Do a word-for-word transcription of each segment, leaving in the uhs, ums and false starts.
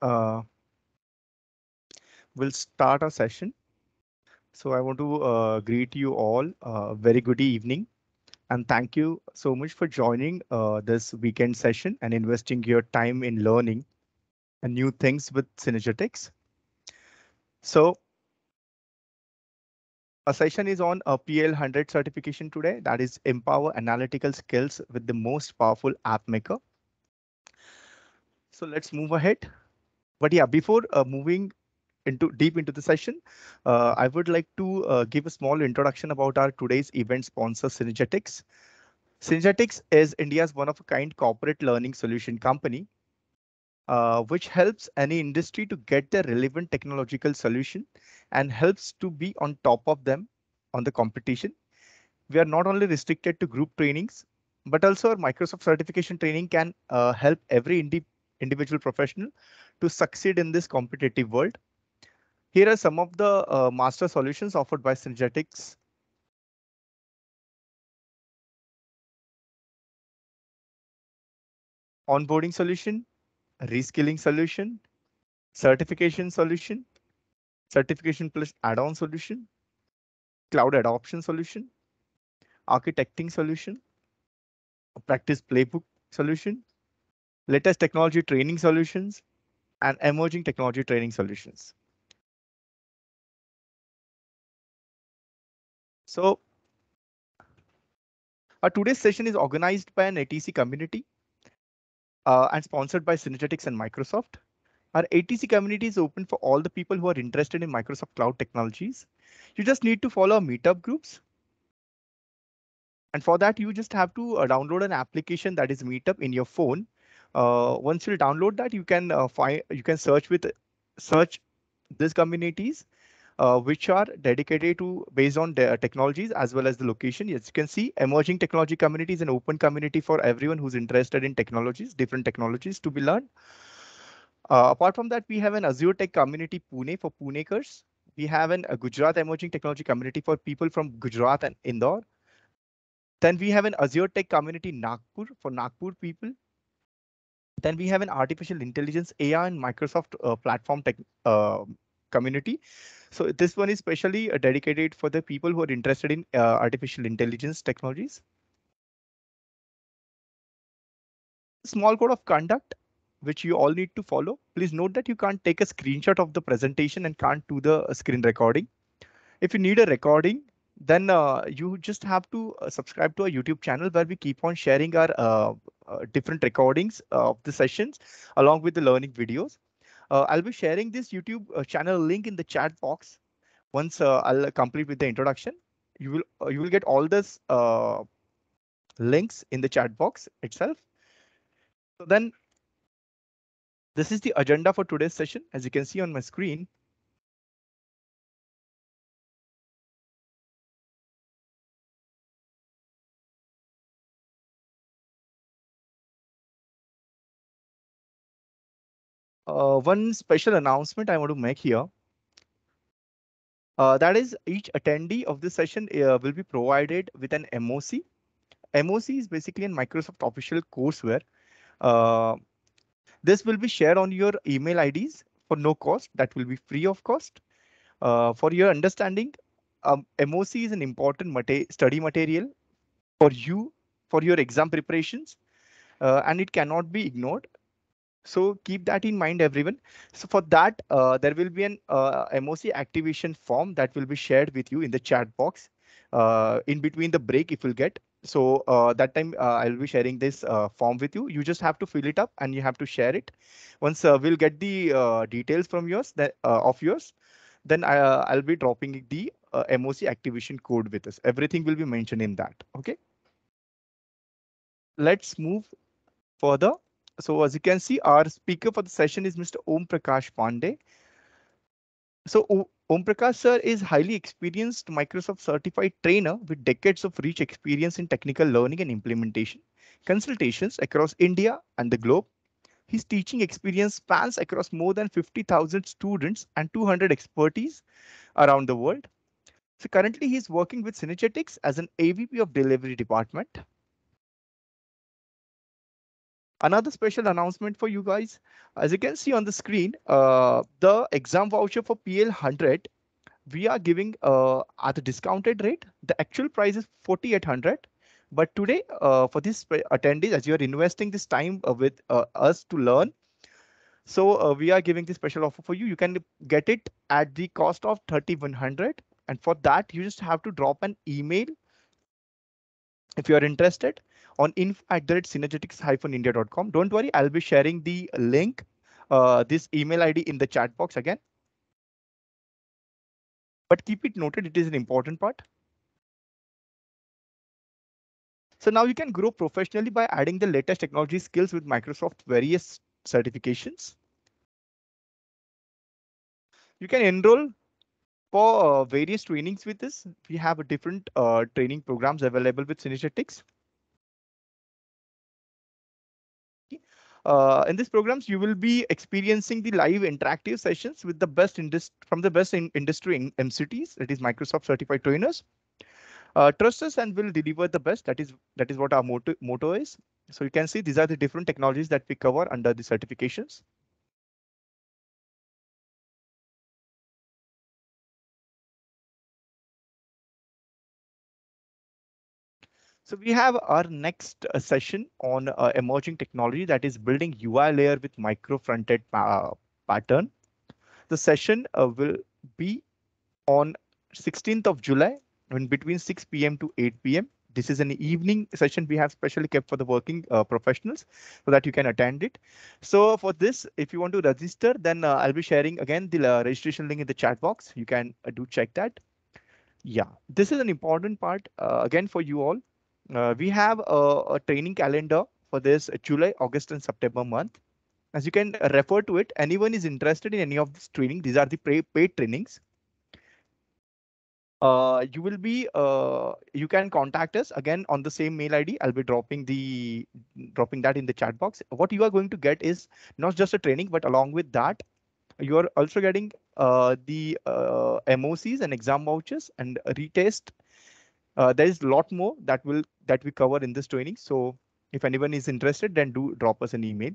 uh, we'll start our session. So I want to uh, greet you all. Uh, very good evening, and thank you so much for joining uh, this weekend session and investing your time in learning and new things with Synergetics. So our session is on a P L one hundred certification today. That is empower analytical skills with the most powerful app maker. So let's move ahead. But yeah, before uh, moving into deep into the session, uh, I would like to uh, give a small introduction about our today's event sponsor, Synergetics. Synergetics is India's one of a kind corporate learning solution company, uh, which helps any industry to get the relevant technological solution and helps to be on top of them on the competition. We are not only restricted to group trainings, but also our Microsoft certification training can uh, help every indi individual professional to succeed in this competitive world. Here are some of the uh, master solutions offered by Synergetics. Onboarding solution, reskilling solution, certification solution, certification plus add-on solution, cloud adoption solution, architecting solution, practice playbook solution, latest technology training solutions, and emerging technology training solutions. So our today's session is organized by an A T C community uh, and sponsored by Synergetics and Microsoft. Our A T C community is open for all the people who are interested in Microsoft Cloud technologies. You just need to follow our meetup groups. And for that, you just have to uh, download an application that is Meetup in your phone. Uh, once you download that, you can uh, find you can search with search these communities uh, which are dedicated to based on the technologies as well as the location. As you can see, emerging technology community is an open community for everyone who's interested in technologies, different technologies to be learned. Uh, apart from that, we have an Azure Tech community Pune for Punekers. We have an a Gujarat emerging technology community for people from Gujarat and Indore. Then we have an Azure Tech community Nagpur for Nagpur people. Then we have an artificial intelligence A I and Microsoft uh, platform tech uh, community. So this one is specially uh, dedicated for the people who are interested in uh, artificial intelligence technologies. Small code of conduct, which you all need to follow. Please note that you can't take a screenshot of the presentation and can't do the uh, screen recording. If you need a recording, then uh, you just have to uh, subscribe to our YouTube channel where we keep on sharing our uh, uh, different recordings of the sessions along with the learning videos. Uh, I'll be sharing this YouTube uh, channel link in the chat box. Once uh, I'll complete with the introduction, you will uh, you will get all this uh, links in the chat box itself. So then this is the agenda for today's session. As you can see on my screen, uh, one special announcement I want to make here. Uh, that is, each attendee of this session uh, will be provided with an M O C. M O C is basically a Microsoft official courseware. Uh, this will be shared on your email I Ds for no cost. That will be free of cost. Uh, for your understanding, um, M O C is an important mate study material for you for your exam preparations, uh, and it cannot be ignored. So keep that in mind, everyone. So for that, uh, there will be an uh, M O C activation form that will be shared with you in the chat box uh, in between the break if you'll get. So uh, that time uh, I'll be sharing this uh, form with you. You just have to fill it up and you have to share it. Once uh, we'll get the uh, details from yours that uh, of yours, then I, uh, I'll be dropping the uh, M O C activation code with us. Everything will be mentioned in that. OK, let's move further. So as you can see, our speaker for the session is Mister Om Prakash Pandey. So O- Om Prakash sir is highly experienced Microsoft certified trainer with decades of rich experience in technical learning and implementation, consultations across India and the globe. His teaching experience spans across more than fifty thousand students and two hundred expertise around the world. So currently he's working with Synergetics as an A V P of Delivery Department. Another special announcement for you guys. As you can see on the screen, uh, the exam voucher for P L one hundred, we are giving uh, at a discounted rate. The actual price is forty-eight hundred. But today, uh, for this attendees, as you are investing this time uh, with uh, us to learn, so uh, we are giving this special offer for you. You can get it at the cost of thirty-one hundred. And for that, you just have to drop an email if you are interested on info at the rate synergetics india dot com. Don't worry, I'll be sharing the link, uh, this email I D in the chat box again. But keep it noted, it is an important part. So now you can grow professionally by adding the latest technology skills with Microsoft various certifications. You can enroll for uh, various trainings with this. We have a different uh, training programs available with Synergetics. Uh, in these programs, you will be experiencing the live interactive sessions with the best indus- from the best in industry in M C Ts, that is Microsoft certified trainers. Uh, trust us and will deliver the best. That is that is what our motto, motto is. So you can see these are the different technologies that we cover under the certifications. So we have our next uh, session on uh, emerging technology, that is building U I layer with micro fronted pa pattern. The session uh, will be on sixteenth of July, in between six p m to eight p m. This is an evening session we have specially kept for the working uh, professionals so that you can attend it. So for this, if you want to register, then uh, I'll be sharing again the uh, registration link in the chat box. You can uh, do check that. Yeah, this is an important part uh, again for you all. Uh, we have a, a training calendar for this July, August, and September month. As you can refer to it, anyone is interested in any of this training. These are the paid trainings. Uh, you will be uh, you can contact us again on the same mail I D. I'll be dropping the dropping that in the chat box. What you are going to get is not just a training, but along with that, you are also getting uh, the uh, M O Cs and exam vouchers and a retest. Uh, there is a lot more that will that we cover in this training. So if anyone is interested, then do drop us an email.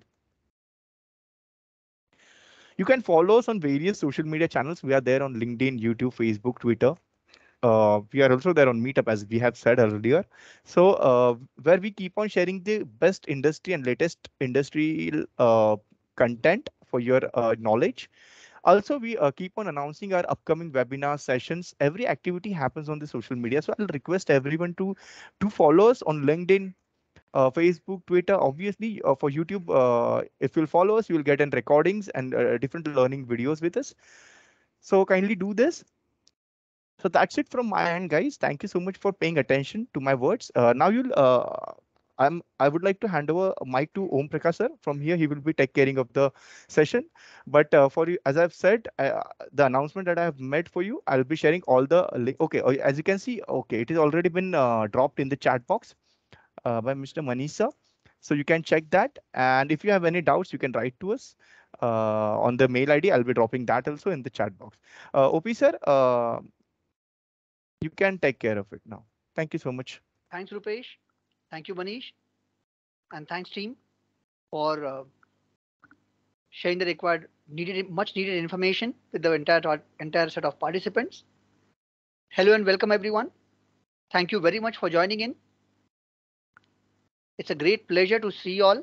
You can follow us on various social media channels. We are there on LinkedIn, YouTube, Facebook, Twitter. Uh, we are also there on Meetup, as we have said earlier. So uh, where we keep on sharing the best industry and latest industry uh, content for your uh, knowledge. Also, we uh, keep on announcing our upcoming webinar sessions. Every activity happens on the social media. So I'll request everyone to to follow us on LinkedIn, uh, Facebook, Twitter. Obviously, uh, for YouTube, uh, if you'll follow us, you'll get in recordings and uh, different learning videos with us. So kindly do this. So that's it from my end, guys. Thank you so much for paying attention to my words. Uh, now you'll, uh, I'm, I would like to hand over a mic to Om Prakash sir. From here, he will be take caring of the session. But uh, for you, as I've said, uh, the announcement that I have made for you, I'll be sharing all the link. Okay, uh, as you can see, okay, it has already been uh, dropped in the chat box uh, by Mister Manisha. So you can check that. And if you have any doubts, you can write to us uh, on the mail I D. I'll be dropping that also in the chat box. Uh, O P sir, uh, you can take care of it now. Thank you so much. Thanks, Rupesh. Thank you, Manish. And thanks, team, for uh, sharing the required, needed, much needed information with the entire, entire set of participants. Hello and welcome, everyone. Thank you very much for joining in. It's a great pleasure to see you all.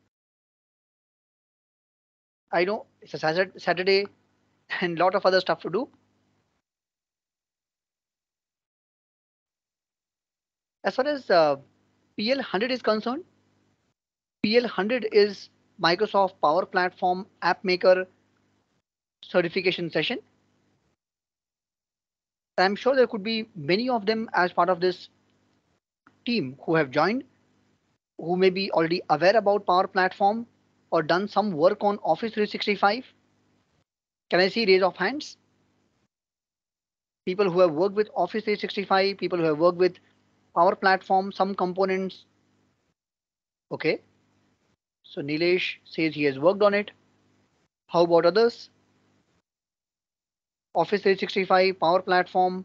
I know it's a Saturday and a lot of other stuff to do. As far as uh, P L one hundred is concerned, P L one hundred is Microsoft Power Platform App Maker certification session. I'm sure there could be many of them as part of this team who have joined, who may be already aware about Power Platform or done some work on Office three sixty-five. Can I see raise of hands? People who have worked with Office three sixty-five, people who have worked with Power Platform, some components. Okay. So Nilesh says he has worked on it. How about others? Office three sixty-five, Power Platform,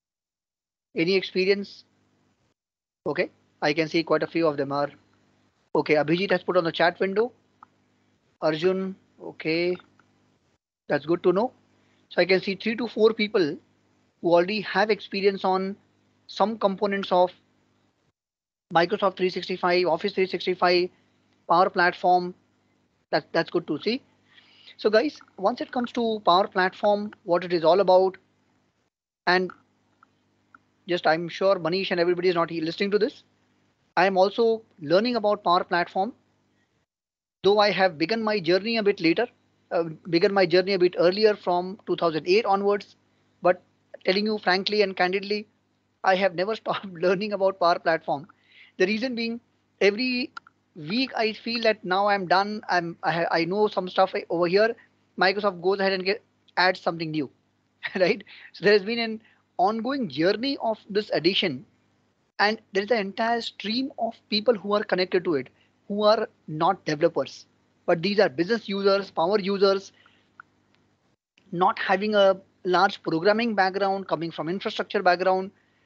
any experience? Okay. I can see quite a few of them are Okay, Abhijit has put on the chat window. Arjun, okay, that's good to know. So I can see three to four people who already have experience on some components of Microsoft three sixty-five, Office three sixty-five, Power Platform. That, that's good to see. So guys, once it comes to Power Platform, what it is all about, and just I'm sure Manish and everybody is not listening to this. I am also learning about Power Platform, though I have begun my journey a bit later, uh, begun my journey a bit earlier from two thousand eight onwards. But telling you frankly and candidly, I have never stopped learning about Power Platform. The reason being, every week I feel that now I'm done. I'm I, I know some stuff over here. Microsoft goes ahead and get, adds something new, right? So there has been an ongoing journey of this addition, and there is an entire stream of people who are connected to it, who are not developers, but these are business users, power users, not having a large programming background, coming from infrastructure background,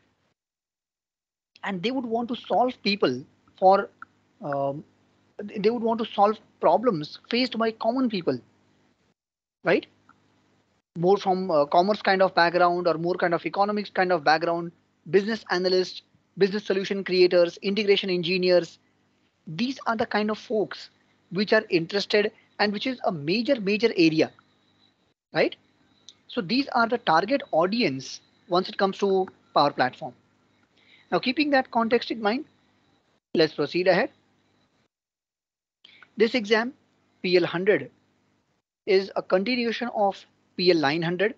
and they would want to solve people for um, they would want to solve problems faced by common people, right? More from uh, commerce kind of background or more kind of economics kind of background, business analysts, business solution creators, integration engineers. These are the kind of folks which are interested, and which is a major major area, right? So these are the target audience once it comes to Power Platform. Now, keeping that context in mind, let's proceed ahead. This exam, P L one hundred, is a continuation of P L nine hundred,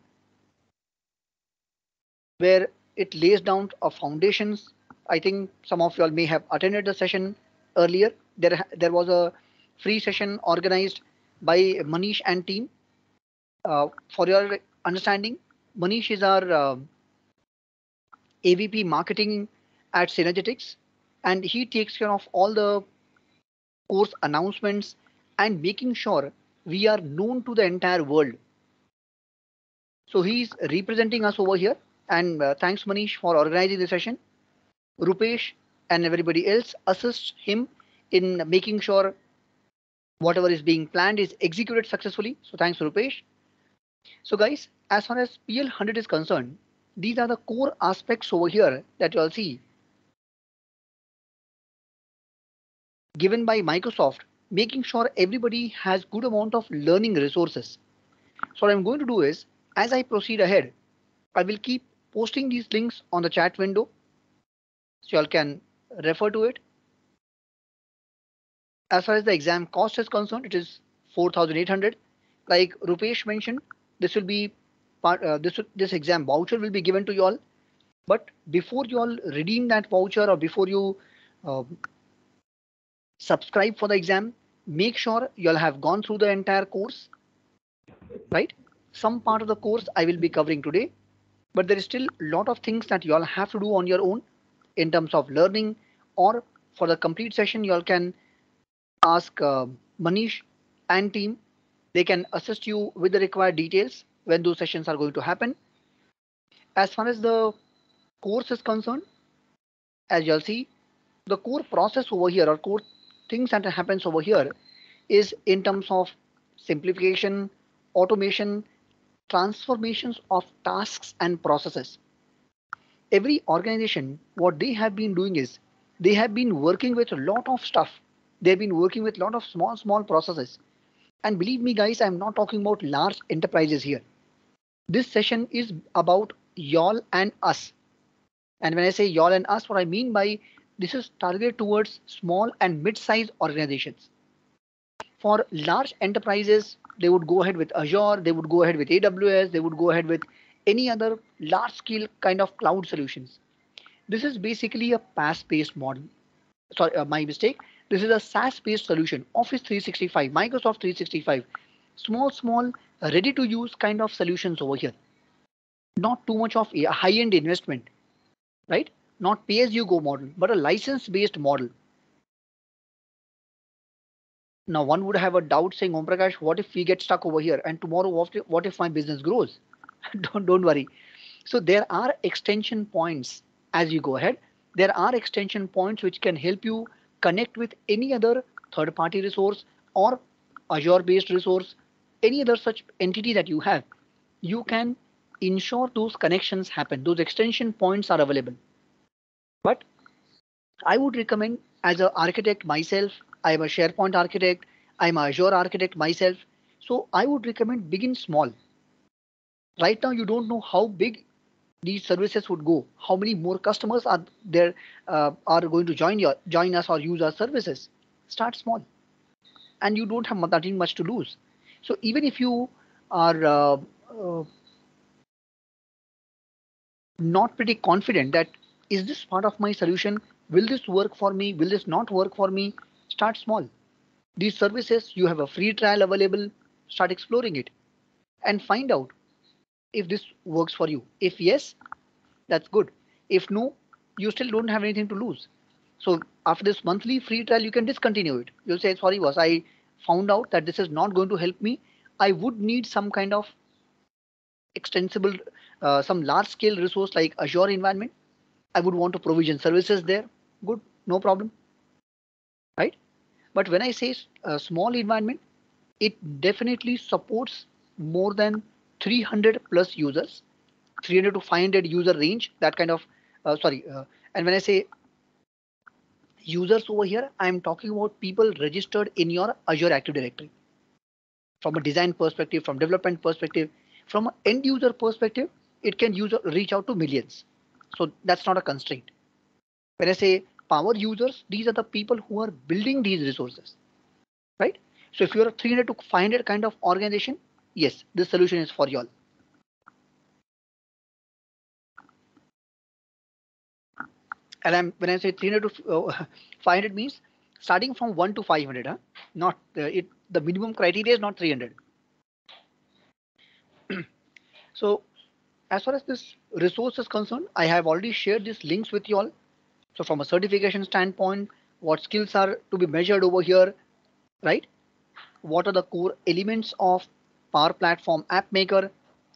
where it lays down a foundations. I think some of you all may have attended the session earlier. There, there was a free session organized by Manish and team. Uh, for your understanding, Manish is our uh, A V P marketing at Synergetics, and he takes care of all the course announcements and making sure we are known to the entire world. So he's representing us over here, and uh, thanks Manish for organizing the session. Rupesh and everybody else assists him in making sure whatever is being planned is executed successfully. So thanks Rupesh. So guys, as far as P L one hundred is concerned, these are the core aspects over here that you'll see given by Microsoft, making sure everybody has good amount of learning resources. So what I'm going to do is, as I proceed ahead, I will keep posting these links on the chat window so y'all can refer to it. As far as the exam cost is concerned, it is four thousand eight hundred. Like Rupesh mentioned, this will be part, uh, this this exam voucher will be given to you all. But before you all redeem that voucher, or before you uh, subscribe for the exam, make sure you all have gone through the entire course, right? Some part of the course I will be covering today, but there is still a lot of things that you all have to do on your own in terms of learning, or for the complete session, you all can ask uh, Manish and team. They can assist you with the required details when those sessions are going to happen. As far as the course is concerned, as you'll see, the core process over here, or core things that happens over here, is in terms of simplification, automation, transformations of tasks and processes. Every organization, what they have been doing is they have been working with a lot of stuff. They've been working with a lot of small, small processes. And believe me, guys, I'm not talking about large enterprises here. This session is about y'all and us. And when I say y'all and us, what I mean by this is targeted towards small and mid-sized organizations. For large enterprises, they would go ahead with Azure, they would go ahead with A W S, they would go ahead with any other large scale kind of cloud solutions. This is basically a PaaS based model. Sorry, uh, my mistake. This is a SaaS based solution. Office three sixty-five, Microsoft three sixty-five, small, small, ready to use kind of solutions over here. Not too much of a high end investment, right? Not pay as you go model, but a license based model. Now, one would have a doubt saying, Om Prakash, what if we get stuck over here? And tomorrow, what if, what if my business grows? don't, don't worry. So there are extension points as you go ahead. There are extension points which can help you connect with any other third-party resource or Azure-based resource, any other such entity that you have, you can ensure those connections happen. Those extension points are available. But I would recommend, as an architect myself, I am a SharePoint architect, I am a Azure architect myself. So I would recommend begin small. Right now, you don't know how big these services would go. How many more customers are there uh, are going to join your join us or use our services? Start small, and you don't have nothing much to lose. So even if you are uh, uh, not pretty confident that is this part of my solution, will this work for me, will this not work for me, start small. These services, you have a free trial available, start exploring it and find out if this works for you. If yes, that's good. If no, you still don't have anything to lose. So after this monthly free trial, you can discontinue it. You'll say, sorry boss, I found out that this is not going to help me. I would need some kind of extensible, uh, some large scale resource like Azure environment. I would want to provision services there. Good, no problem, right? But when I say a small environment, it definitely supports more than three hundred plus users, three hundred to five hundred user range, that kind of, uh, sorry. Uh, and when I say users over here, I'm talking about people registered in your Azure Active Directory. From a design perspective, from development perspective, from an end user perspective, it can use, reach out to millions. So that's not a constraint. When I say power users, these are the people who are building these resources, right? So if you're a three hundred to five hundred kind of organization, yes, this solution is for you all. And I'm, when I say three hundred to uh, five hundred means starting from one to five hundred, huh? Not uh, it. The minimum criteria is not three hundred. So as far as this resource is concerned, I have already shared these links with you all. So from a certification standpoint, what skills are to be measured over here, right? What are the core elements of Power Platform App Maker?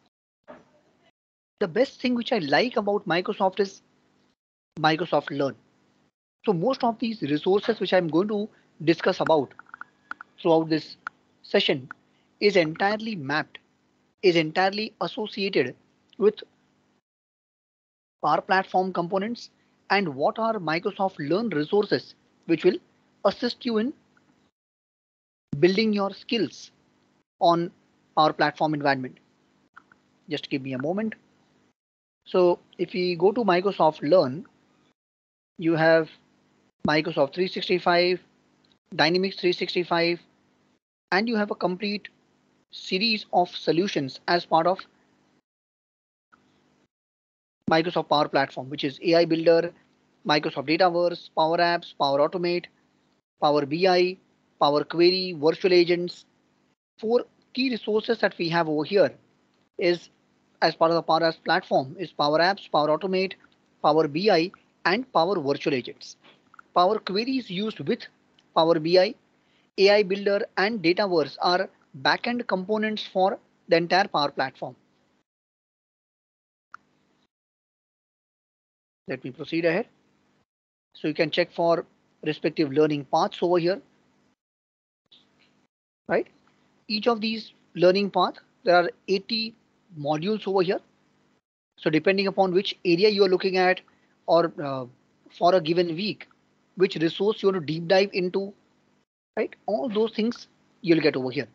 The best thing which I like about Microsoft is Microsoft Learn. So most of these resources which I'm going to discuss about throughout this session is entirely mapped, is entirely associated with Power Platform components and what are Microsoft Learn resources which will assist you in building your skills on Power Platform environment. Just give me a moment. So if we go to Microsoft Learn, you have Microsoft three sixty-five, Dynamics three sixty-five, and you have a complete series of solutions as part of Microsoft Power Platform, which is A I Builder, Microsoft Dataverse, Power Apps, Power Automate, Power B I, Power Query, Virtual Agents. Four key resources that we have over here is as part of the Power Apps platform is Power Apps, Power Automate, Power B I, and Power Virtual Agents. Power Queries used with Power B I, A I Builder, and Dataverse are backend components for the entire Power Platform. Let me proceed ahead. So you can check for respective learning paths over here, right? Each of these learning path, there are eighty modules over here. So depending upon which area you are looking at or uh, for a given week, which resource you want to deep dive into, right? All those things you'll get over here.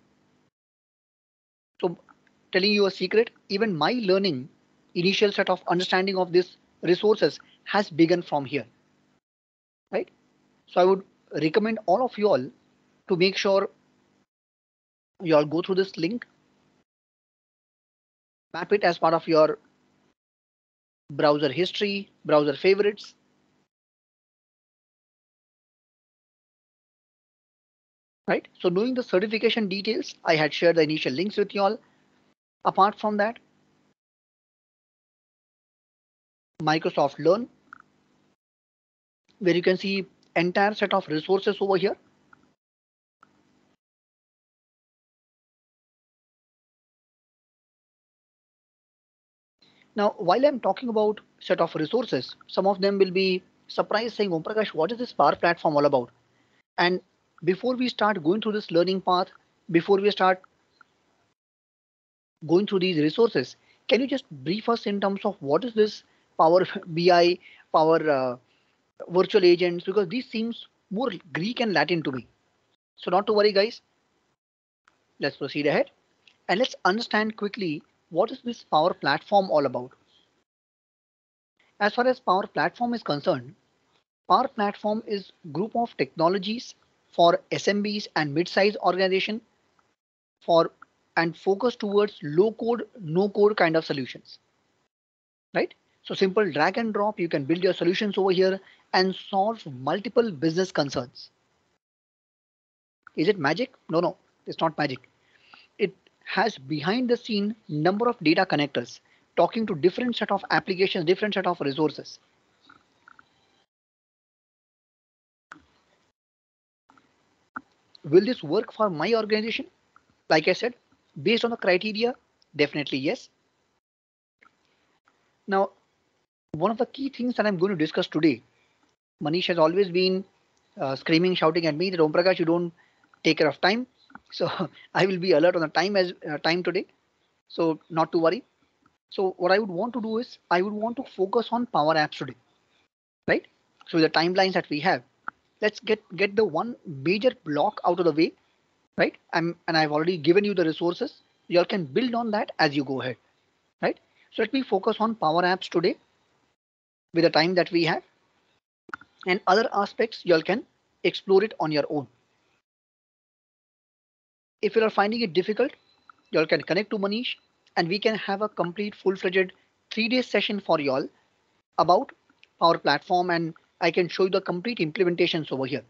So telling you a secret, even my learning, initial set of understanding of this resources has begun from here, right? So I would recommend all of you all to make sure you all go through this link, map it as part of your browser history, browser favorites. Right. So knowing the certification details, I had shared the initial links with you all. Apart from that, Microsoft Learn, where you can see entire set of resources over here. Now, while I'm talking about set of resources, some of them will be surprised saying, Om Prakash, what is this Power Platform all about? And before we start going through this learning path, before we start going through these resources, can you just brief us in terms of what is this Power B I, Power uh, virtual agents? Because these seems more Greek and Latin to me. So not to worry, guys. Let's proceed ahead and let's understand quickly what is this Power Platform all about. As far as Power Platform is concerned, Power Platform is group of technologies for S M Bs and mid-sized organization for and focus towards low code, no code kind of solutions, right? So simple drag and drop, you can build your solutions over here and solve multiple business concerns. Is it magic? No, no, it's not magic. It has behind the scene number of data connectors talking to different set of applications, different set of resources. Will this work for my organization? Like I said, based on the criteria, definitely yes. Now, one of the key things that I'm going to discuss today, Manish has always been uh, screaming, shouting at me that Om Prakash, you don't take care of time. So I will be alert on the time as uh, time today. So not to worry. So what I would want to do is I would want to focus on Power Apps today, right? So the timelines that we have, let's get get the one major block out of the way, right? I'm, and I've already given you the resources. You all can build on that as you go ahead, right? So let me focus on Power Apps today with the time that we have, and other aspects you all can explore it on your own. If you are finding it difficult, you all can connect to Manish and we can have a complete full-fledged three-day session for you all about Power Platform, and I can show you the complete implementations over here.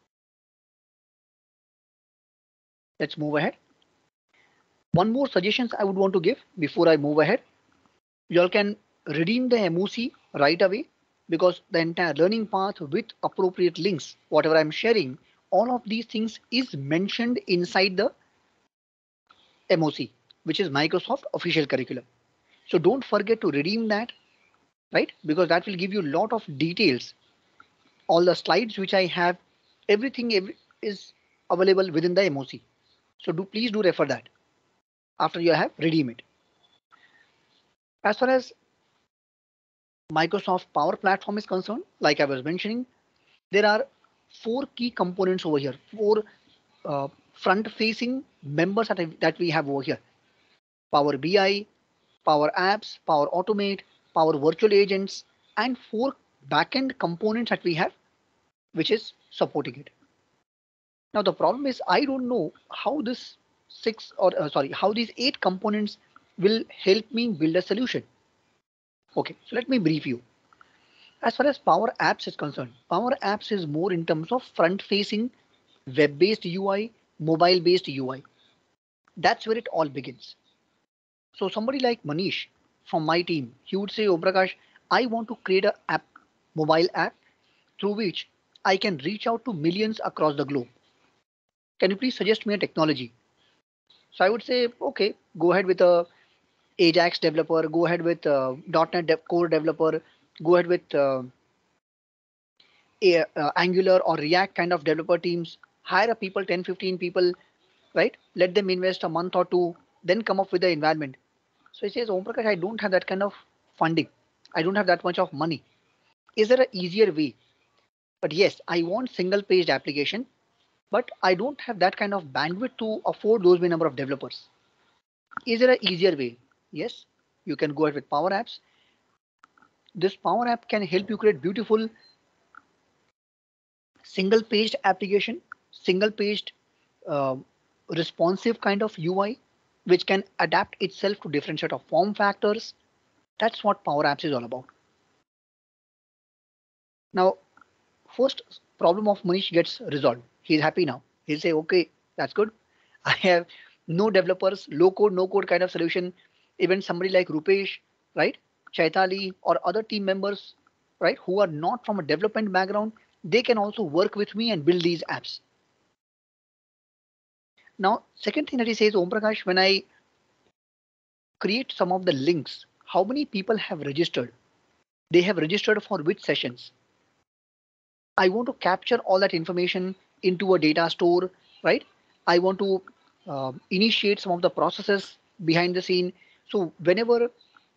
Let's move ahead. One more suggestions I would want to give before I move ahead. You all can redeem the M O C right away because the entire learning path with appropriate links, whatever I'm sharing, all of these things is mentioned inside the M O C, which is Microsoft official curriculum. So don't forget to redeem that, right? Because that will give you a lot of details. All the slides which I have, everything every, is available within the M O C. So do please do refer that after you have redeem it. As far as Microsoft Power Platform is concerned, like I was mentioning, there are four key components over here, four uh, front-facing members that, I, that we have over here. Power B I, Power Apps, Power Automate, Power Virtual Agents, and four backend components that we have, which is supporting it. Now the problem is I don't know how this six or uh, sorry, how these eight components will help me build a solution. Okay, so let me brief you. As far as Power Apps is concerned, Power Apps is more in terms of front-facing, web-based U I, mobile-based U I. That's where it all begins. So somebody like Manish from my team, he would say, "Oh Prakash, I want to create a app, mobile app through which I can reach out to millions across the globe. Can you please suggest me a technology?" So I would say, okay, go ahead with a Ajax developer, go ahead with uh, .NET dev Core developer, go ahead with uh, a, uh, Angular or React kind of developer teams, hire a people, ten, fifteen people, right? Let them invest a month or two, then come up with the environment. So he says, Om Prakash, I don't have that kind of funding. I don't have that much of money. Is there an easier way? But yes, I want single paged application, but I don't have that kind of bandwidth to afford those many number of developers. Is there an easier way? Yes, you can go ahead with Power Apps. This Power App can help you create beautiful single paged application, single paged uh, responsive kind of U I, which can adapt itself to different set of form factors. That's what Power Apps is all about. Now, first problem of Manish gets resolved. He's happy now. He'll say, okay, that's good. I have no developers, low code, no code kind of solution. Even somebody like Rupesh, right? Chaitali or other team members, right? Who are not from a development background, they can also work with me and build these apps. Now, second thing that he says, Om Prakash, when I create some of the links, how many people have registered? They have registered for which sessions? I want to capture all that information into a data store, right? I want to uh, initiate some of the processes behind the scene. So whenever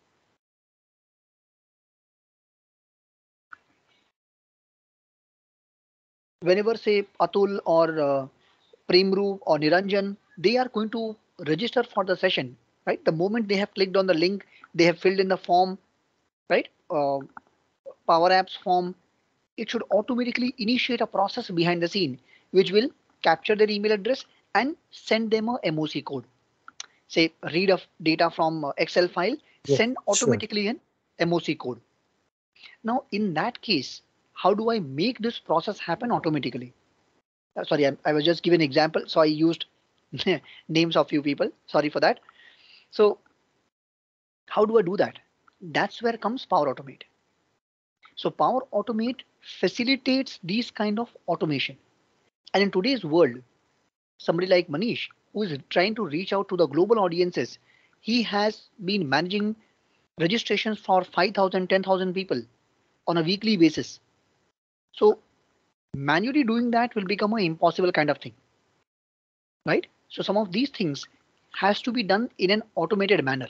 whenever say Atul or uh, Premru or Niranjan, they are going to register for the session, right? The moment they have clicked on the link, they have filled in the form, right? Uh, Power Apps form, it should automatically initiate a process behind the scene, which will capture their email address and send them a M O C code. Say read of data from uh, Excel file, Yes, send sure. automatically an M O C code. Now, in that case, how do I make this process happen automatically? Uh, sorry, I, I was just giving an example, so I used names of few people. Sorry for that. So, how do I do that? That's where comes Power Automate. So, Power Automate facilitates these kind of automation. And in today's world, somebody like Manish, who is trying to reach out to the global audiences, he has been managing registrations for five thousand, ten thousand people on a weekly basis. So manually doing that will become an impossible kind of thing, right? So some of these things has to be done in an automated manner.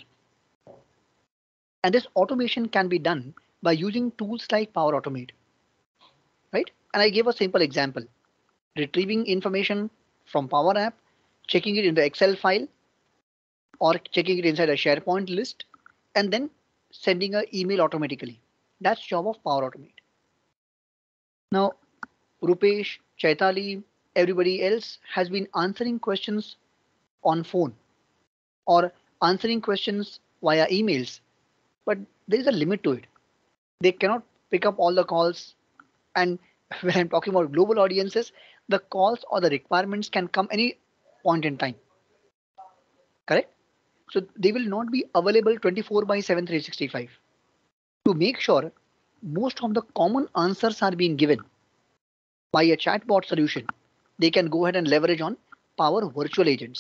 And this automation can be done by using tools like Power Automate, right? And I gave a simple example, retrieving information from Power App, checking it in the Excel file or checking it inside a SharePoint list, and then sending an email automatically. That's job of Power Automate. Now, Rupesh, Chaitali, everybody else has been answering questions on phone or answering questions via emails, but there is a limit to it. They cannot pick up all the calls. And when I'm talking about global audiences, the calls or the requirements can come any point in time, correct? So they will not be available twenty-four by seven, three sixty-five. To make sure most of the common answers are being given by a chatbot solution, they can go ahead and leverage on Power Virtual Agents.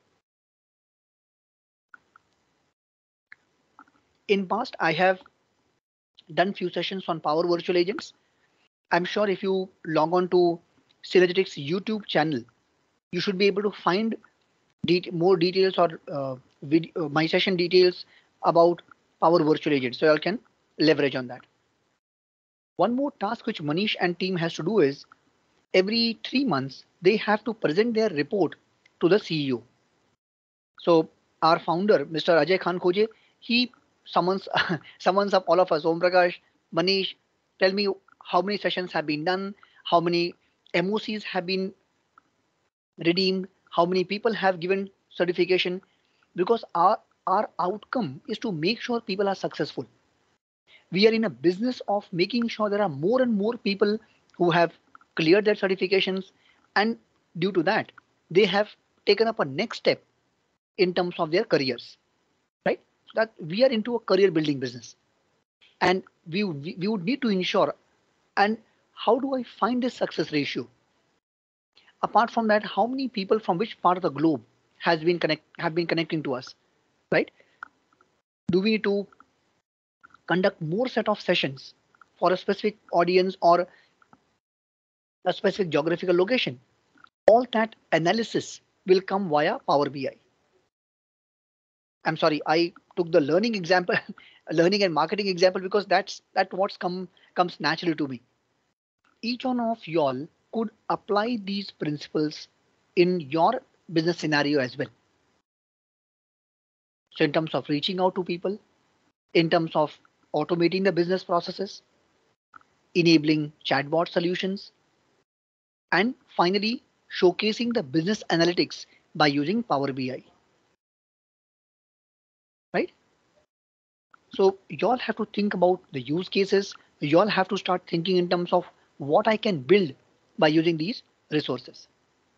In past, I have done few sessions on Power Virtual Agents. I'm sure if you log on to Synergetics YouTube channel, you should be able to find det more details or uh, video, uh, my session details about Power Virtual Agents, so you all can leverage on that. One more task which Manish and team has to do is every three months they have to present their report to the C E O. So our founder, Mister Ajay Khan Koje, he summons summons up all of us. Om Prakash, Manish, tell me how many sessions have been done, how many M O Cs have been redeemed, how many people have given certification, because our our outcome is to make sure people are successful. We are in a business of making sure there are more and more people who have cleared their certifications, and due to that, they have taken up a next step in terms of their careers, right? So that we are into a career building business, and we, we, we would need to ensure. And how do I find this success ratio? Apart from that, how many people from which part of the globe has been connect have been connecting to us, right? Do we need to conduct more set of sessions for a specific audience or a specific geographical location? All that analysis will come via Power B I. I'm sorry, I took the learning example, learning and marketing example, because that's that what's come comes naturally to me. Each one of y'all could apply these principles in your business scenario as well. So in terms of reaching out to people, in terms of automating the business processes, enabling chatbot solutions, and finally showcasing the business analytics by using Power B I, right? So you all have to think about the use cases. You all have to start thinking in terms of what I can build by using these resources.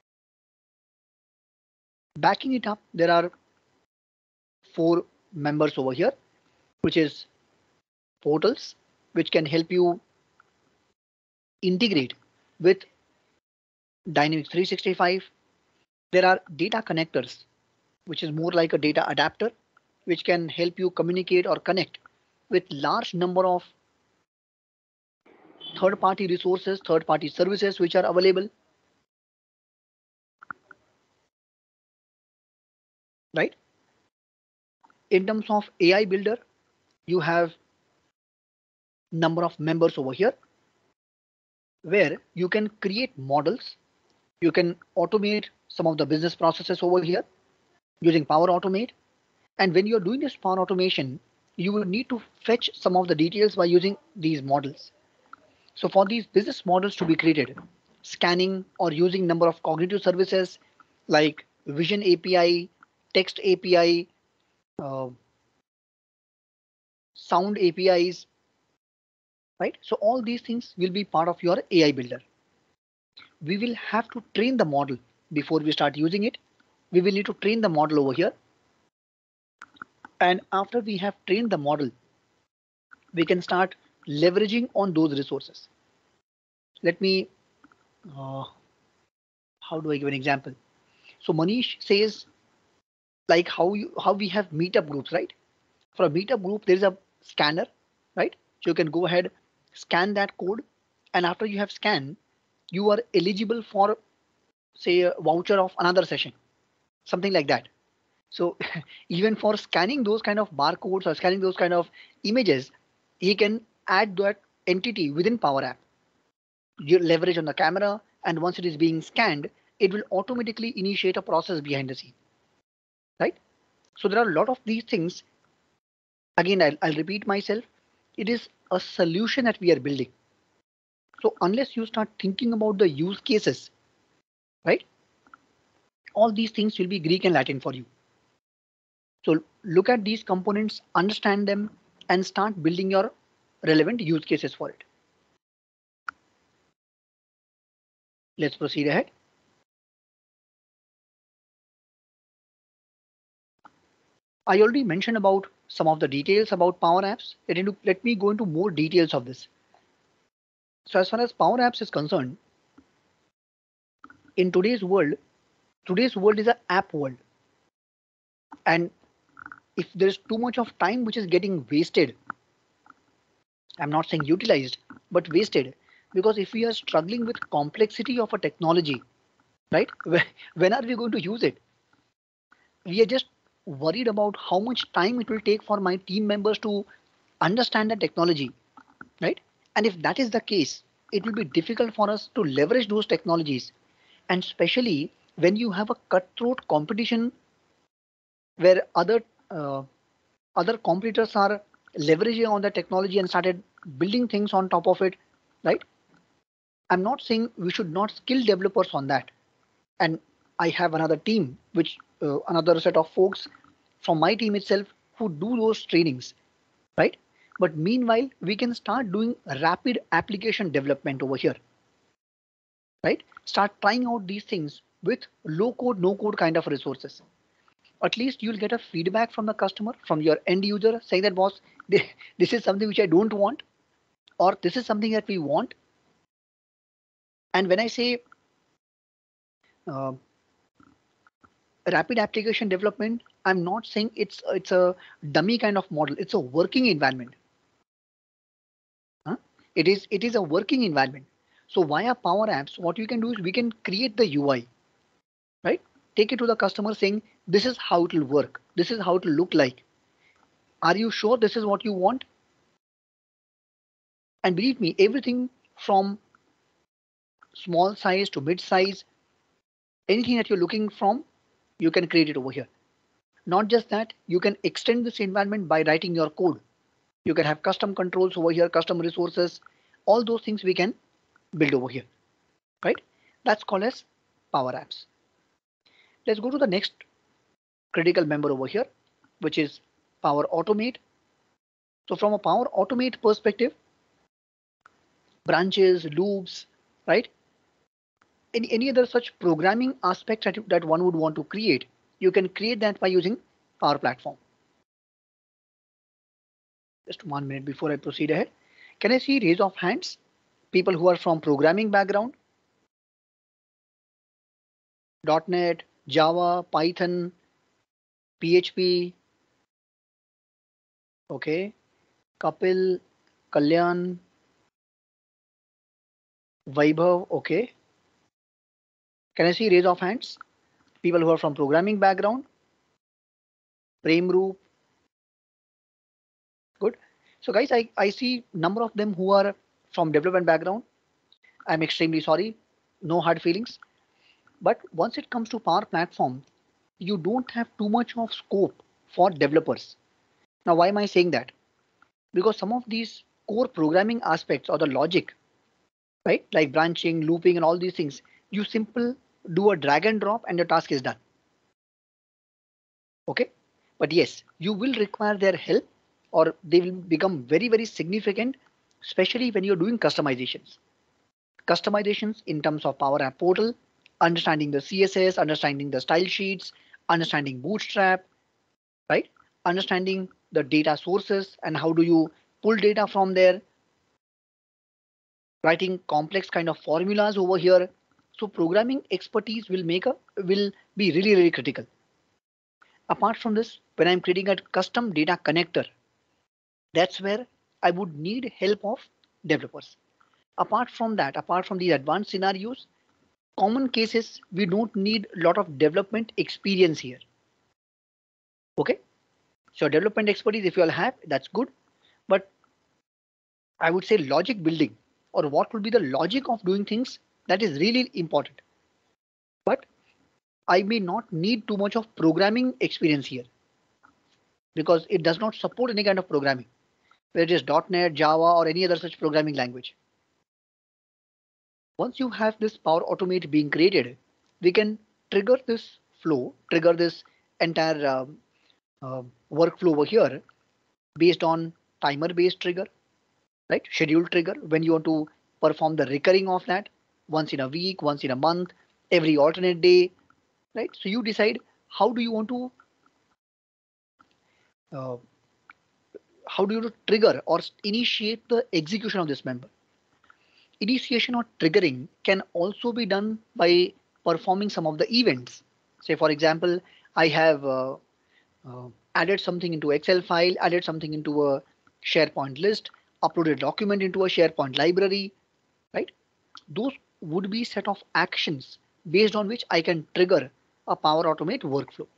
Backing it up, there are four members over here, which is portals, which can help you integrate with Dynamics three sixty-five. There are data connectors, which is more like a data adapter, which can help you communicate or connect with large number of third-party resources, third-party services which are available, right? In terms of A I builder, you have number of members over here where you can create models. You can automate some of the business processes over here using Power Automate. And when you're doing this Power Automation, you will need to fetch some of the details by using these models. So for these business models to be created, scanning or using number of cognitive services like Vision A P I, Text A P I, uh, Sound A P Is, right? So all these things will be part of your A I builder. We will have to train the model before we start using it. We will need to train the model over here. And after we have trained the model, we can start leveraging on those resources. Let me, uh, how do I give an example? So Manish says like how you how we have meetup groups, right? For a meetup group, there is a scanner, right? So you can go ahead, scan that code, and after you have scanned, you are eligible for say a voucher of another session, something like that. So even for scanning those kind of barcodes or scanning those kind of images, he can add that entity within Power App. You leverage on the camera, and once it is being scanned, it will automatically initiate a process behind the scene, right? So there are a lot of these things. Again, I'll, I'll repeat myself. It is a solution that we are building. So unless you start thinking about the use cases, right? All these things will be Greek and Latin for you. So look at these components, understand them, and start building your relevant use cases for it. Let's proceed ahead. I already mentioned about some of the details about Power Apps. Let, into, let me go into more details of this. So as far as Power Apps is concerned, in today's world, today's world is an app world. And if there's too much of time which is getting wasted, I'm not saying utilized, but wasted, because if we are struggling with complexity of a technology, right? When are we going to use it? We are just worried about how much time it will take for my team members to understand the technology, right? And if that is the case, it will be difficult for us to leverage those technologies. And especially when you have a cutthroat competition where other uh, other competitors are leveraging on the technology and started building things on top of it, right? I'm not saying we should not skill developers on that. And I have another team, which uh, another set of folks from my team itself who do those trainings, right? But meanwhile, we can start doing rapid application development over here, right? Start trying out these things with low code, no code kind of resources. At least you'll get a feedback from the customer, from your end user saying that boss, this is something which I don't want, or this is something that we want. And when I say uh, rapid application development, I'm not saying it's it's a dummy kind of model. It's a working environment. Huh? It is it is a working environment. So via Power Apps, what you can do is we can create the U I, right? Take it to the customer saying this is how it will work. This is how it will look like. Are you sure this is what you want? And believe me, everything from small size to mid size, anything that you're looking from, you can create it over here. Not just that, you can extend this environment by writing your code. You can have custom controls over here, custom resources, all those things we can build over here, right? That's called as Power Apps. Let's go to the next critical member over here, which is Power Automate. So from a Power Automate perspective, branches, loops, right? Any, any other such programming aspects that, you, that one would want to create, you can create that by using Power Platform. Just one minute before I proceed ahead. Can I see raise of hands? People who are from programming background, .NET, Java, Python, P H P. Okay, Kapil, Kalyan. Vaibhav, okay. Can I see raise of hands? People who are from programming background. Prem Roop, good. So guys, I, I see number of them who are from development background. I'm extremely sorry. No hard feelings. But once it comes to Power Platform, you don't have too much of scope for developers. Now, why am I saying that? Because some of these core programming aspects or the logic, right, like branching, looping, and all these things, you simple do a drag and drop and the task is done. Okay. But yes, you will require their help or they will become very, very significant, especially when you're doing customizations. Customizations in terms of Power App Portal, understanding the C S S, understanding the style sheets, understanding Bootstrap, right? Understanding the data sources and how do you pull data from there, writing complex kind of formulas over here. So programming expertise will make a will be really, really critical. Apart from this, when I'm creating a custom data connector, that's where I would need help of developers. Apart from that, apart from these advanced scenarios, common cases, we don't need a lot of development experience here. Okay. So development expertise, if you all have, that's good. But I would say logic building or what would be the logic of doing things, that is really important. But I may not need too much of programming experience here because it does not support any kind of programming, whether it is dot net, Java, or any other such programming language. Once you have this Power Automate being created, we can trigger this flow, trigger this entire um, uh, workflow over here based on timer based trigger, right? Schedule trigger when you want to perform the recurring of that once in a week, once in a month, every alternate day, right? So you decide how do you want to uh, how do you trigger or initiate the execution of this member. Initiation or triggering can also be done by performing some of the events. Say for example, I have uh, uh, added something into Excel file, added something into a SharePoint list, uploaded a document into a SharePoint library, right? Those would be set of actions based on which I can trigger a Power Automate workflow.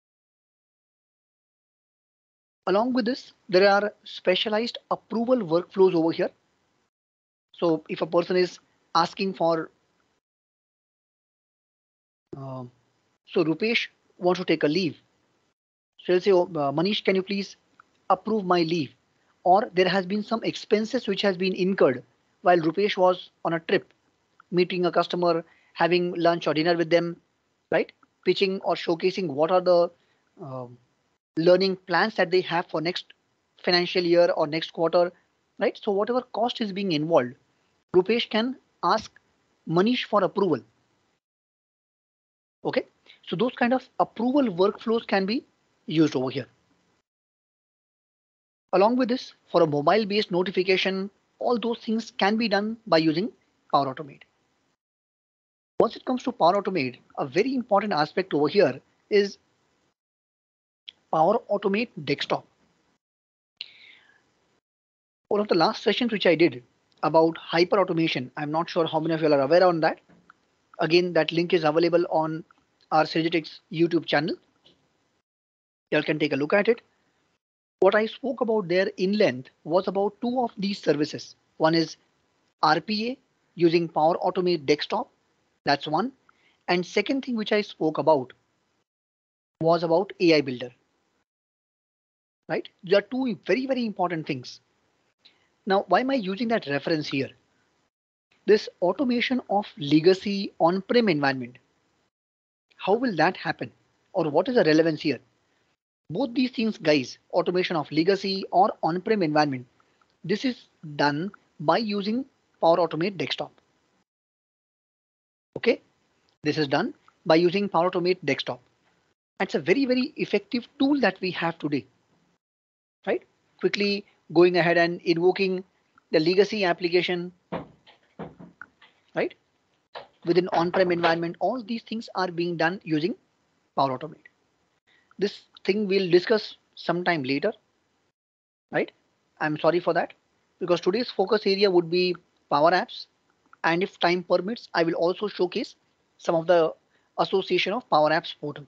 Along with this, there are specialized approval workflows over here. So if a person is asking for, uh, so Rupesh wants to take a leave. So he'll say, oh, uh, Manish, can you please approve my leave? Or there has been some expenses which has been incurred while Rupesh was on a trip, meeting a customer, having lunch or dinner with them, right? Pitching or showcasing what are the uh, learning plans that they have for next financial year or next quarter, right? So whatever cost is being involved, Rupesh can ask Manish for approval. Okay, so those kind of approval workflows can be used over here. Along with this, for a mobile based notification, all those things can be done by using Power Automate. Once it comes to Power Automate, a very important aspect over here is Power Automate Desktop. One of the last sessions which I did about hyper automation, I'm not sure how many of you are aware on that. Again, that link is available on our Synergetics YouTube channel. You all can take a look at it. What I spoke about there in length was about two of these services. One is R P A using Power Automate Desktop. That's one. And second thing which I spoke about was about A I Builder. Right? There are two very, very important things. Now, why am I using that reference here? This automation of legacy on-prem environment. How will that happen? Or what is the relevance here? Both these things, guys, automation of legacy or on-prem environment, this is done by using Power Automate Desktop. Okay, this is done by using Power Automate Desktop. It's a very, very effective tool that we have today, right? Quickly going ahead and invoking the legacy application, right? Within on-prem environment, all these things are being done using Power Automate. This thing we'll discuss sometime later, right? I'm sorry for that because today's focus area would be Power Apps And if time permits, I will also showcase some of the association of Power Apps portal.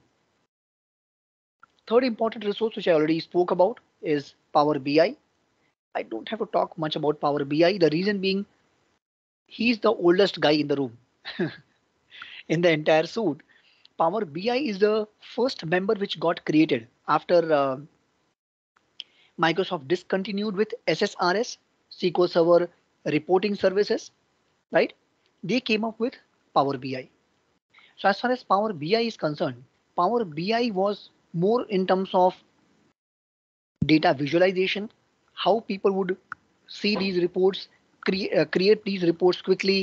Third important resource which I already spoke about is Power B I. I don't have to talk much about Power B I. The reason being, he's the oldest guy in the room in the entire suite. Power B I is the first member which got created after uh, Microsoft discontinued with S S R S, S Q L Server reporting services, right? They came up with Power B I. So as far as Power B I is concerned, Power B I was more in terms of data visualization, how people would see these reports, cre- uh, create these reports quickly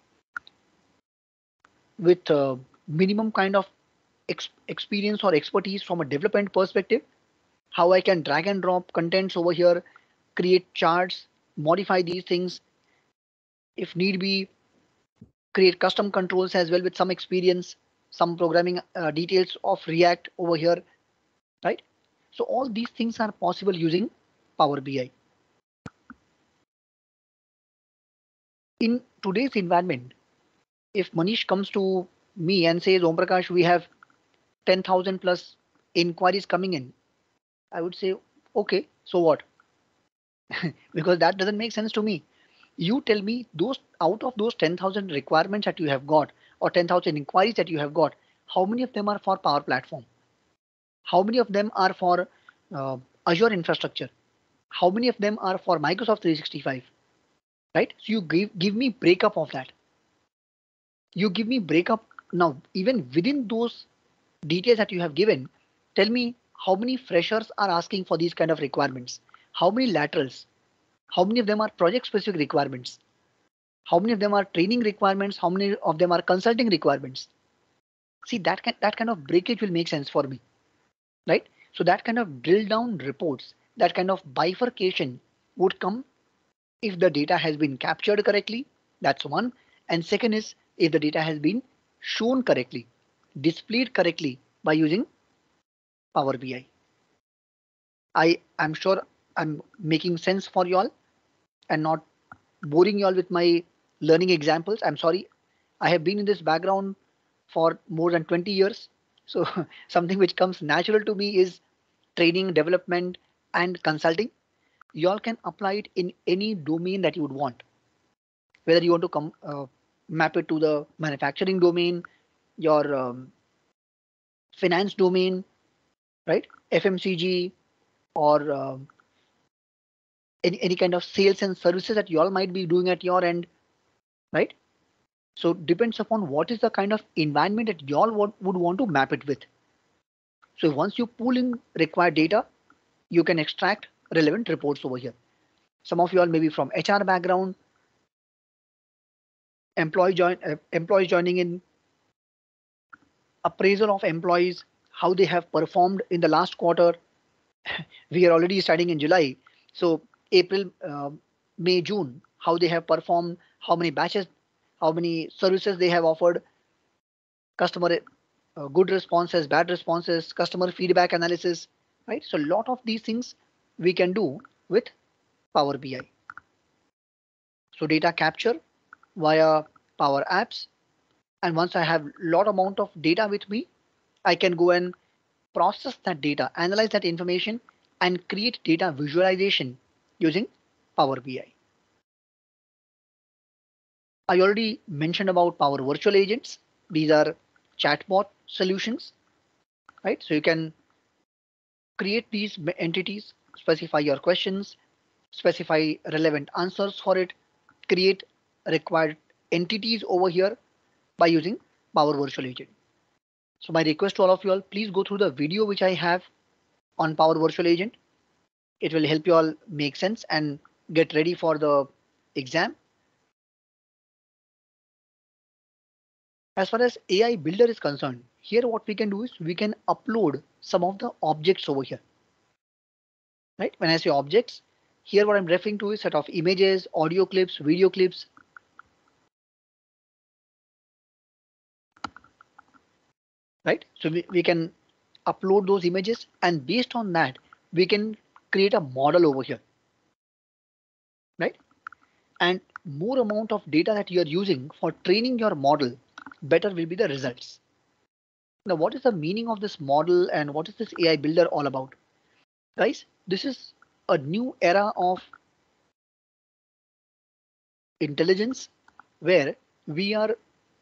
with uh, minimum kind of ex- experience or expertise from a development perspective, how I can drag and drop contents over here, create charts, modify these things, if need be, create custom controls as well with some experience, some programming uh, details of React over here, right? So all these things are possible using Power B I. In today's environment, if Manish comes to me and says, Om Prakash, we have ten thousand plus inquiries coming in, I would say, okay, so what? Because that doesn't make sense to me. You tell me those out of those ten thousand requirements that you have got or ten thousand inquiries that you have got, how many of them are for Power Platform? How many of them are for uh, Azure infrastructure? How many of them are for Microsoft three sixty-five? Right? So you give, give me breakup of that. You give me breakup now, even within those details that you have given, tell me how many freshers are asking for these kind of requirements, how many laterals, how many of them are project specific requirements, how many of them are training requirements, how many of them are consulting requirements. See, that kind, that kind of breakage will make sense for me, right? So that kind of drill down reports, that kind of bifurcation would come if the data has been captured correctly. That's one. And second is if the data has been shown correctly, displayed correctly by using Power B I. I am sure I'm making sense for y'all and not boring y'all with my learning examples. I'm sorry. I have been in this background for more than twenty years. So something which comes natural to me is training, development, and consulting. Y'all can apply it in any domain that you would want. Whether you want to come uh, map it to the manufacturing domain, your um, finance domain, right? F M C G or um, any, any kind of sales and services that you all might be doing at your end, right? So depends upon what is the kind of environment that you all want, would want to map it with. So once you pull in required data, you can extract relevant reports over here. Some of you all may be from H R background, employee join, uh, employees joining in, appraisal of employees, how they have performed in the last quarter. We are already starting in July. So April, uh, May, June, how they have performed, how many batches, how many services they have offered, customer uh, good responses, bad responses, customer feedback analysis, right? So a lot of these things we can do with Power B I. So data capture via Power Apps. And once I have lot amount of data with me, I can go and process that data, analyze that information, and create data visualization using Power B I. I already mentioned about Power Virtual Agents. These are chatbot solutions, right? So you can create these entities, specify your questions, specify relevant answers for it, create required entities over here by using Power Virtual Agent. So my request to all of you all, please go through the video which I have on Power Virtual Agent. It will help you all make sense and get ready for the exam. As far as A I Builder is concerned, here what we can do is we can upload some of the objects over here. Right? When I say objects, here what I'm referring to is set of images, audio clips, video clips. Right? So we, we can upload those images and based on that, we can create a model over here. Right? And more amount of data that you are using for training your model, better will be the results. Now, what is the meaning of this model and what is this A I builder all about? Guys, this is a new era of intelligence where we are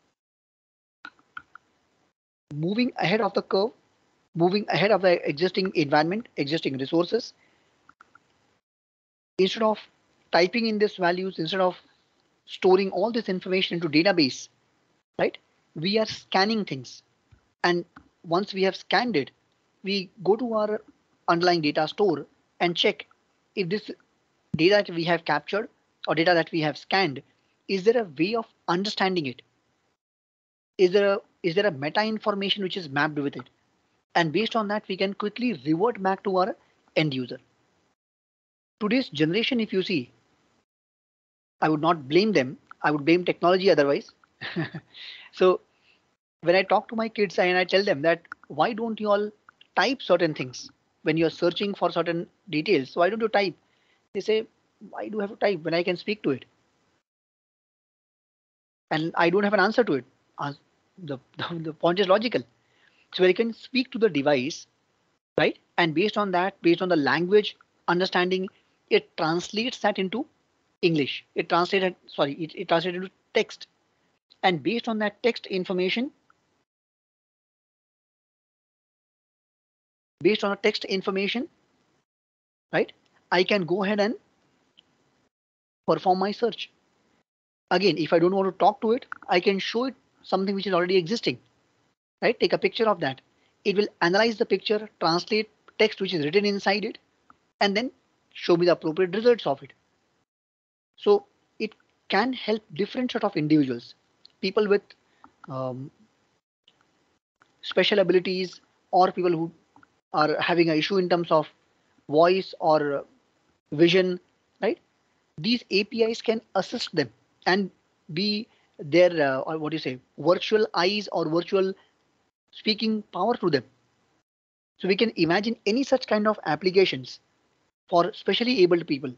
moving ahead of the curve, moving ahead of the existing environment, existing resources. Instead of typing in these values, instead of storing all this information into database, right? We are scanning things. And once we have scanned it, we go to our underlying data store and check if this data that we have captured or data that we have scanned, is there a way of understanding it? Is there a, is there a meta information which is mapped with it? And based on that, we can quickly revert back to our end user. Today's generation, if you see, I would not blame them. I would blame technology otherwise. So when I talk to my kids and I tell them that why don't you all type certain things when you're searching for certain details? So why don't you type? They say, why do I have to type when I can speak to it? And I don't have an answer to it. Uh, the, the point is logical. So I can speak to the device, right? And based on that, based on the language understanding, it translates that into English. It translated, sorry, it, it translated into text. And based on that text information, based on a text information, right? I can go ahead and perform my search. Again, if I don't want to talk to it, I can show it something which is already existing, right? Take a picture of that. It will analyze the picture, translate text which is written inside it, and then show me the appropriate results of it. So it can help different set of individuals, people with um, special abilities or people who are having an issue in terms of voice or vision, right? These A P Is can assist them and be their uh, or what do you say, virtual eyes or virtual speaking power to them. So we can imagine any such kind of applications for specially abled people,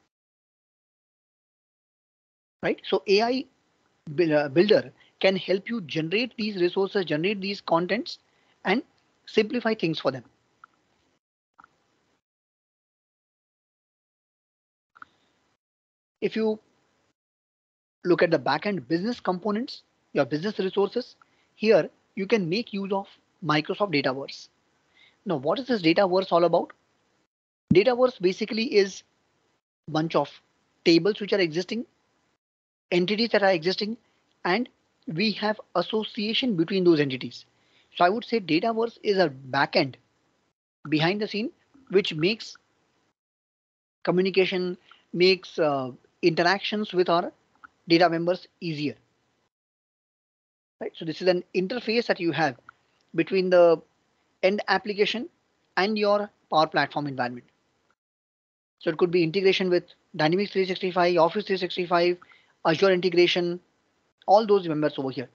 right? So A I builder can help you generate these resources, generate these contents, and simplify things for them. If you look at the backend business components, your business resources, here you can make use of Microsoft Dataverse. Now, what is this Dataverse all about? Dataverse basically is a bunch of tables which are existing, entities that are existing, and we have association between those entities. So I would say Dataverse is a backend behind the scene which makes communication, makes uh, interactions with our data members easier. Right? So this is an interface that you have between the end application and your Power Platform environment. So it could be integration with Dynamics three sixty-five, Office three sixty-five, Azure integration, all those members over here.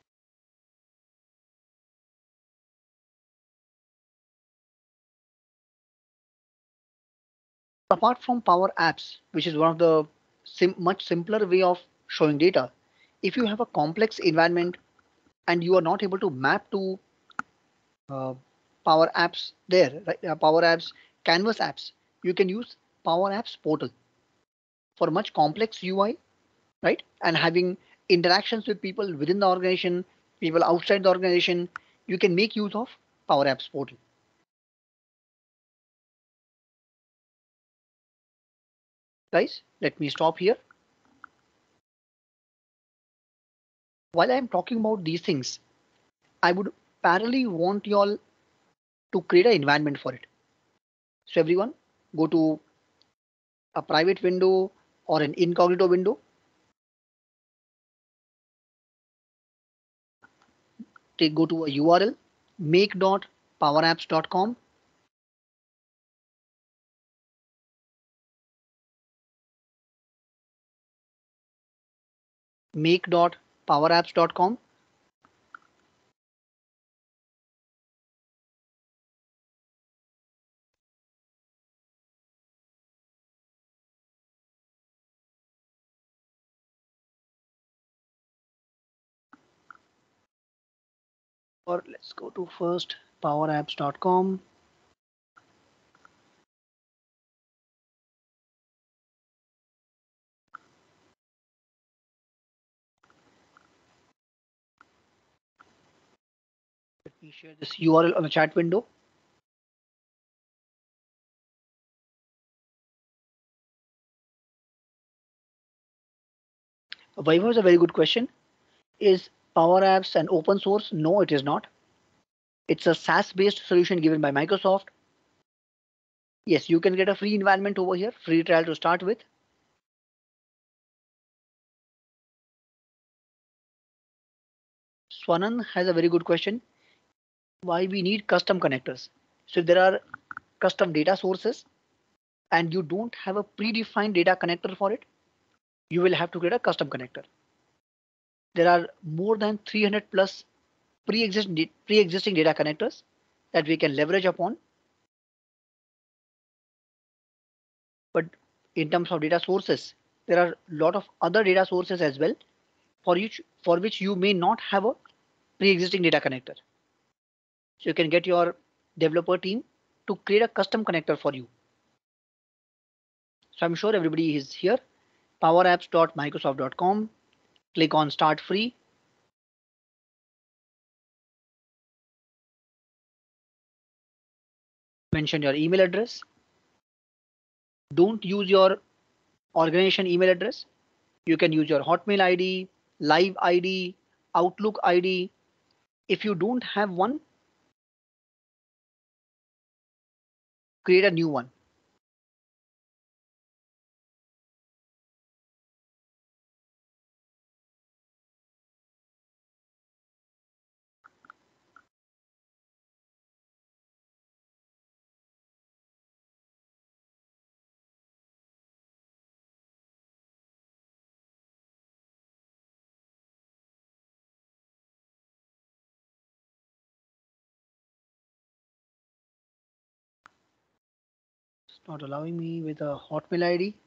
Apart from Power Apps, which is one of the sim much simpler way of showing data, if you have a complex environment and you are not able to map to uh, Power Apps there, right? Uh, Power Apps, Canvas apps, you can use Power Apps portal for much complex U I, right? And having interactions with people within the organization, people outside the organization, you can make use of Power Apps portal. Guys, let me stop here. While I'm talking about these things, I would parallelly want you all to create an environment for it. So everyone, go to a private window or an incognito window. Take go to a U R L, make dot power apps dot com. make dot power apps dot com. Or let's go to first power apps dot com. Let me share this U R L on the chat window. Vaibhav is a very good question. Is Power Apps an open source? No, it is not. It's a SaaS based solution given by Microsoft. Yes, you can get a free environment over here, free trial to start with. Swanan has a very good question. Why we need custom connectors? So if there are custom data sources and you don't have a predefined data connector for it, you will have to create a custom connector. There are more than three hundred plus pre-existing pre-existing data connectors that we can leverage upon. But in terms of data sources, there are a lot of other data sources as well for which for which you may not have a pre-existing data connector. So you can get your developer team to create a custom connector for you. So I'm sure everybody is here. power apps dot microsoft dot com. Click on Start Free. Mention your email address. Don't use your organization email address. You can use your Hotmail I D, Live I D, Outlook I D. If you don't have one, create a new one. It's not allowing me with a Hotmail I D.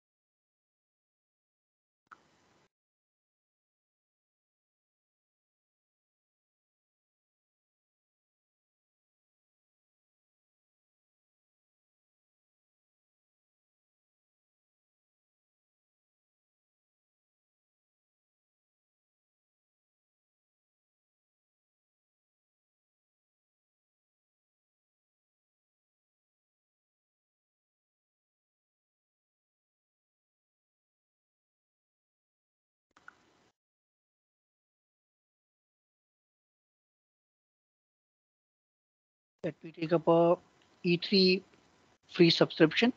Let me take up a E three free subscription.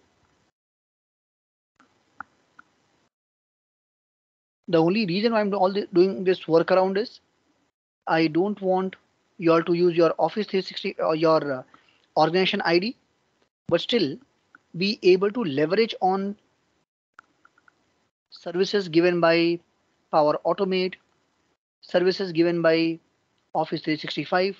The only reason why I'm all doing this workaround is I don't want you all to use your Office three sixty or your uh, organization I D, but still be able to leverage on services given by Power Automate, services given by Office three sixty-five.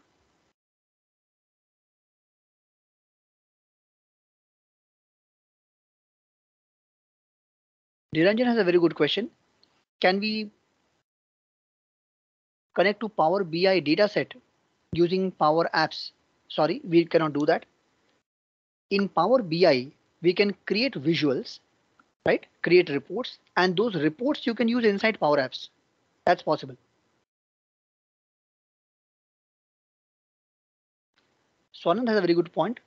Niranjan has a very good question. Can we connect to Power B I dataset using Power Apps? Sorry, we cannot do that. In Power B I, we can create visuals, right? Create reports, and those reports you can use inside Power Apps. That's possible. Swanand has a very good point.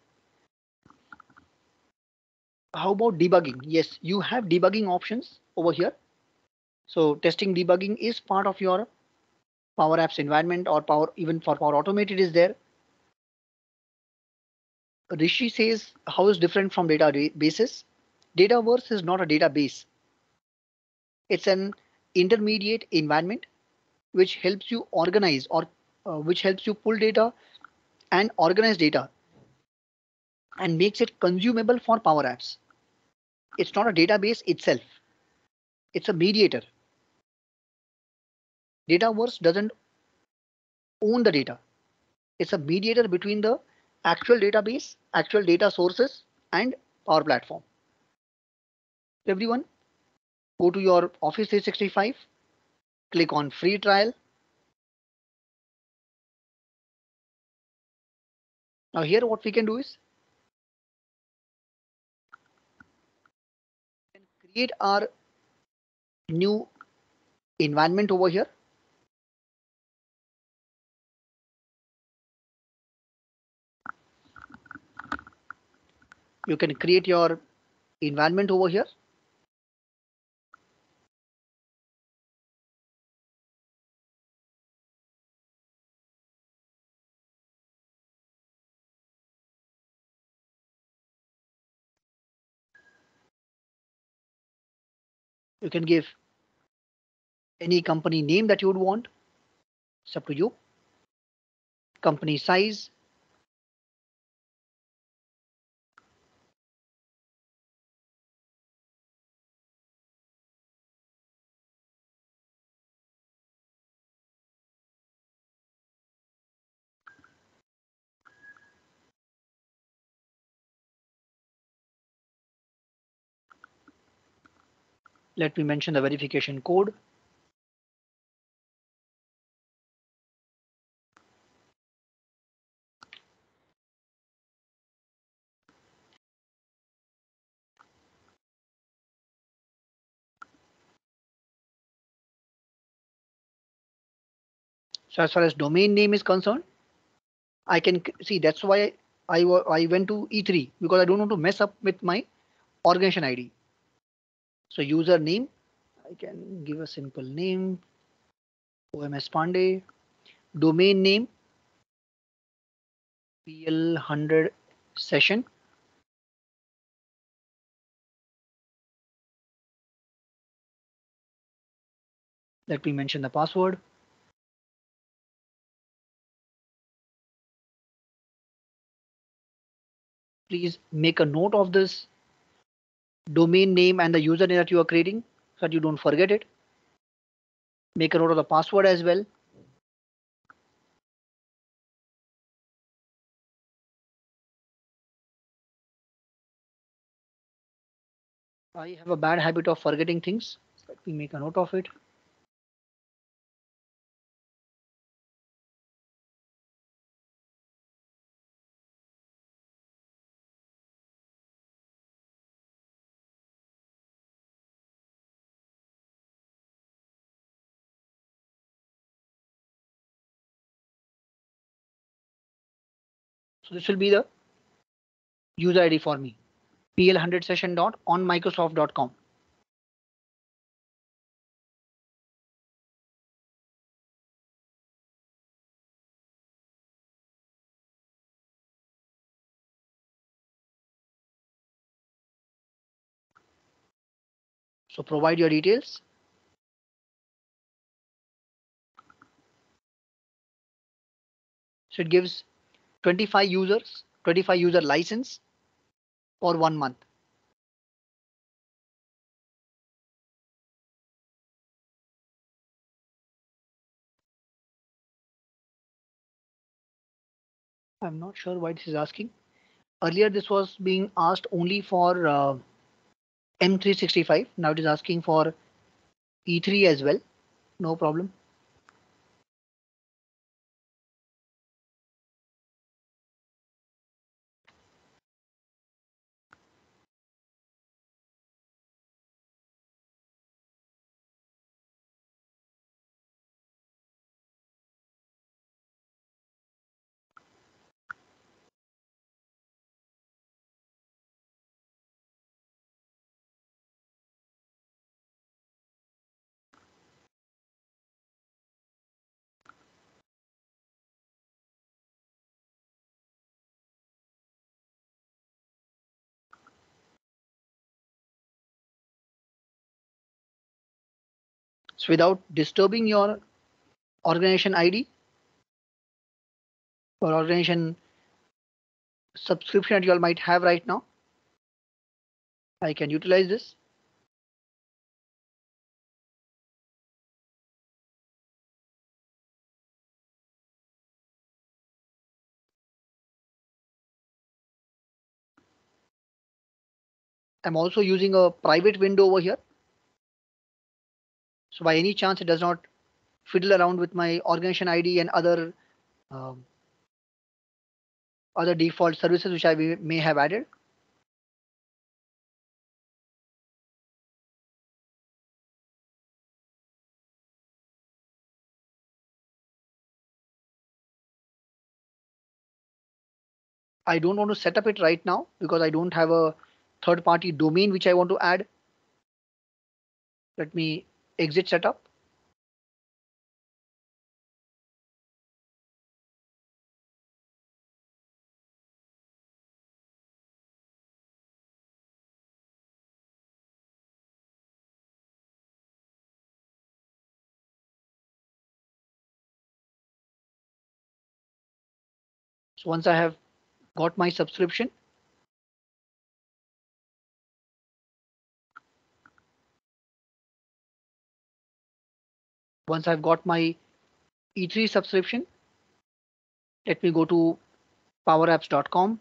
How about debugging? Yes, you have debugging options over here. So testing debugging is part of your Power Apps environment or Power even for Power Automate it is there. Rishi says how is different from databases? Dataverse is not a database. It's an intermediate environment which helps you organize or uh, which helps you pull data and organize data and makes it consumable for Power Apps. It's not a database itself. It's a mediator. Dataverse doesn't own the data. It's a mediator between the actual database, actual data sources, and Power Platform. Everyone, go to your Office three sixty-five, click on free trial. Now here what we can do is create our new environment over here. You can create your environment over here. You can give any company name that you would want. It's up to you. Company size. Let me mention the verification code. So as far as domain name is concerned, I can see that's why I, I went to E three because I don't want to mess up with my organization I D. So username, I can give a simple name, O M S Pandey. Domain name, P L one hundred session. Let me mention the password. Please make a note of this domain name and the username that you are creating so that you don't forget it. Make a note of the password as well. I have a bad habit of forgetting things. Let me make a note of it. So this will be the user I D for me. P L one hundred session dot on microsoft dot com. So provide your details. So it gives twenty-five users, twenty-five user license for one month. I'm not sure why this is asking. Earlier this was being asked only for uh, M three sixty-five. Now it is asking for E three as well. No problem. So without disturbing your organization I D or organization subscription that you all might have right now, I can utilize this. I'm also using a private window over here. So by any chance it does not fiddle around with my organization I D and other um, other default services which I may have added. I don't want to set up it right now because I don't have a third party domain which I want to add. Let me exit setup. So once I have got my subscription, once I've got my E three subscription, let me go to power apps dot com.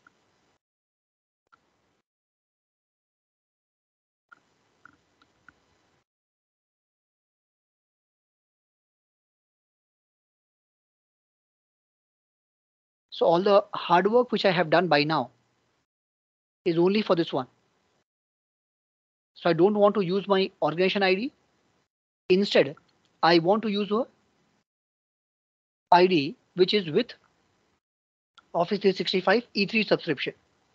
So all the hard work which I have done by now is only for this one. So I don't want to use my organization I D. Instead, I want to use a I D which is with Office three sixty-five E three subscription.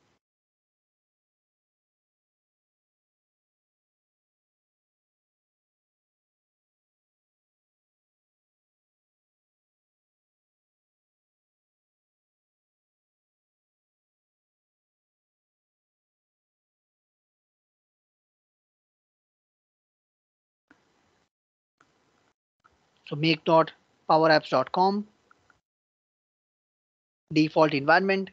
So make dot power apps dot com, default environment.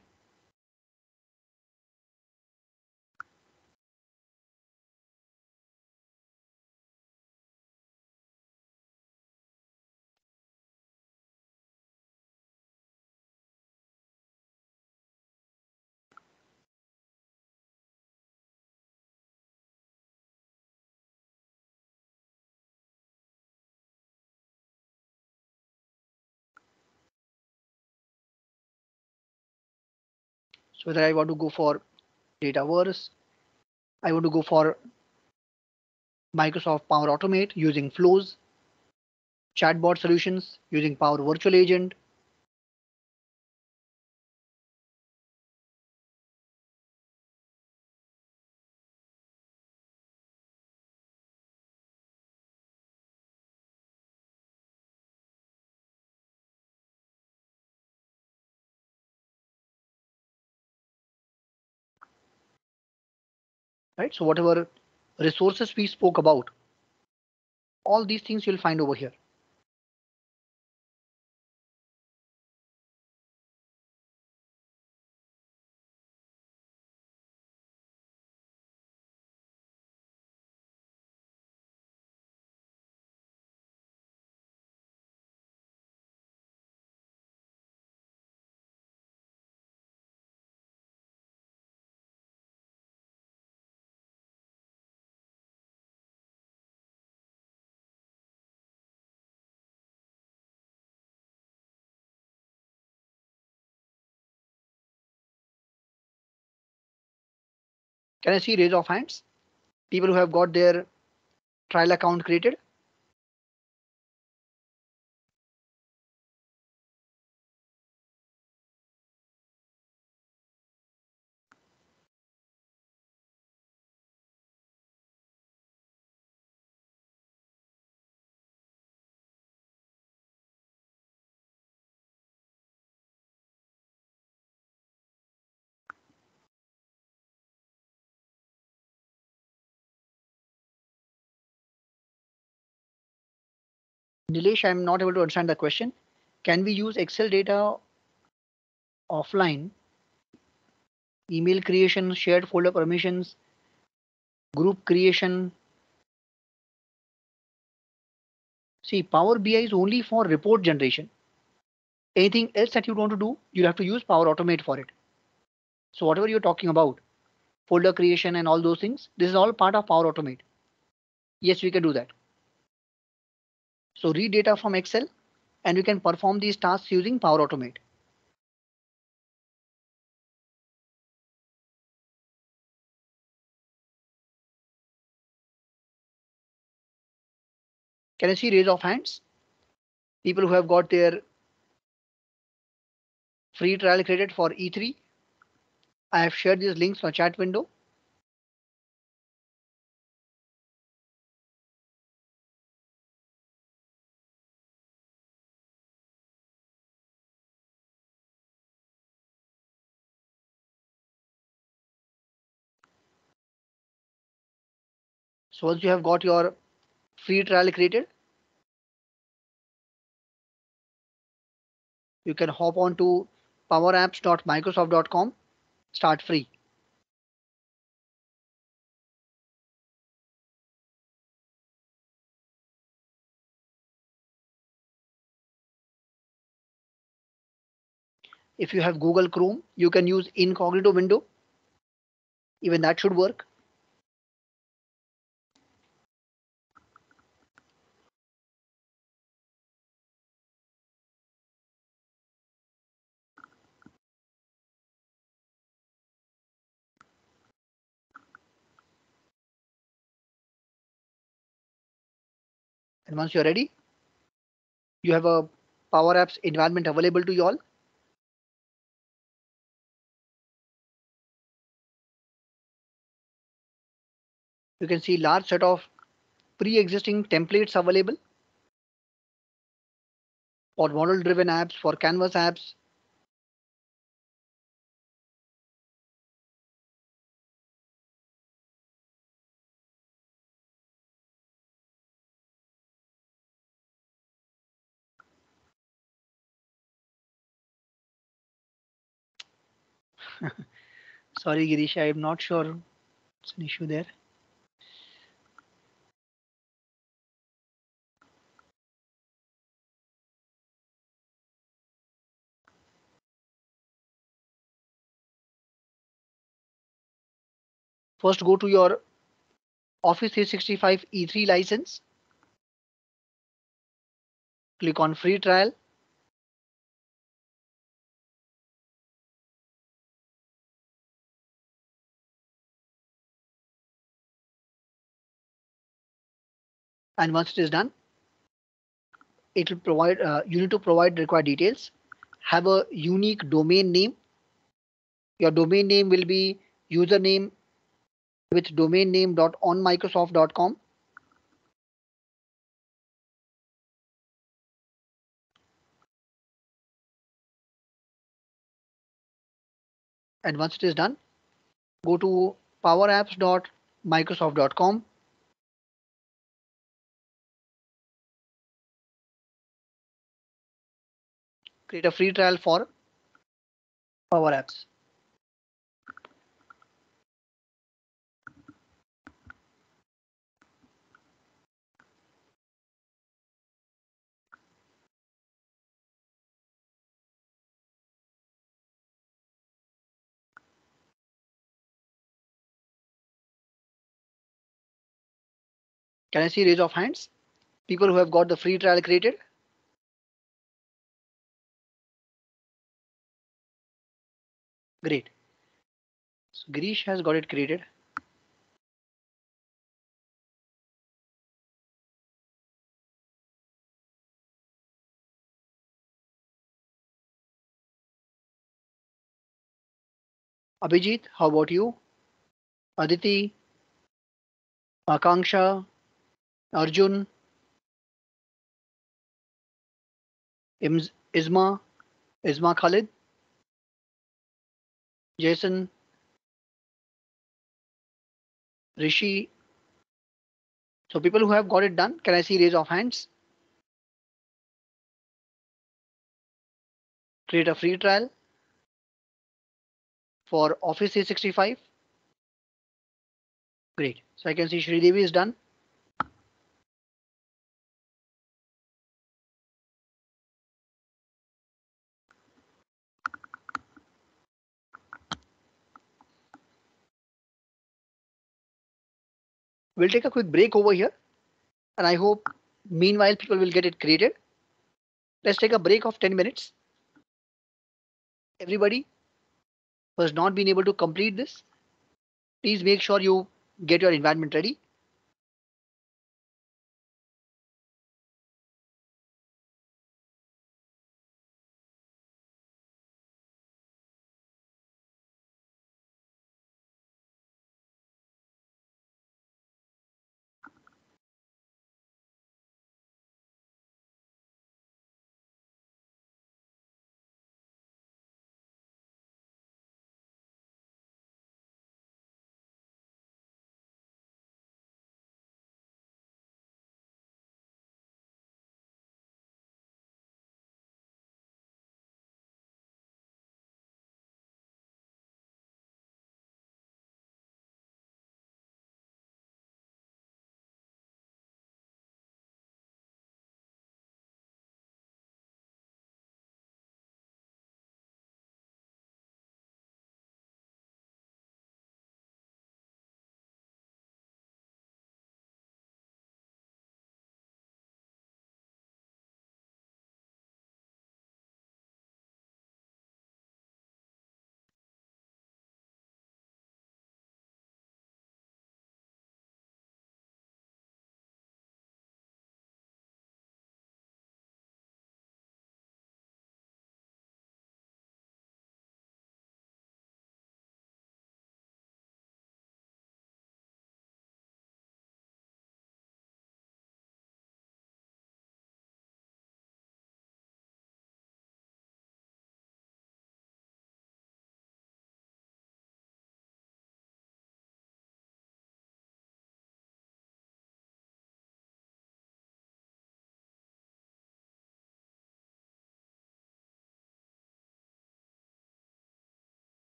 So whether I want to go for Dataverse, I want to go for Microsoft Power Automate using flows, chatbot solutions using Power Virtual Agent. Right. So whatever resources we spoke about, all these things you'll find over here. Can I see raise of hands? People who have got their trial account created. Nilesh, I'm not able to understand the question. Can we use Excel data offline? Email creation, shared folder permissions, group creation. See, Power B I is only for report generation. Anything else that you want to do, you'll have to use Power Automate for it. So whatever you're talking about, folder creation and all those things, this is all part of Power Automate. Yes, we can do that. So read data from Excel and we can perform these tasks using Power Automate. Can I see raise of hands? People who have got their free trial created for E three. I have shared these links in the chat window. So once you have got your free trial created, you can hop on to power apps dot microsoft dot com, start free. If you have Google Chrome, you can use incognito window. Even that should work. And once you're ready, you have a Power Apps environment available to you all. You can see large set of pre-existing templates available for model-driven apps, for Canvas apps. Sorry, Girish, I'm not sure it's an issue there. First, go to your Office three sixty-five E three license. Click on free trial. And once it is done, it will provide, uh, you need to provide required details. Have a unique domain name. Your domain name will be username with domain name dot on microsoft dot com. And once it is done, go to power apps dot microsoft dot com. Create a free trial for Power Apps. Can I see raise of hands? People who have got the free trial created. Great. So Girish has got it created. Abhijit, how about you? Aditi, Akanksha, Arjun, Ims- Isma, Isma Khalid, Jason, Rishi. So people who have got it done, can I see raise of hands? Create a free trial for Office three sixty-five. Great. So I can see Sridevi is done. We'll take a quick break over here. And I hope meanwhile people will get it created. Let's take a break of ten minutes. Everybody who has not been able to complete this, please make sure you get your environment ready.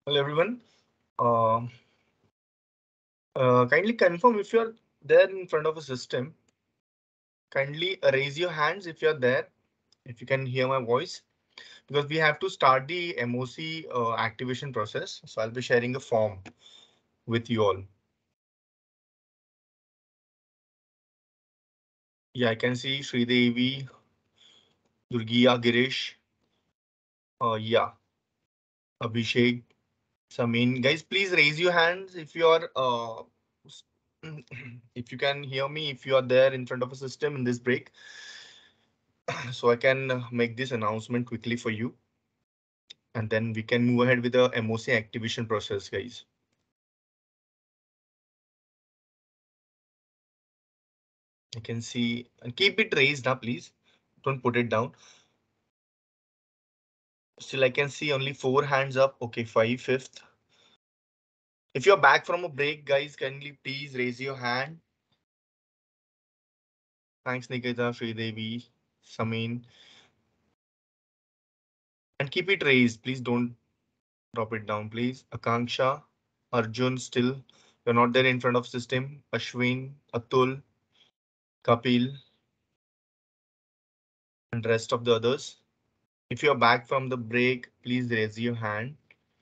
Hello everyone. Uh, uh, kindly confirm if you're there in front of a system. Kindly raise your hands if you're there, if you can hear my voice, because we have to start the M O C uh, activation process. So I'll be sharing a form with you all. Yeah, I can see Sridevi, Durgiya, Girish, uh, yeah, Abhishek, Samin. Guys, please raise your hands if you're uh, if you can hear me, if you are there in front of a system in this break, so I can uh, make this announcement quickly for you, and then we can move ahead with the M O C activation process, guys. I can see, and keep it raised up, please. Don't put it down. Still, I can see only four hands up. Okay, five, fifth. If you're back from a break, guys, kindly please raise your hand. Thanks, Nikita, Sridevi, Samin. And keep it raised. Please don't drop it down, please. Akanksha, Arjun, still. You're not there in front of system. Ashwin, Atul, Kapil, and rest of the others. If you're back from the break, please raise your hand.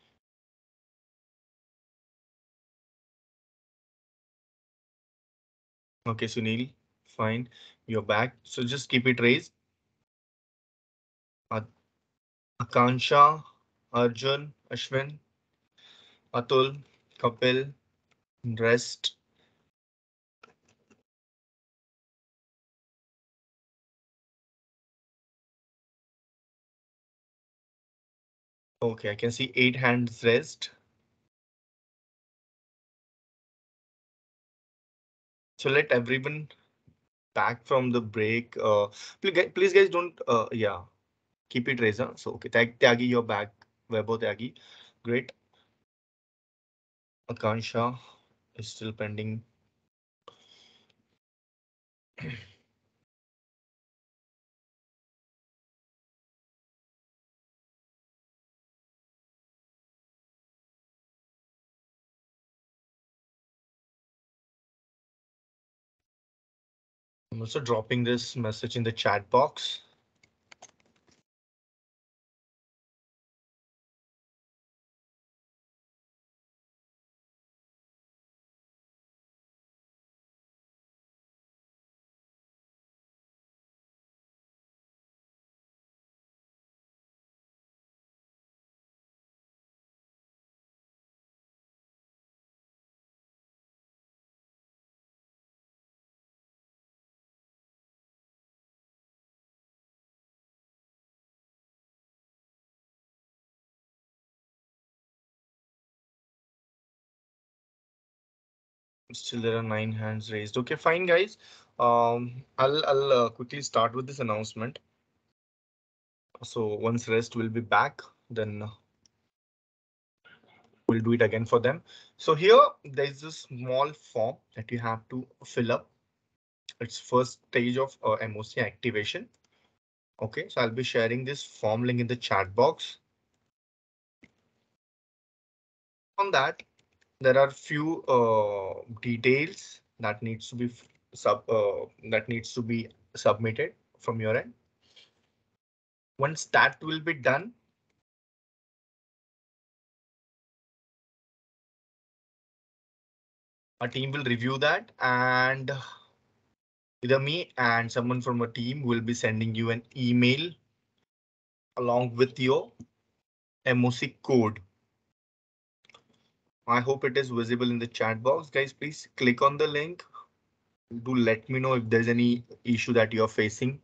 Okay, Sunil, fine. You're back. So just keep it raised. A- Akanksha, Arjun, Ashwin, Atul, Kapil, rest. Okay, I can see eight hands raised. So let everyone back from the break. Uh, please, guys, please guys don't. Uh, yeah, keep it raised. Huh? So okay, Tyag, Tyagi, you're back. Webo Tyagi, great. Akansha is still pending. I'm also dropping this message in the chat box. Still, there are nine hands raised. Okay, fine, guys. Um, I'll I'll uh, quickly start with this announcement. So once rest will be back, then we'll do it again for them. So here there's a small form that you have to fill up. It's first stage of uh, M O C activation. Okay, so I'll be sharing this form link in the chat box. On that, there are few uh, details that needs to be sub uh, that needs to be submitted from your end. Once that will be done, a team will review that, and either me and someone from a team will be sending you an email along with your M O C code. I hope it is visible in the chat box. Guys, please click on the link. Do let me know if there's any issue that you're facing.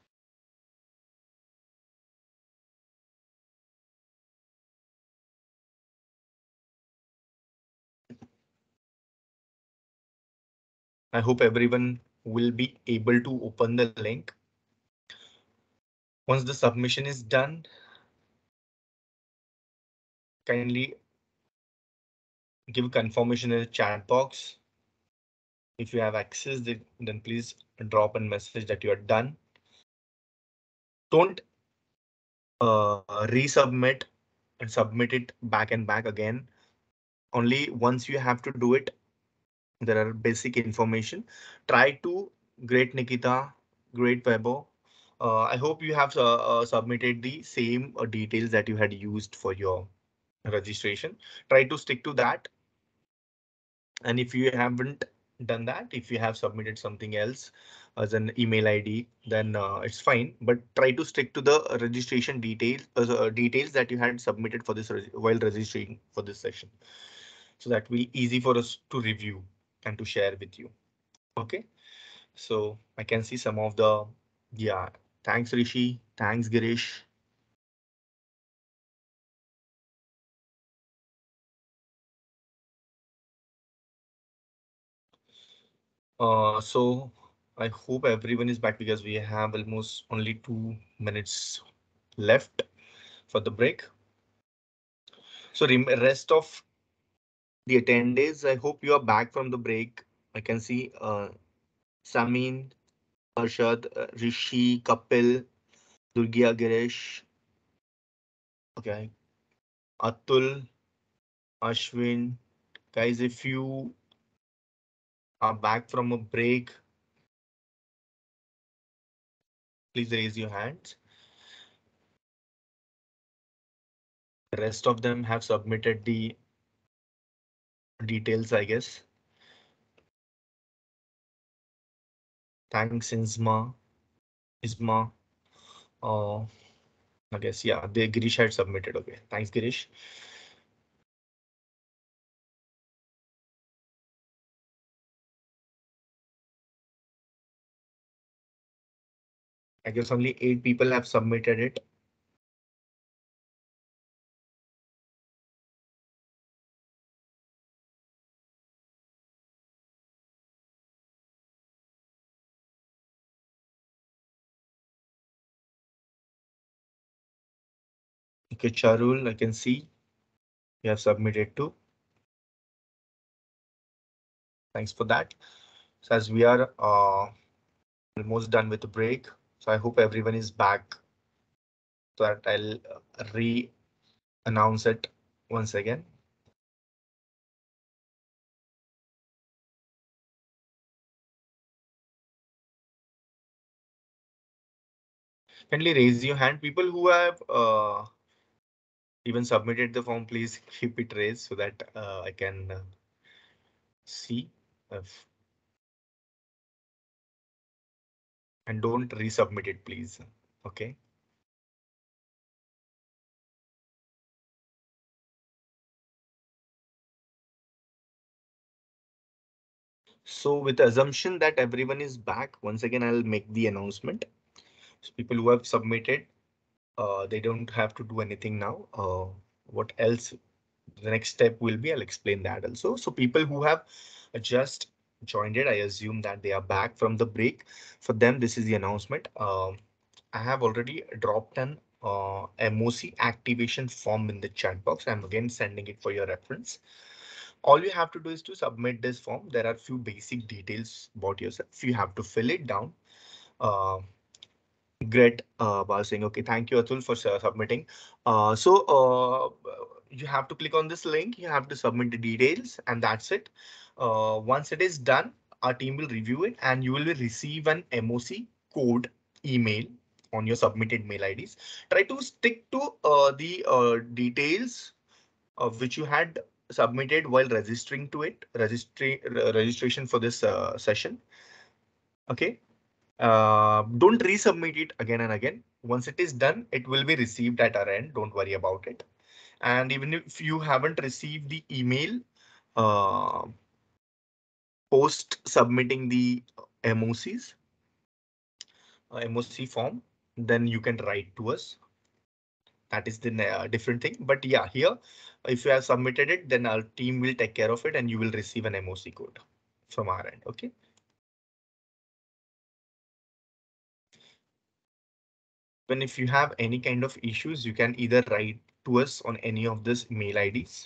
I hope everyone will be able to open the link. Once the submission is done, kindly give confirmation in the chat box. If you have access, then please drop a message that you are done. Don't uh, resubmit and submit it back and back again. Only once you have to do it, there are basic information. Try to great Nikita, great Webo. Uh, I hope you have uh, uh, submitted the same uh, details that you had used for your registration. Try to stick to that. And if you haven't done that, if you have submitted something else as an email I D, then uh, it's fine. But try to stick to the registration details, uh, uh, details that you had submitted for this reg- while registering for this session. So that will be easy for us to review and to share with you. Okay, so I can see some of the, yeah, thanks Rishi, thanks Girish. Uh, so I hope everyone is back because we have almost only two minutes left for the break. So rem rest of the attendees, I hope you are back from the break. I can see uh, Samin, Arshad, uh, Rishi, Kapil, Durgia, Girish, okay, Atul, Ashwin. Guys, if you are back from a break, please raise your hands. The rest of them have submitted the details, I guess. Thanks, Isma. Isma. Uh, I guess, yeah, the Girish had submitted. Okay, thanks, Girish. I guess only eight people have submitted it. Okay, Charul, I can see you have submitted too. Thanks for that. So as we are uh, almost done with the break, so I hope everyone is back so that I'll uh, re-announce it once again. Kindly raise your hand. People who have uh, even submitted the form, please keep it raised so that uh, I can uh, see if, and don't resubmit it, please. Okay. So with the assumption that everyone is back, once again, I'll make the announcement. So people who have submitted, uh, they don't have to do anything now. Uh, what else? The next step will be, I'll explain that also. So people who have just joined it, I assume that they are back from the break. For them, this is the announcement. Uh, I have already dropped an uh, M O C activation form in the chat box. I'm again sending it for your reference. All you have to do is to submit this form. There are few basic details about yourself. You have to fill it down. Uh, Great, uh, by saying, okay, thank you, Atul, for uh, submitting. Uh, so uh, you have to click on this link. You have to submit the details, and that's it. Uh, once it is done, our team will review it, and you will receive an M O C code email on your submitted mail I Ds. Try to stick to uh, the uh, details of which you had submitted while registering to it, registry, uh, registration for this uh, session. Okay. Uh, don't resubmit it again and again. Once it is done, it will be received at our end. Don't worry about it. And even if you haven't received the email uh, post submitting the M O Cs, uh, M O C form, then you can write to us. That is the uh, different thing. But yeah, here, if you have submitted it, then our team will take care of it and you will receive an M O C code from our end. Okay. When if you have any kind of issues, you can either write to us on any of these mail I Ds.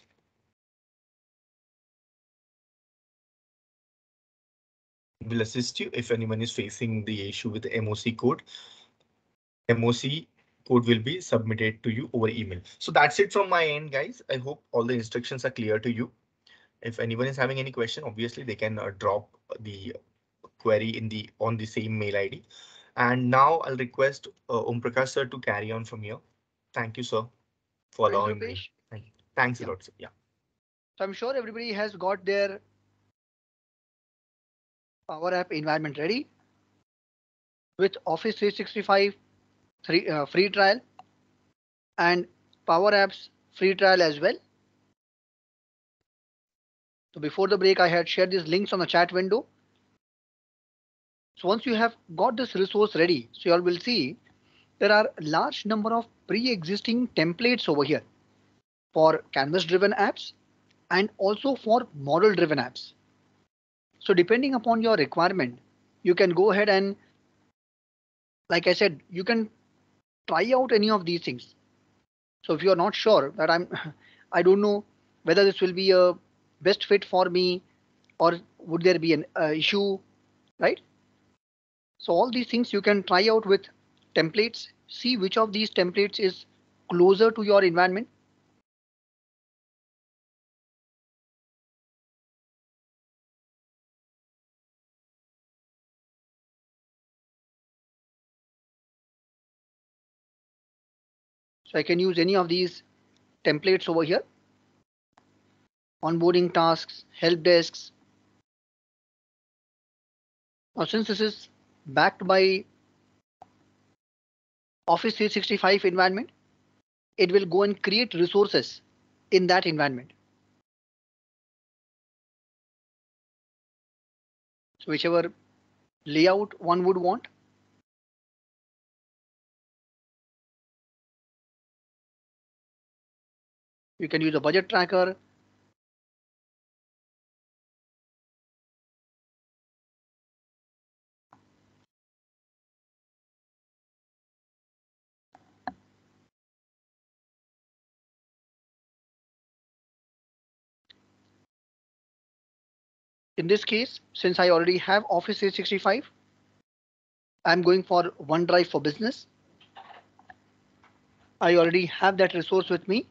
Will assist you if anyone is facing the issue with the M O C code. M O C code will be submitted to you over email. So that's it from my end, guys. I hope all the instructions are clear to you. If anyone is having any question, obviously they can uh, drop the query in the on the same mail I D. And now I'll request uh, Om Prakash sir to carry on from here. Thank you, sir, for Thanks, allowing me. Rupesh. Thank you. Thanks a Yeah. lot, sir. Yeah. So I'm sure everybody has got their Power App environment ready with Office three sixty-five three, uh, free trial and Power Apps free trial as well. So before the break, I had shared these links on the chat window. So once you have got this resource ready, so you all will see there are a large number of pre-existing templates over here for canvas-driven apps and also for model-driven apps. So depending upon your requirement, you can go ahead and, like I said, you can try out any of these things. So if you are not sure that I'm, I don't know whether this will be a best fit for me or would there be an uh, issue, right? So all these things you can try out with templates, see which of these templates is closer to your environment. So I can use any of these templates over here. Onboarding tasks, help desks. Now since this is backed by Office three sixty-five environment, it will go and create resources in that environment. So whichever layout one would want. You can use a budget tracker. In this case, since I already have Office three sixty-five, I'm going for OneDrive for Business. I already have that resource with me.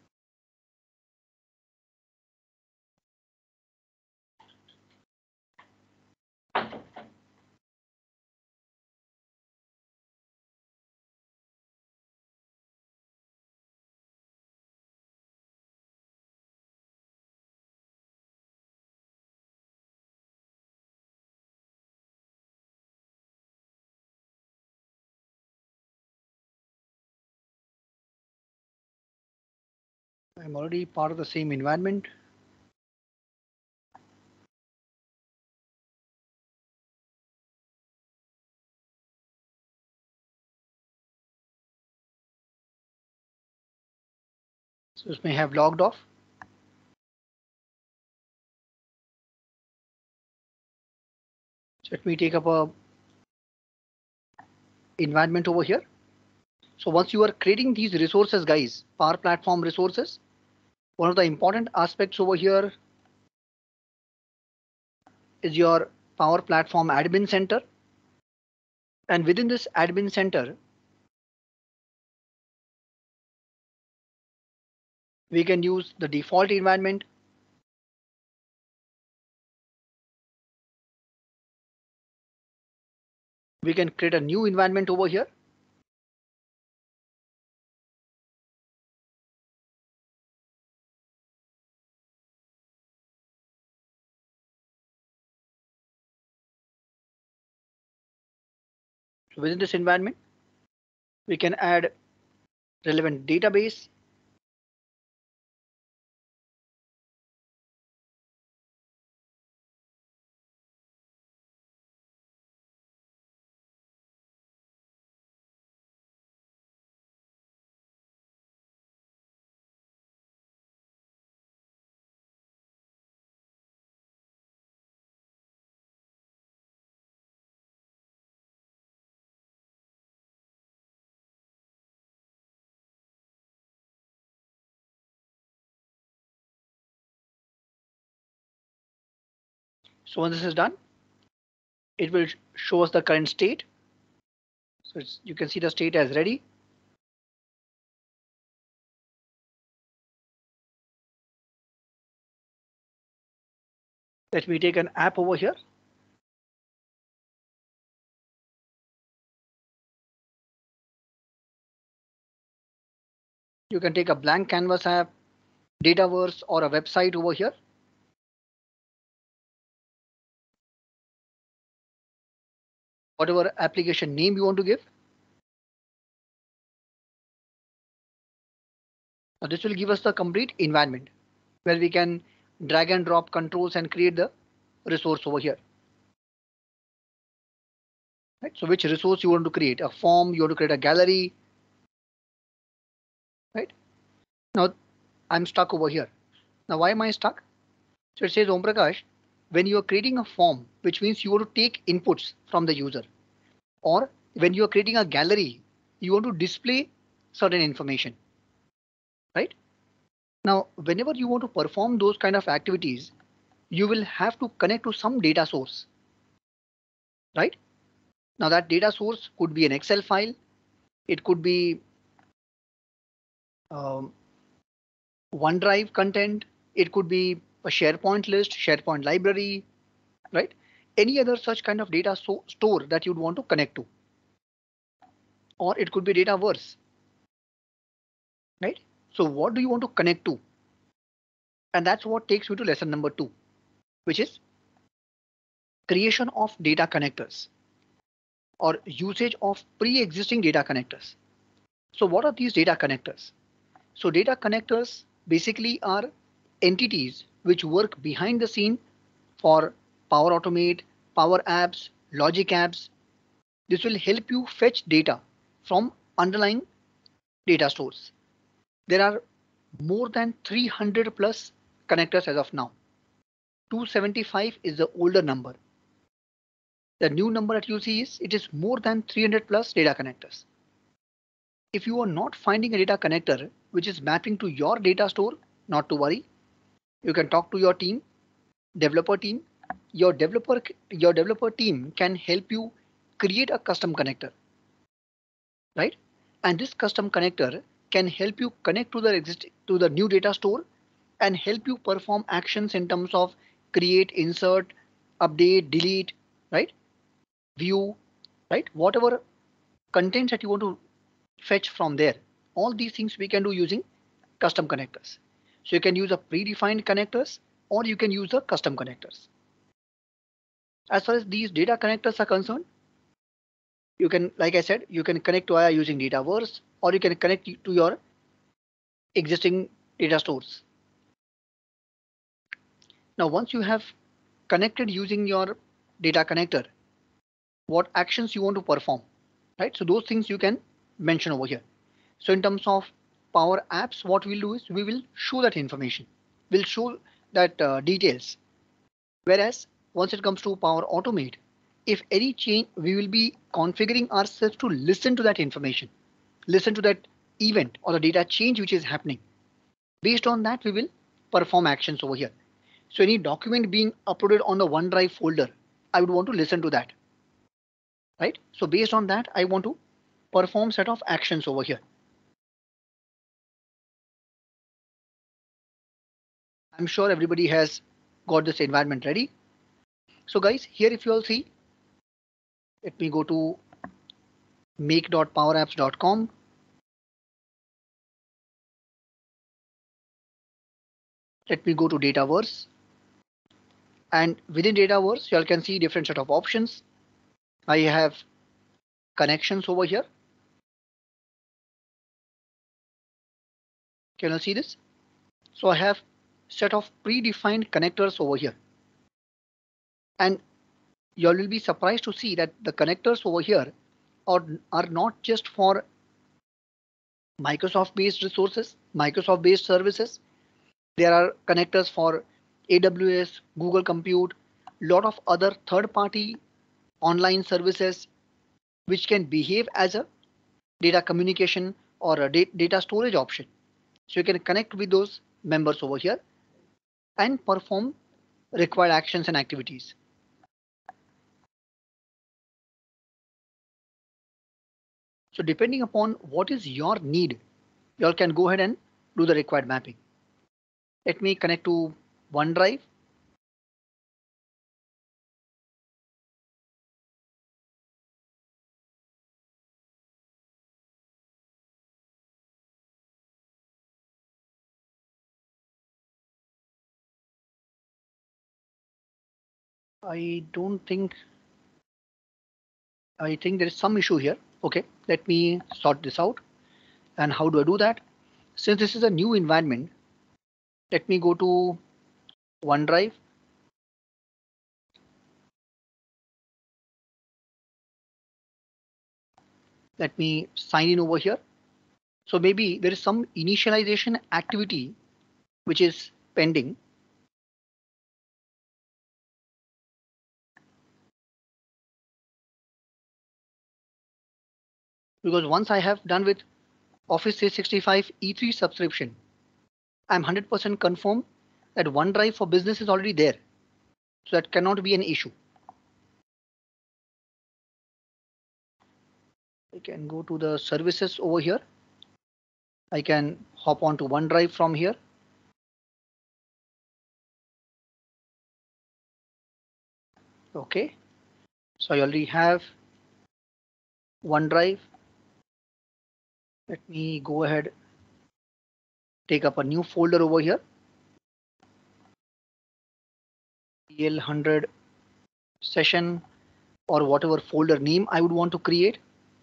I'm already part of the same environment. So this may have logged off. So let me take up a environment over here. So once you are creating these resources, guys, Power Platform resources, one of the important aspects over here is your Power Platform Admin Center. And within this Admin Center, we can use the default environment. We can create a new environment over here. So within this environment, we can add relevant database. So when this is done, it will show us the current state. So it's, you can see the state as ready. Let me take an app over here. You can take a blank canvas app, Dataverse, or a website over here. Whatever application name you want to give. Now this will give us the complete environment where we can drag and drop controls and create the resource over here. Right? So which resource you want to create? A form, you want to create a gallery. Right? Now I'm stuck over here. Now why am I stuck? So it says Om Prakash, when you are creating a form, which means you want to take inputs from the user, or when you are creating a gallery, you want to display certain information. Right? Now, whenever you want to perform those kind of activities, you will have to connect to some data source. Right? Now that data source could be an Excel file, it could be um, OneDrive content, it could be a SharePoint list, SharePoint library, right? Any other such kind of data so store that you'd want to connect to. Or it could be Dataverse, right? So what do you want to connect to? And that's what takes me to lesson number two, which is creation of data connectors or usage of pre-existing data connectors. So what are these data connectors? So data connectors basically are entities which work behind the scene for Power Automate, Power Apps, Logic Apps. This will help you fetch data from underlying data stores. There are more than three hundred plus connectors as of now. two seventy-five is the older number. The new number that you see is it is more than three hundred plus data connectors. If you are not finding a data connector which is mapping to your data store, not to worry. You can talk to your team, developer team. Your developer your developer team can help you create a custom connector, right? And this custom connector can help you connect to the existing to the new data store and help you perform actions in terms of create, insert, update, delete, right? View, right? Whatever content that you want to fetch from there. All these things we can do using custom connectors. So you can use a predefined connectors or you can use the custom connectors. As far as these data connectors are concerned, you can, like I said, you can connect to I A using Dataverse or you can connect to your existing data stores. Now, once you have connected using your data connector, what actions you want to perform, right? So those things you can mention over here. So in terms of Power Apps, what we'll do is we will show that information. We'll show that uh, details. Whereas once it comes to Power Automate, if any change, we will be configuring ourselves to listen to that information, listen to that event or the data change which is happening. Based on that, we will perform actions over here. So any document being uploaded on the OneDrive folder, I would want to listen to that, right? So based on that, I want to perform set of actions over here. I'm sure everybody has got this environment ready. So guys, here if you all see, let me go to make dot power apps dot com. Let me go to Dataverse. And within Dataverse, you all can see different set of options. I have connections over here. Can you see this? So I have set of predefined connectors over here. And you all will be surprised to see that the connectors over here are, are not just for Microsoft based resources, Microsoft based services. There are connectors for A W S, Google Compute, lot of other third party online services which can behave as a data communication or a data storage option. So you can connect with those members over here and perform required actions and activities. So depending upon what is your need, you all can go ahead and do the required mapping. Let me connect to OneDrive. I don't think, I think there is some issue here. Okay, let me sort this out. And how do I do that? Since this is a new environment, let me go to OneDrive. Let me sign in over here. So maybe there is some initialization activity which is pending. Because once I have done with Office three sixty-five E three subscription, I'm one hundred percent confirmed that OneDrive for Business is already there. So that cannot be an issue. I can go to the services over here. I can hop on to OneDrive from here. Okay, so I already have OneDrive. Let me go ahead, take up a new folder over here. P L one hundred session or whatever folder name I would want to create.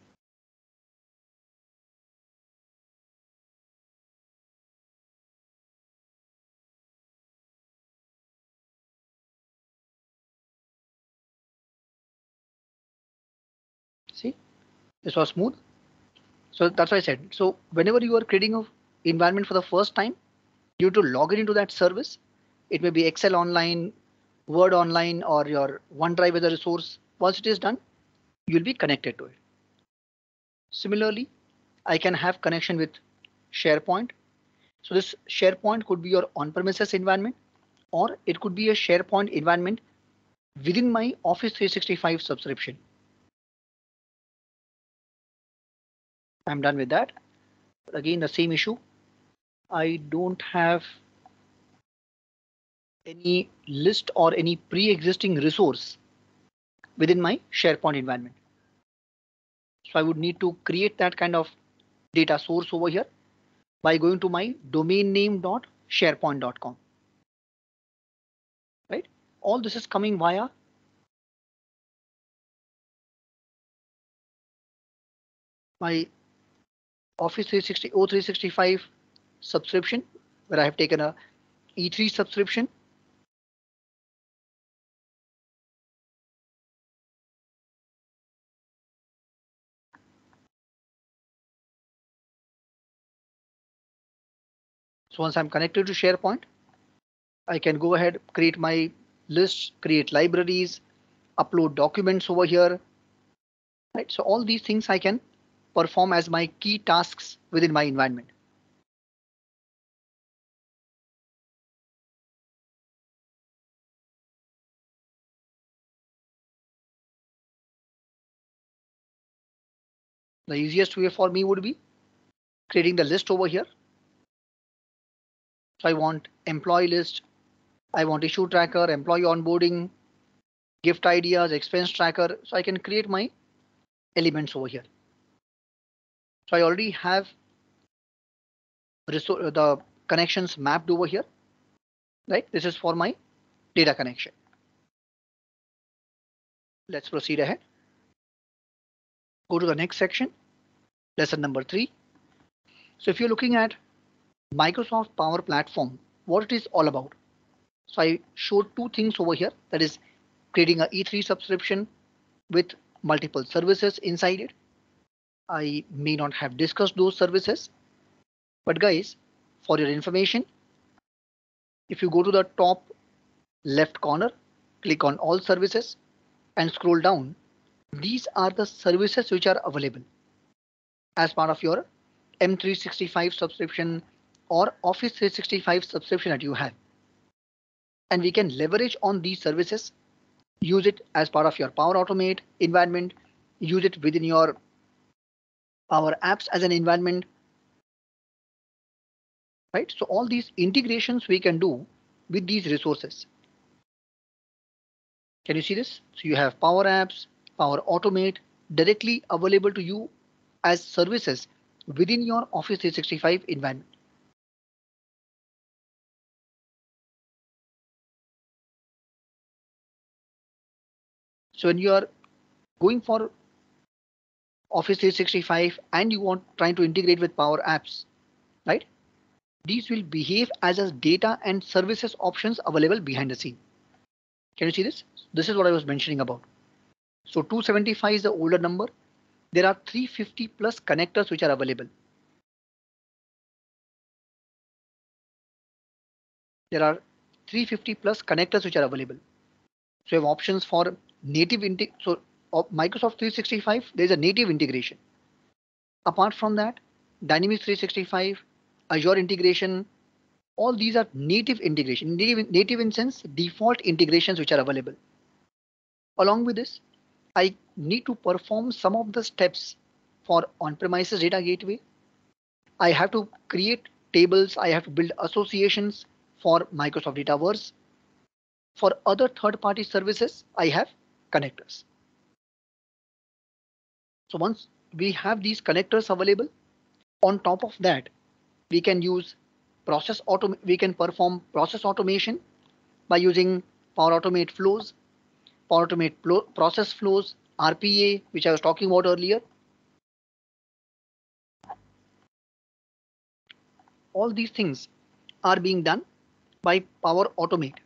See, this was smooth. So that's why I said, so whenever you are creating an environment for the first time, you have to log in into that service. It may be Excel Online, Word Online, or your OneDrive as a resource. Once it is done, you'll be connected to it. Similarly, I can have connection with SharePoint. So this SharePoint could be your on-premises environment, or it could be a SharePoint environment within my Office three sixty-five subscription. I'm done with that. But again, the same issue. I don't have any list or any pre-existing resource within my SharePoint environment. So I would need to create that kind of data source over here by going to my domain name dot sharepoint dot com. Right? All this is coming via my Office three sixty O three sixty-five subscription, where I have taken a E three subscription. So once I'm connected to SharePoint, I can go ahead, create my lists, create libraries, upload documents over here. Right? So all these things I can perform as my key tasks within my environment. The easiest way for me would be creating the list over here. So I want employee list, I want issue tracker, employee onboarding, gift ideas, expense tracker. So I can create my elements over here. So I already have the connections mapped over here. Right? This is for my data connection. Let's proceed ahead. Go to the next section, lesson number three. So if you're looking at Microsoft Power Platform, what it is all about. So I showed two things over here. That is creating a E three subscription with multiple services inside it. I may not have discussed those services, but guys, for your information, if you go to the top left corner, click on all services and scroll down, these are the services which are available as part of your M three sixty-five subscription or Office three sixty-five subscription that you have. And we can leverage on these services, use it as part of your Power Automate environment, use it within your Power Apps as an environment. Right? So all these integrations we can do with these resources. Can you see this? So you have Power Apps, Power Automate directly available to you as services within your Office three sixty-five environment. So when you are going for Office three sixty-five and you want trying to integrate with Power Apps, right? These will behave as a data and services options available behind the scene. Can you see this? This is what I was mentioning about. So two seventy-five is the older number. There are three hundred fifty plus connectors which are available. There are three hundred fifty plus connectors which are available. So you have options for native integ. So of Microsoft three sixty-five, there is a native integration. Apart from that, Dynamics three sixty-five, Azure integration, all these are native integration. Native, native in sense default integrations which are available. Along with this, I need to perform some of the steps for on-premises data gateway. I have to create tables. I have to build associations for Microsoft Dataverse. For other third-party services, I have connectors. So once we have these connectors available, on top of that, we can use process autom we can perform process automation by using Power Automate flows, Power Automate process flows, R P A, which I was talking about earlier. All these things are being done by Power Automate.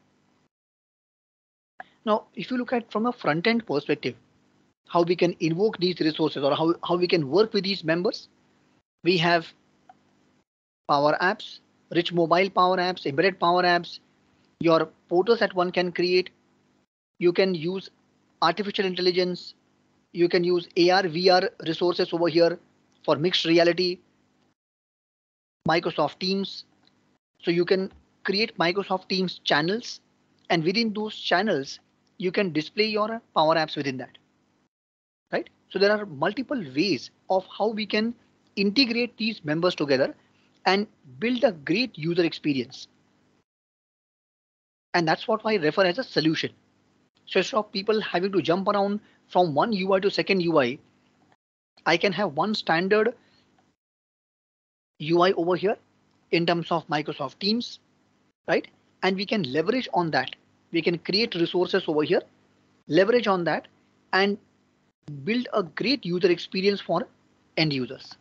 Now, if you look at from a front end perspective, how we can invoke these resources or how, how we can work with these members, we have Power Apps, rich mobile Power Apps, embedded Power Apps, your portals that one can create. You can use artificial intelligence. You can use A R, V R resources over here for mixed reality, Microsoft Teams. So you can create Microsoft Teams channels, and within those channels, you can display your Power Apps within that, right? So there are multiple ways of how we can integrate these members together and build a great user experience. And that's what I refer as a solution. So instead of people having to jump around from one U I to second U I, I can have one standard U I over here in terms of Microsoft Teams, right? And we can leverage on that. We can create resources over here, leverage on that, and build a great user experience for end users.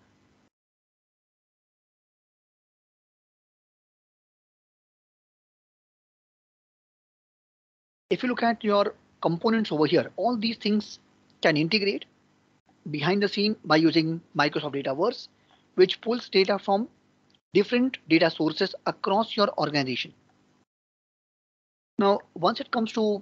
If you look at your components over here, all these things can integrate behind the scene by using Microsoft Dataverse, which pulls data from different data sources across your organization. Now, once it comes to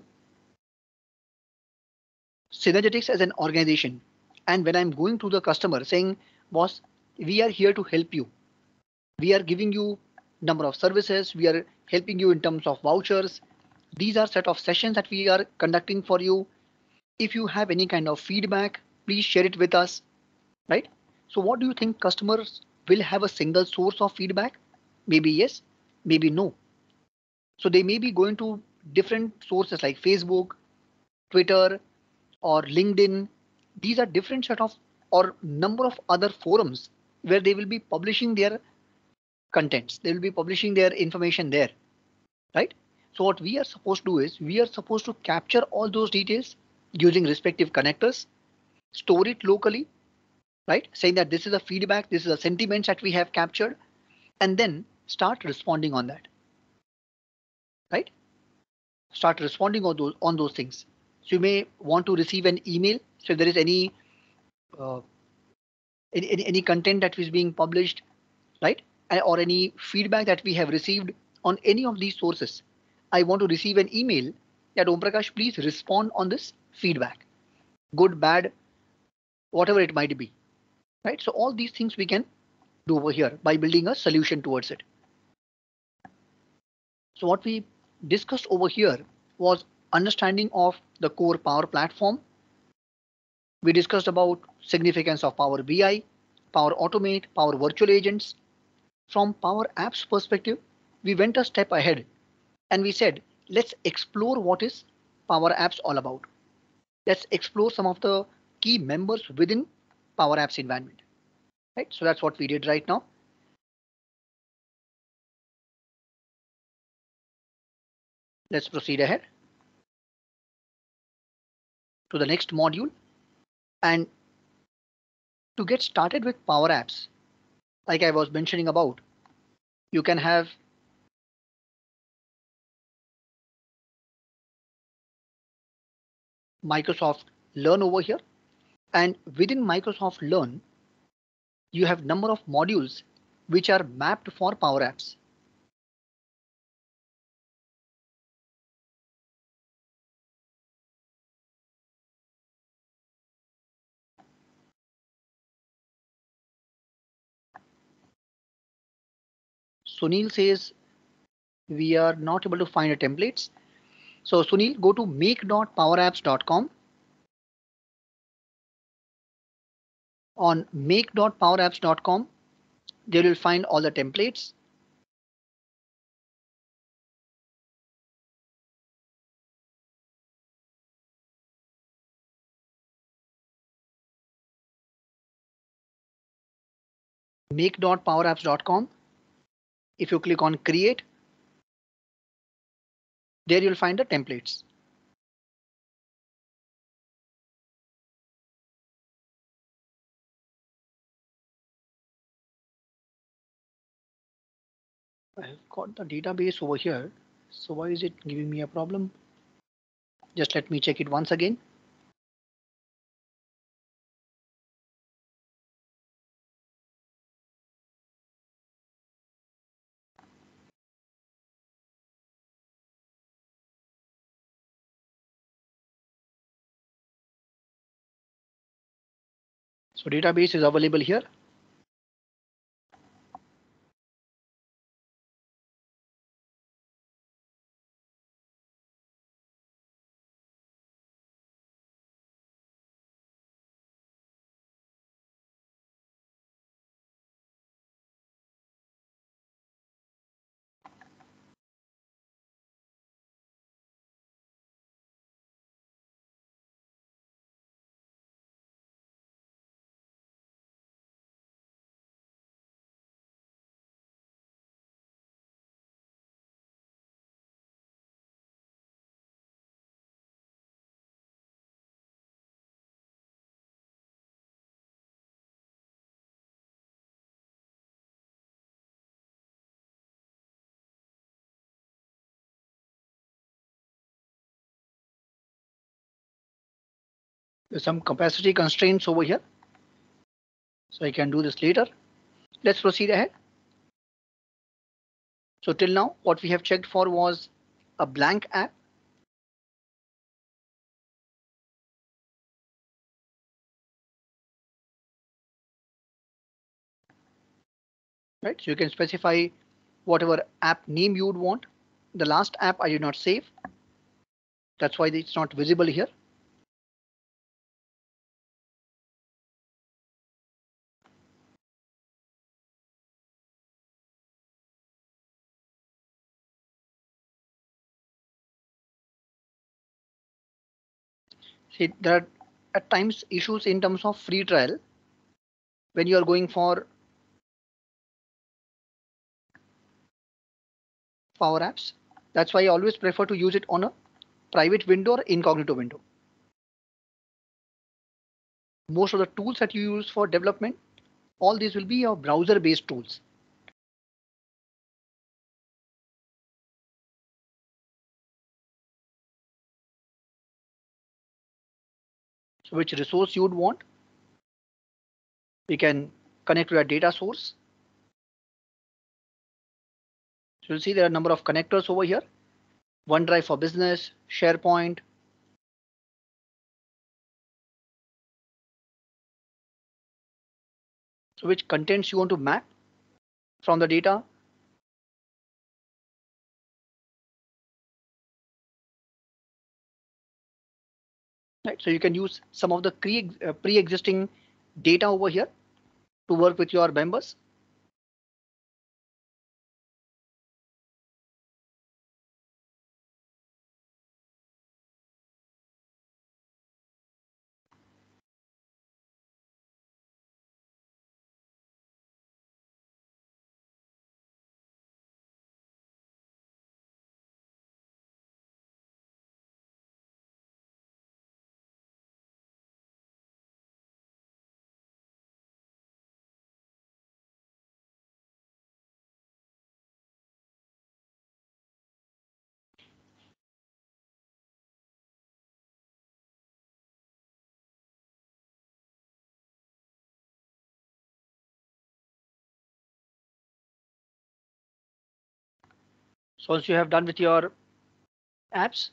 Synergetics as an organization, and when I'm going to the customer saying, boss, we are here to help you. We are giving you number of services. We are helping you in terms of vouchers. These are set of sessions that we are conducting for you. If you have any kind of feedback, please share it with us, right? So what do you think customers will have a single source of feedback? Maybe yes, maybe no. So they may be going to different sources like Facebook, Twitter, or LinkedIn. These are different set of or number of other forums where they will be publishing their contents. They will be publishing their information there, right? So what we are supposed to do is we are supposed to capture all those details using respective connectors, store it locally, right? Saying that this is a feedback, this is a sentiments that we have captured, and then start responding on that, right? Start responding on those on those things. So you may want to receive an email. So if there is any uh, any, any any content that is being published, right? Or any feedback that we have received on any of these sources, I want to receive an email that Om Prakash, please respond on this feedback, good, bad, whatever it might be, right? So all these things we can do over here by building a solution towards it. So what we discussed over here was understanding of the core Power Platform. We discussed about significance of Power B I, Power Automate, Power Virtual Agents. From Power Apps perspective, we went a step ahead and we said, let's explore what is Power Apps all about. Let's explore some of the key members within Power Apps environment. Right? So that's what we did right now. Let's proceed ahead. to the next module. And to get started with Power Apps, like I was mentioning about, you can have Microsoft Learn over here. And within Microsoft Learn, you have number of modules which are mapped for Power Apps. Sunil says we are not able to find the templates. So Sunil, go to make dot power apps dot com. On make dot power apps dot com, there you'll find all the templates. make dot power apps dot com. If you click on create, there you'll find the templates. I've got the database over here. So why is it giving me a problem? Just let me check it once again. So database is available here. There's some capacity constraints over here. So I can do this later. Let's proceed ahead. So till now, what we have checked for was a blank app. Right? So you can specify whatever app name you would want. The last app I did not save. That's why it's not visible here. See, there are at times issues in terms of free trial when you are going for Power Apps. That's why I always prefer to use it on a private window or incognito window. Most of the tools that you use for development, all these will be your browser based tools. So which resource you would want, we can connect to a data source. So you'll see there are a number of connectors over here. OneDrive for Business, SharePoint. So which contents you want to map from the data. Right, so you can use some of the pre, uh, pre-existing data over here to work with your members. So once you have done with your apps,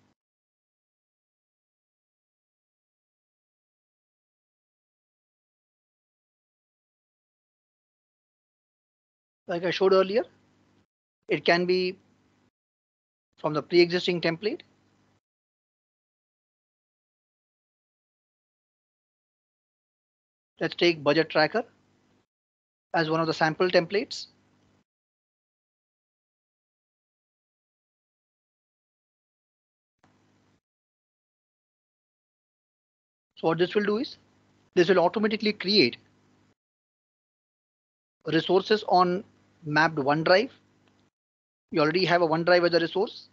like I showed earlier, it can be from the pre-existing template. Let's take budget tracker as one of the sample templates. So what this will do is this will automatically create resources on mapped OneDrive. You already have a OneDrive as a resource.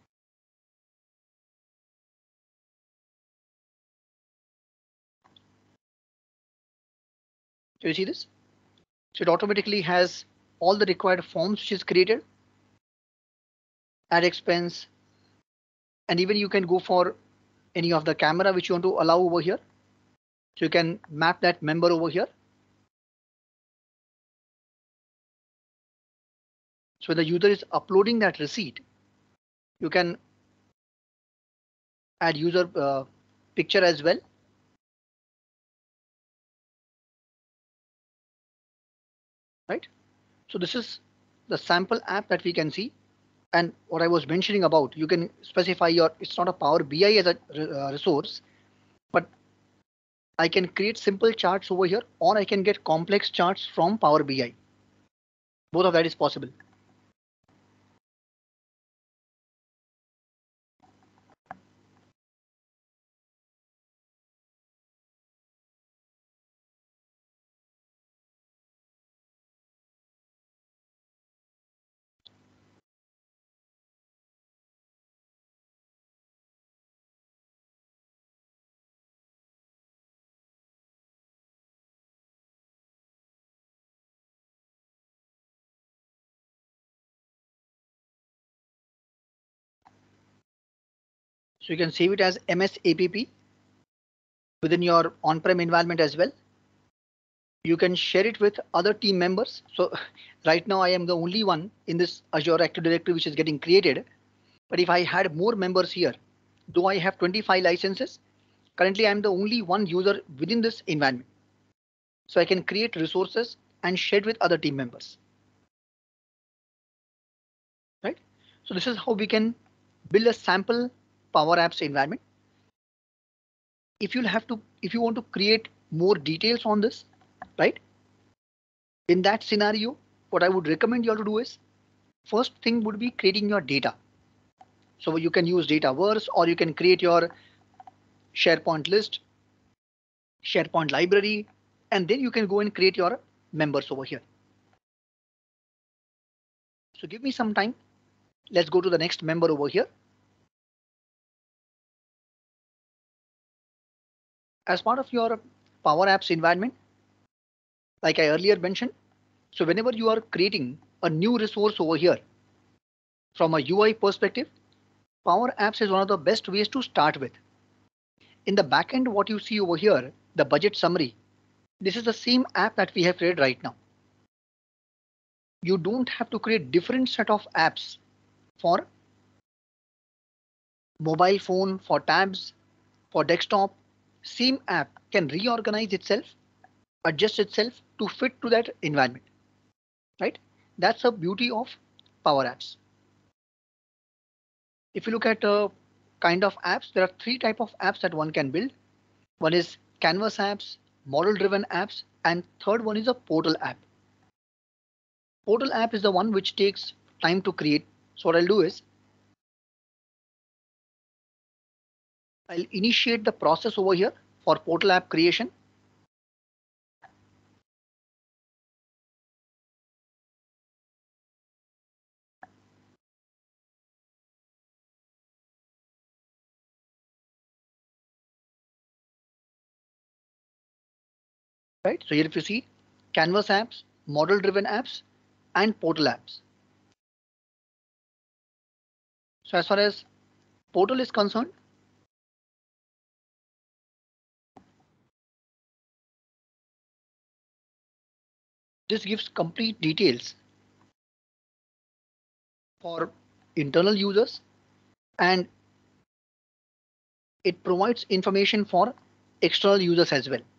So you see this? So it automatically has all the required forms which is created, add expense, and even you can go for any of the camera which you want to allow over here. So you can map that member over here. So when the user is uploading that receipt, you can add user uh, picture as well. Right? So this is the sample app that we can see. And what I was mentioning about, you can specify your, it's not a Power B I as a uh, resource, but I can create simple charts over here, or I can get complex charts from Power B I. Both of that is possible. So you can save it as M S A P P within your on-prem environment as well. You can share it with other team members. So right now I am the only one in this Azure Active Directory which is getting created. But if I had more members here, though I have twenty-five licenses, currently I'm the only one user within this environment. So I can create resources and share it with other team members. Right? So this is how we can build a sample Power Apps environment. If you'll have to, if you want to create more details on this, right? In that scenario, what I would recommend you all to do is, first thing would be creating your data. So you can use Dataverse, or you can create your SharePoint list, SharePoint library, and then you can go and create your members over here. So give me some time. Let's go to the next member over here. As part of your Power Apps environment, like I earlier mentioned, so whenever you are creating a new resource over here, from a U I perspective, Power Apps is one of the best ways to start with. In the backend, what you see over here, the budget summary, this is the same app that we have created right now. You don't have to create different set of apps for mobile phone, for tabs, for desktop. Same app can reorganize itself, adjust itself to fit to that environment. Right? That's the beauty of Power Apps. If you look at a kind of apps, there are three type of apps that one can build. One is canvas apps, model driven apps, and third one is a portal app. Portal app is the one which takes time to create. So what I'll do is I'll initiate the process over here for portal app creation. Right. So here if you see canvas apps, model driven apps, and portal apps. So as far as portal is concerned, this gives complete details for internal users, and it provides information for external users as well.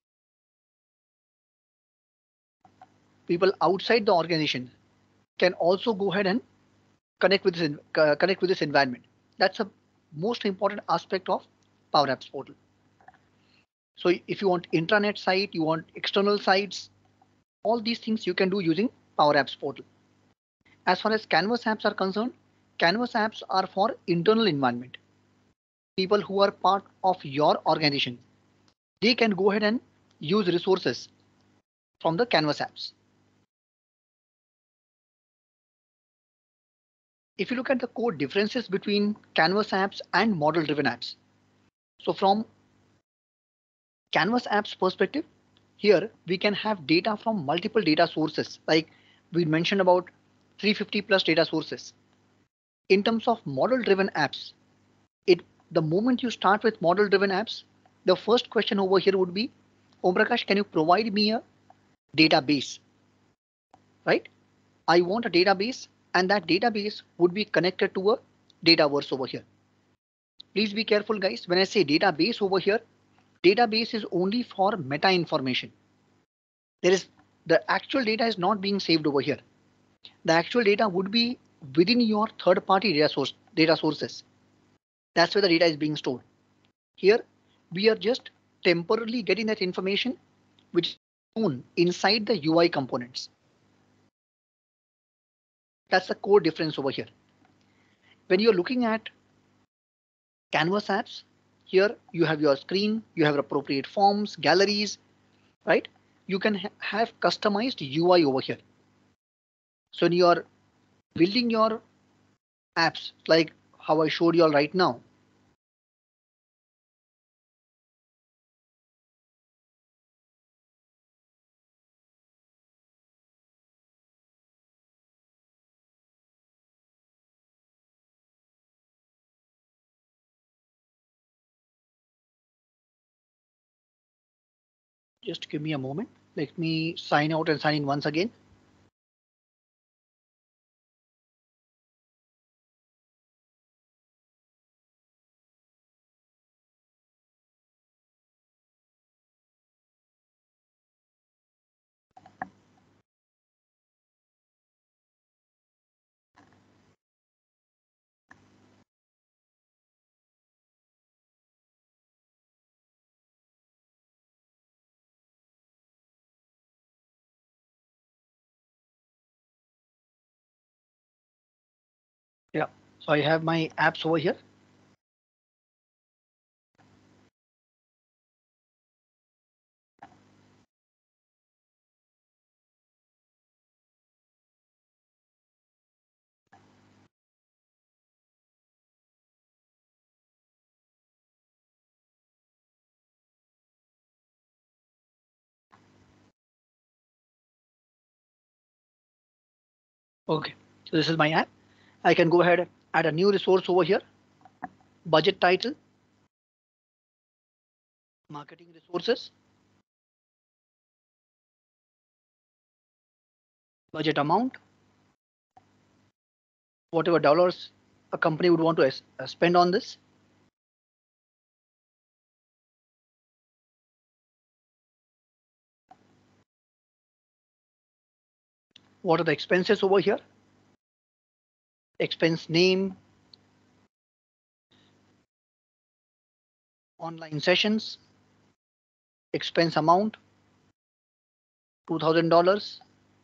People outside the organization can also go ahead and connect with this uh, connect with this environment. That's a most important aspect of Power Apps portal. So if you want intranet site, you want external sites, all these things you can do using Power Apps portal. As far as Canvas apps are concerned, Canvas apps are for internal environment. People who are part of your organization, they can go ahead and use resources from the Canvas apps. If you look at the core differences between Canvas apps and model driven apps, so from Canvas apps perspective, here we can have data from multiple data sources, like we mentioned about three hundred fifty plus data sources. In terms of model driven apps, it the moment you start with model driven apps, the first question over here would be, Om Prakash, can you provide me a database? Right? I want a database, and that database would be connected to a dataverse over here. Please be careful, guys. When I say database over here, database is only for meta information. There is the actual data is not being saved over here. The actual data would be within your third party data source data sources. That's where the data is being stored. Here we are just temporarily getting that information which is shown inside the U I components. That's the core difference over here. When you're looking at Canvas apps, here you have your screen, you have appropriate forms, galleries, right? You can ha have customized U I over here. So when you are building your apps, like how I showed you all right now, just give me a moment. Let me sign out and sign in once again. Yeah, so I have my apps over here. Okay, so this is my app. I can go ahead and add a new resource over here. Budget title, marketing resources, budget amount, whatever dollars a company would want to uh, spend on this. What are the expenses over here? Expense name, online sessions, expense amount, two thousand dollars.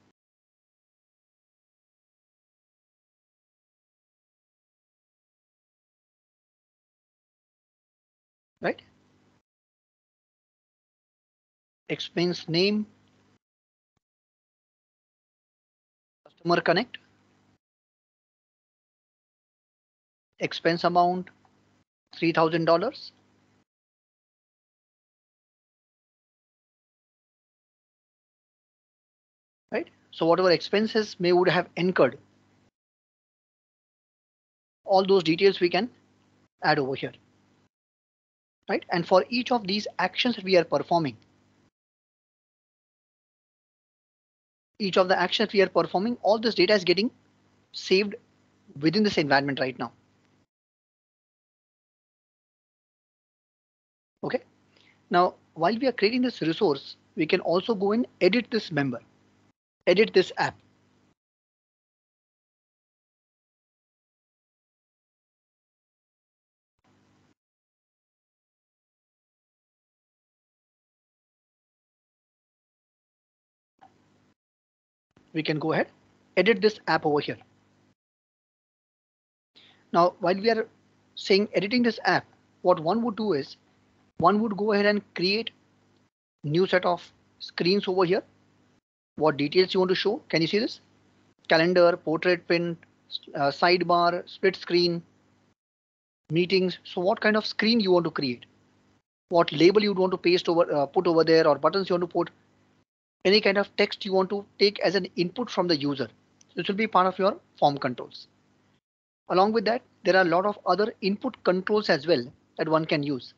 Right? Expense name, customer connect, expense amount, three thousand dollars. Right? So whatever expenses may would have incurred, all those details we can add over here. Right? And for each of these actions that we are performing, each of the actions we are performing, all this data is getting saved within this environment right now. Okay. Now, while we are creating this resource, we can also go and edit this member, edit this app. We can go ahead, edit this app over here. Now, while we are saying editing this app, what one would do is one would go ahead and create new set of screens over here. What details you want to show? Can you see this? Calendar, portrait print, uh, sidebar, split screen, meetings. So what kind of screen you want to create? What label you want to paste over, uh, put over there, or buttons you want to put? Any kind of text you want to take as an input from the user. This will be part of your form controls. Along with that, there are a lot of other input controls as well that one can use.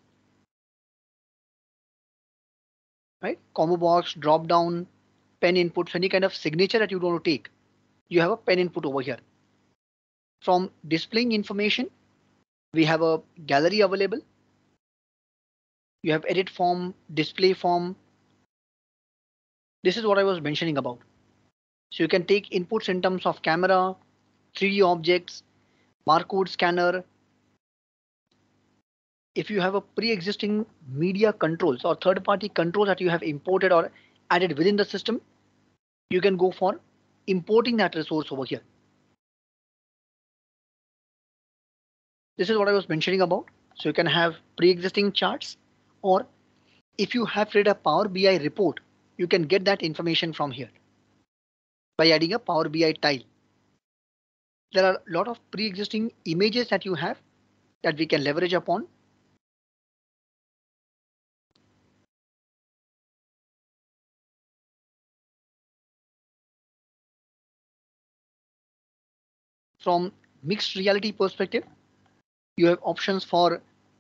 Right? Combo box, drop down, pen inputs, any kind of signature that you want to take. You have a pen input over here. From displaying information, we have a gallery available. You have edit form, display form. This is what I was mentioning about. So you can take inputs in terms of camera, three D objects, barcode scanner. If you have a pre-existing media controls or third-party controls that you have imported or added within the system, you can go for importing that resource over here. This is what I was mentioning about. So you can have pre-existing charts, or if you have created a Power B I report, you can get that information from here by adding a Power B I tile. There are a lot of pre-existing images that you have that we can leverage upon. From mixed reality perspective, you have options for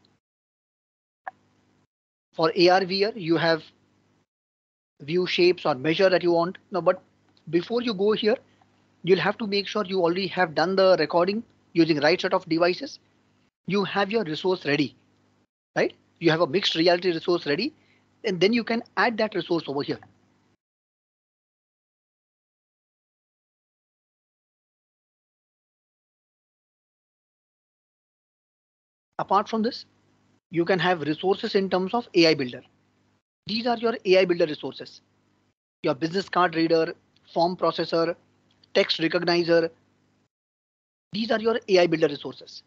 for A R V R. You have view shapes or measure that you want. Now, but before you go here, you'll have to make sure you already have done the recording using right set of devices. You have your resource ready, right? You have a mixed reality resource ready, and then you can add that resource over here. Apart from this, you can have resources in terms of A I builder. These are your A I builder resources. Your business card reader, form processor, text recognizer. These are your A I builder resources.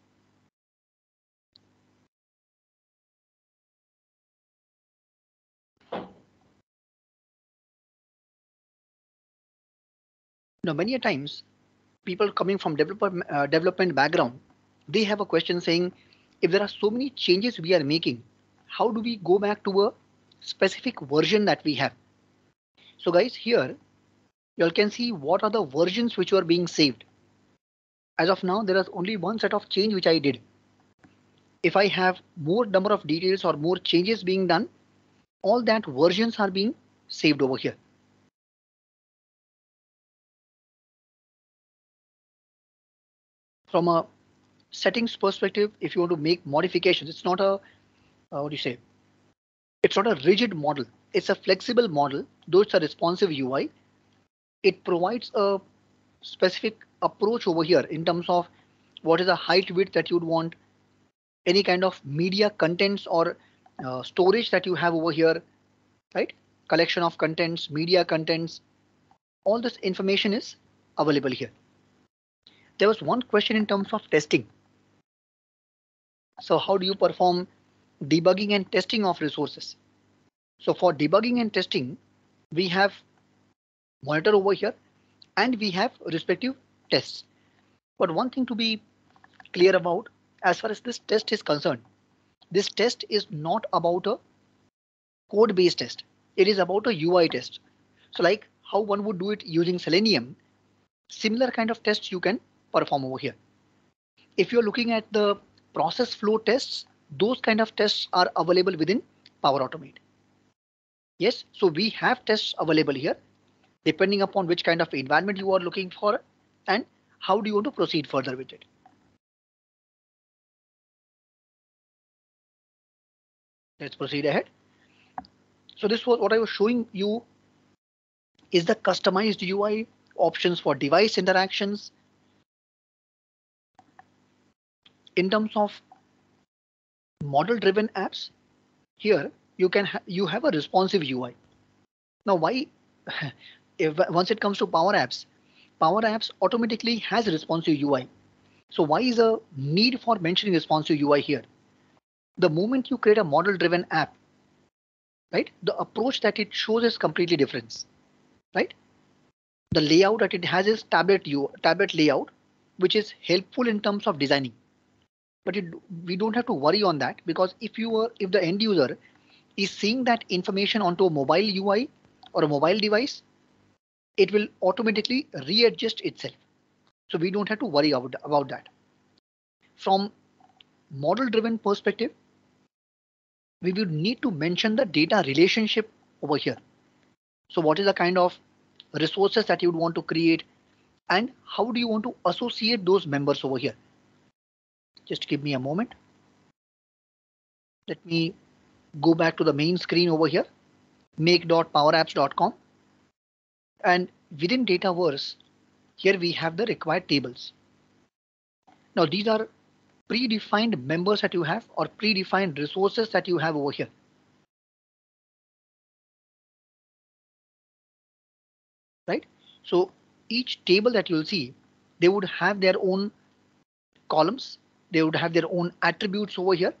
Now, many a times, people coming from developer uh, development background, they have a question saying, if there are so many changes we are making, how do we go back to a specific version that we have? So guys, here you all can see what are the versions which are being saved. As of now, there is only one set of change which I did. If I have more number of details or more changes being done, all that versions are being saved over here. From a settings perspective, if you want to make modifications, it's not a, uh, what do you say? It's not a rigid model. It's a flexible model, though it's a responsive U I. It provides a specific approach over here in terms of what is the height width that you'd want, any kind of media contents or uh, storage that you have over here, right? Collection of contents, media contents, all this information is available here. There was one question in terms of testing. So how do you perform debugging and testing of resources? So for debugging and testing, we have monitor over here and we have respective tests. But one thing to be clear about, as far as this test is concerned, this test is not about a code based test. It is about a U I test. So like how one would do it using Selenium, similar kind of tests you can perform over here. If you're looking at the process flow tests, those kind of tests are available within Power Automate. Yes, so we have tests available here depending upon which kind of environment you are looking for and how do you want to proceed further with it? Let's proceed ahead. So this was what I was showing you is the customized U I, options for device interactions. In terms of model driven apps, here you can ha you have a responsive U I. Now why if once it comes to Power Apps, Power Apps automatically has responsive U I. So why is a need for mentioning responsive U I here? The moment you create a model driven app, right, the approach that it shows is completely different, right? The layout that it has is tablet U tablet layout, which is helpful in terms of designing. But it, we don't have to worry on that, because if you are if the end user is seeing that information onto a mobile U I or a mobile device, it will automatically readjust itself. So we don't have to worry about, about that. From model driven perspective, we will need to mention the data relationship over here. So what is the kind of resources that you would want to create, and how do you want to associate those members over here? Just give me a moment. Let me go back to the main screen over here, make dot power apps dot com. And within Dataverse, here we have the required tables. Now these are predefined members that you have, or predefined resources that you have over here. Right? So each table that you'll see, they would have their own columns. They would have their own attributes over here.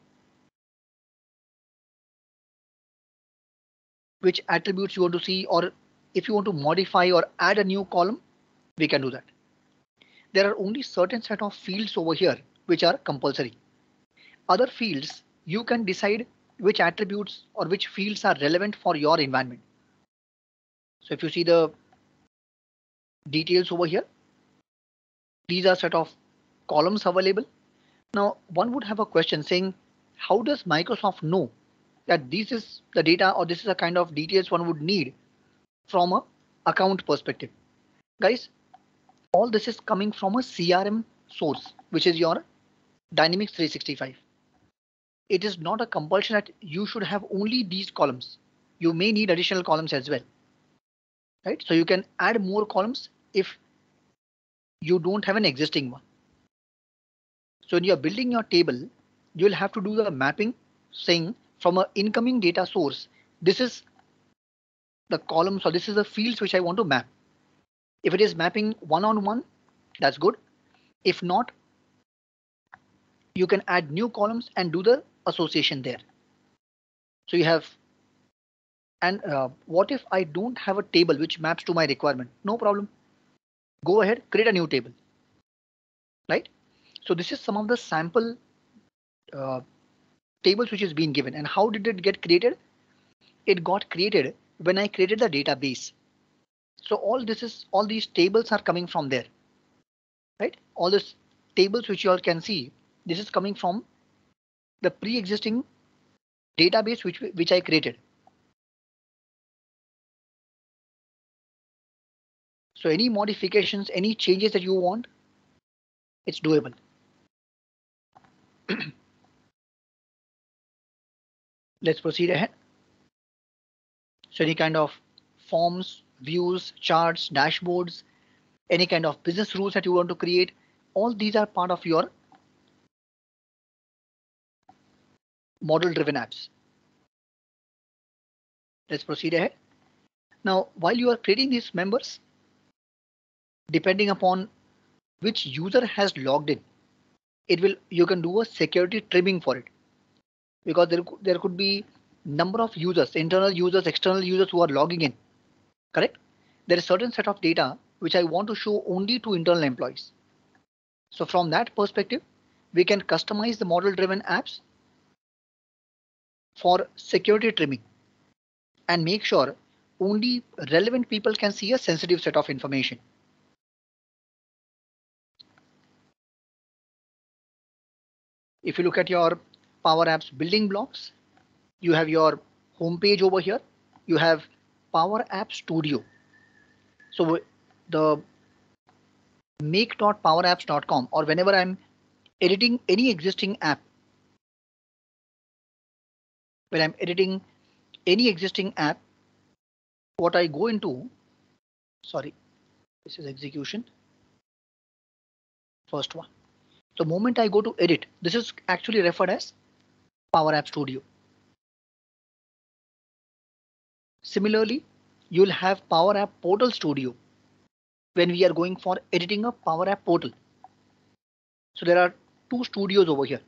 Which attributes you want to see, or if you want to modify or add a new column, we can do that. There are only certain set of fields over here which are compulsory. Other fields, you can decide which attributes or which fields are relevant for your environment. So if you see the details over here, these are set of columns available. Now one would have a question saying, how does Microsoft know that this is the data, or this is a kind of details one would need from a account perspective? Guys, all this is coming from a C R M source, which is your Dynamics three sixty-five. It is not a compulsion that you should have only these columns. You may need additional columns as well, right? So you can add more columns if you don't have an existing one. So when you're building your table, you'll have to do the mapping, saying from an incoming data source, this is the columns, or this is the fields which I want to map. If it is mapping one-on-one, that's good. If not, you can add new columns and do the association there. So you have, and uh, what if I don't have a table which maps to my requirement? No problem. Go ahead, create a new table, right? So this is some of the sample uh, tables which is being given. And how did it get created? It got created when I created the database. So all this is, all these tables are coming from there, right? All these tables which you all can see, this is coming from the pre-existing database which, which I created. So any modifications, any changes that you want, it's doable. Let's proceed ahead. So any kind of forms, views, charts, dashboards, any kind of business rules that you want to create, all these are part of your model driven apps. Let's proceed ahead. Now, while you are creating these members, depending upon which user has logged in, it will, you can do a security trimming for it, because there, there could be number of users, internal users, external users who are logging in, correct? There is certain set of data which I want to show only to internal employees. So from that perspective, we can customize the model driven apps for security trimming and make sure only relevant people can see a sensitive set of information. If you look at your Power Apps building blocks, you have your home page over here. You have Power App Studio. So the make dot power apps dot com, or whenever I'm editing any existing app, when I'm editing any existing app, what I go into, sorry, this is execution, first one. The moment I go to edit, this is actually referred as Power App Studio. Similarly, you'll have Power App Portal Studio when we are going for editing a Power App portal. So there are two studios over here.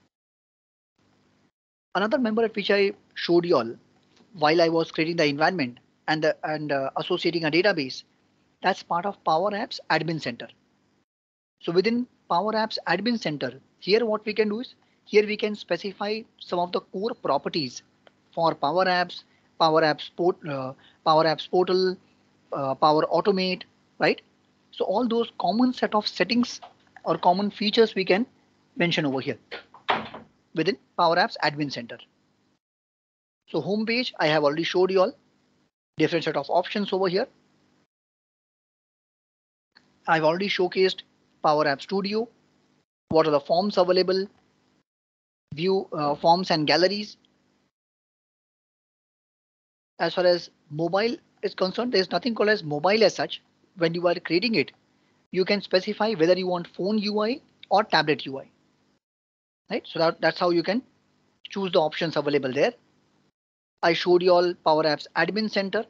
Another member at which I showed you all while I was creating the environment and the, and uh, associating a database, that's part of Power Apps Admin Center. So within Power Apps Admin Center, here what we can do is, here we can specify some of the core properties for Power Apps, Power Apps, port, uh, Power Apps Portal, uh, Power Automate, right? So all those common set of settings or common features we can mention over here within Power Apps Admin Center. So home page, I have already showed you all different set of options over here. I've already showcased Power App Studio. What are the forms available? View uh, forms and galleries. As far as mobile is concerned, there is nothing called as mobile as such. When you are creating it, you can specify whether you want phone U I or tablet U I. Right? So that, that's how you can choose the options available there. I showed you all Power Apps Admin Center.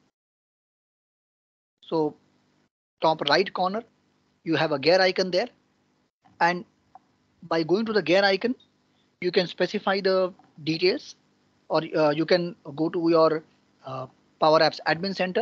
So top right corner, you have a gear icon there. And by going to the gear icon, you can specify the details, or uh, you can go to your uh, Power Apps Admin Center.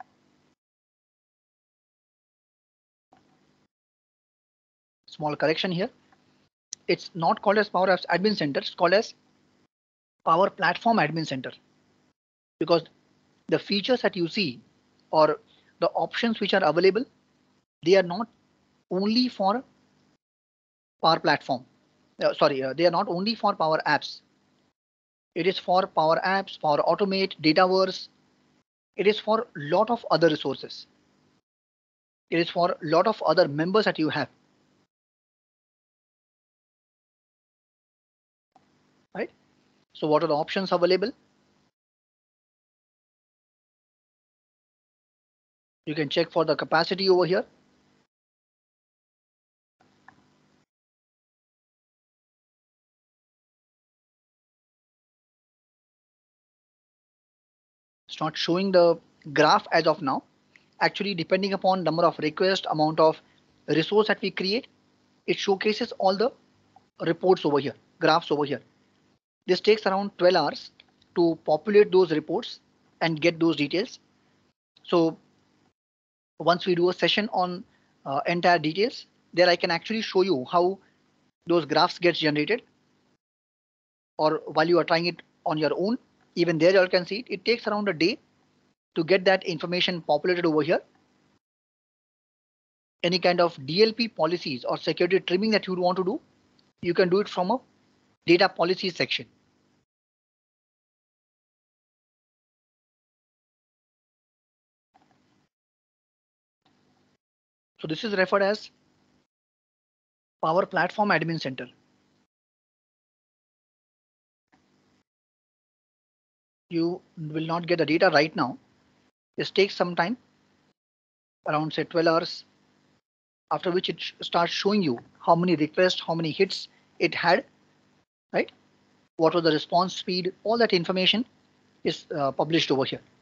Small correction here. It's not called as Power Apps Admin Center. It's called as Power Platform Admin Center, because the features that you see or the options which are available, they are not only for Power Platform. Uh, sorry, uh, they are not only for Power Apps. It is for Power Apps, Power Automate, Dataverse. It is for lot of other resources. It is for lot of other members that you have. Right? So what are the options available? You can check for the capacity over here. It's not showing the graph as of now. Actually, depending upon number of requests, amount of resource that we create, it showcases all the reports over here, graphs over here. This takes around twelve hours to populate those reports and get those details. So once we do a session on uh, entire details, there I can actually show you how those graphs get generated, or while you are trying it on your own, even there you can see it, it takes around a day to get that information populated over here. Any kind of D L P policies or security trimming that you would want to do, you can do it from a data policy section. So this is referred as Power Platform Admin Center. You will not get the data right now. This takes some time, around say twelve hours, after which it starts showing you how many requests, how many hits it had, right? What was the response speed, all that information is uh, published over here.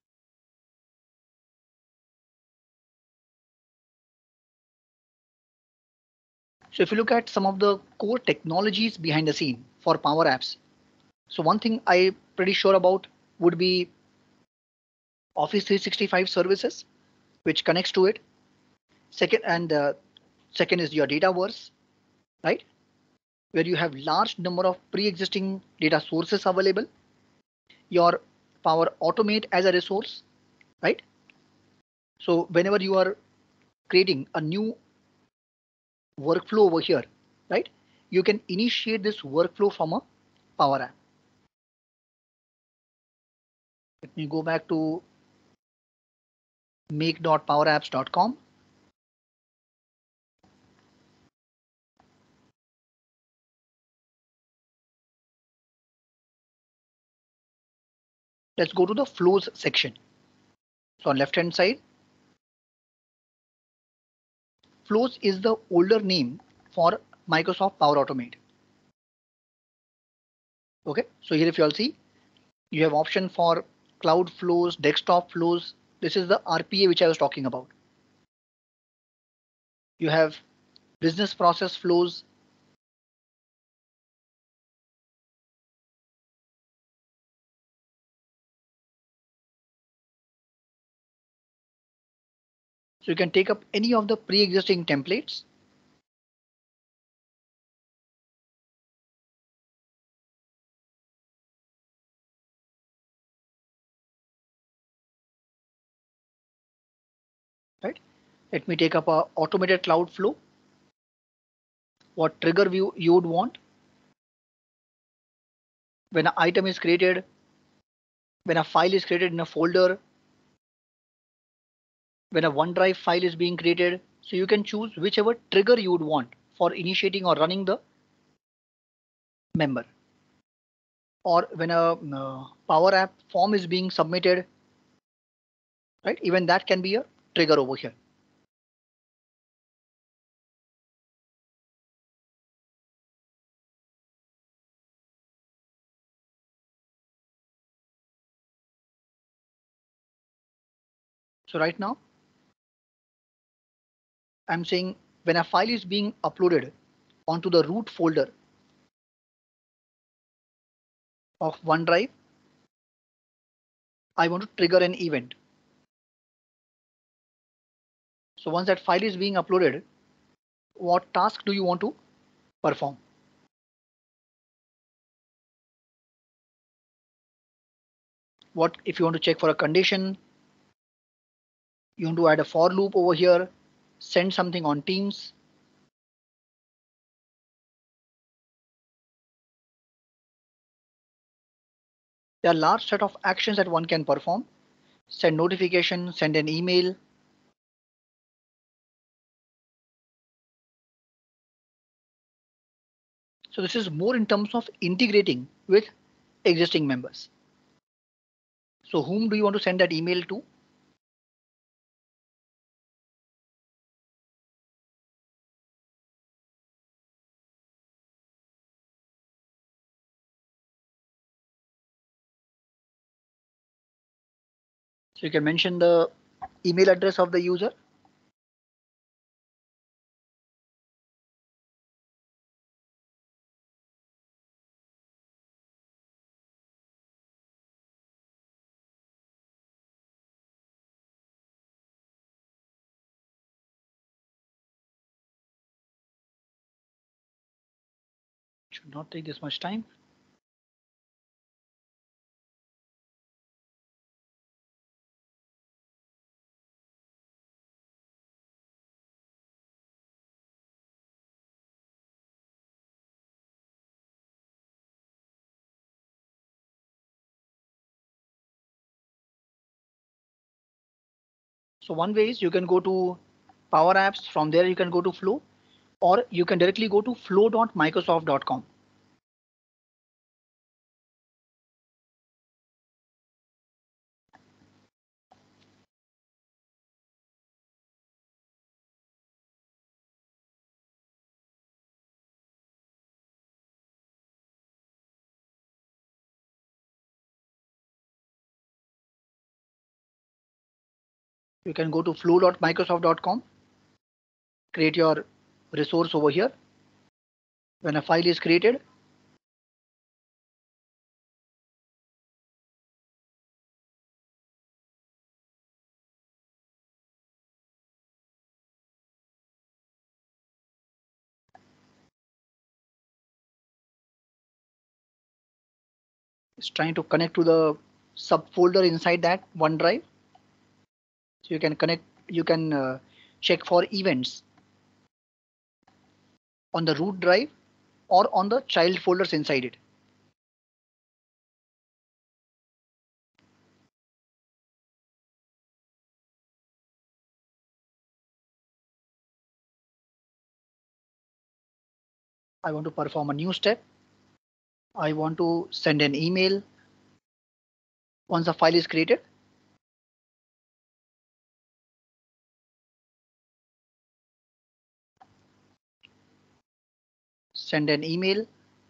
So if you look at some of the core technologies behind the scene for Power Apps, so one thing I'm pretty sure about would be Office three sixty-five services, which connects to it. Second, and uh, second is your Dataverse, right? Where you have large number of pre-existing data sources available. Your Power Automate as a resource, right? So whenever you are creating a new workflow over here, right? You can initiate this workflow from a Power App. Let me go back to make dot power apps dot com. Let's go to the flows section. So on left hand side, flows is the older name for Microsoft Power Automate. Okay, so here if you all see, you have option for cloud flows, desktop flows. This is the R P A which I was talking about. You have business process flows. So you can take up any of the pre-existing templates. Right? Let me take up a automated cloud flow. What trigger view you would want when an item is created, when a file is created in a folder, when a OneDrive file is being created. So you can choose whichever trigger you would want for initiating or running the member. Or when a uh, Power App form is being submitted, right? Even that can be a trigger over here. So right now, I'm saying when a file is being uploaded onto the root folder of OneDrive, I want to trigger an event. So once that file is being uploaded, what task do you want to perform? What if you want to check for a condition? You want to add a for loop over here, send something on Teams. There are large set of actions that one can perform. Send notification, send an email. So this is more in terms of integrating with existing members. So whom do you want to send that email to? So you can mention the email address of the user. Should not take this much time. So one way is you can go to Power Apps. From there you can go to Flow, or you can directly go to flow dot microsoft dot com. You can go to flow dot microsoft dot com, create your resource over here. When a file is created, it's trying to connect to the subfolder inside that OneDrive. So you can connect, you can uh, check for events on the root drive or on the child folders inside it. I want to perform a new step. I want to send an email. Once the file is created, send an email.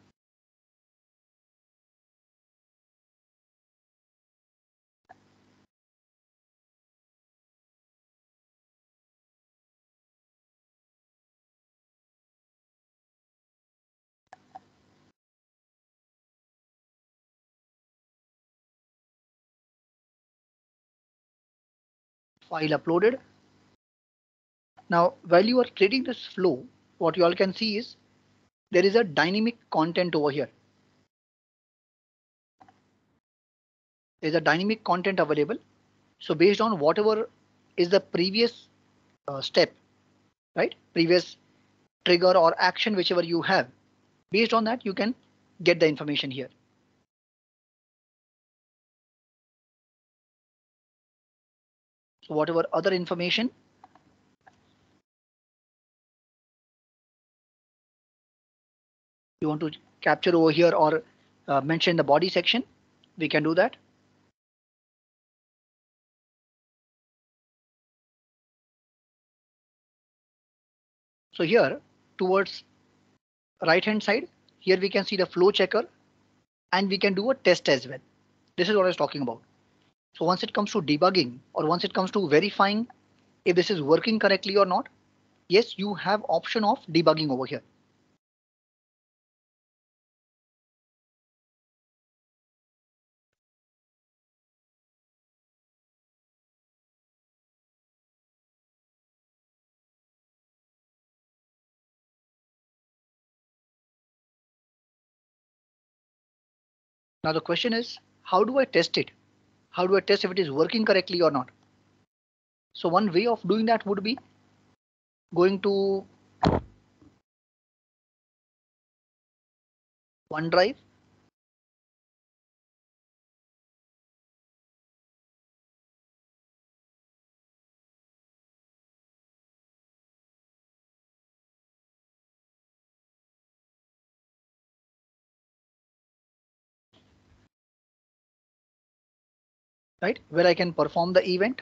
File uploaded. Now, while you are creating this flow, what you all can see is there is a dynamic content over here. There's a dynamic content available. So based on whatever is the previous uh, step, right? Previous trigger or action, whichever you have, based on that, you can get the information here. So whatever other information you want to capture over here or uh, mention in the body section, we can do that. So here towards right hand side, here we can see the flow checker and we can do a test as well. This is what I was talking about. So once it comes to debugging or once it comes to verifying if this is working correctly or not, yes, you have option of debugging over here. Now the question is, how do I test it? How do I test if it is working correctly or not? So one way of doing that would be going to OneDrive. Right, where I can perform the event.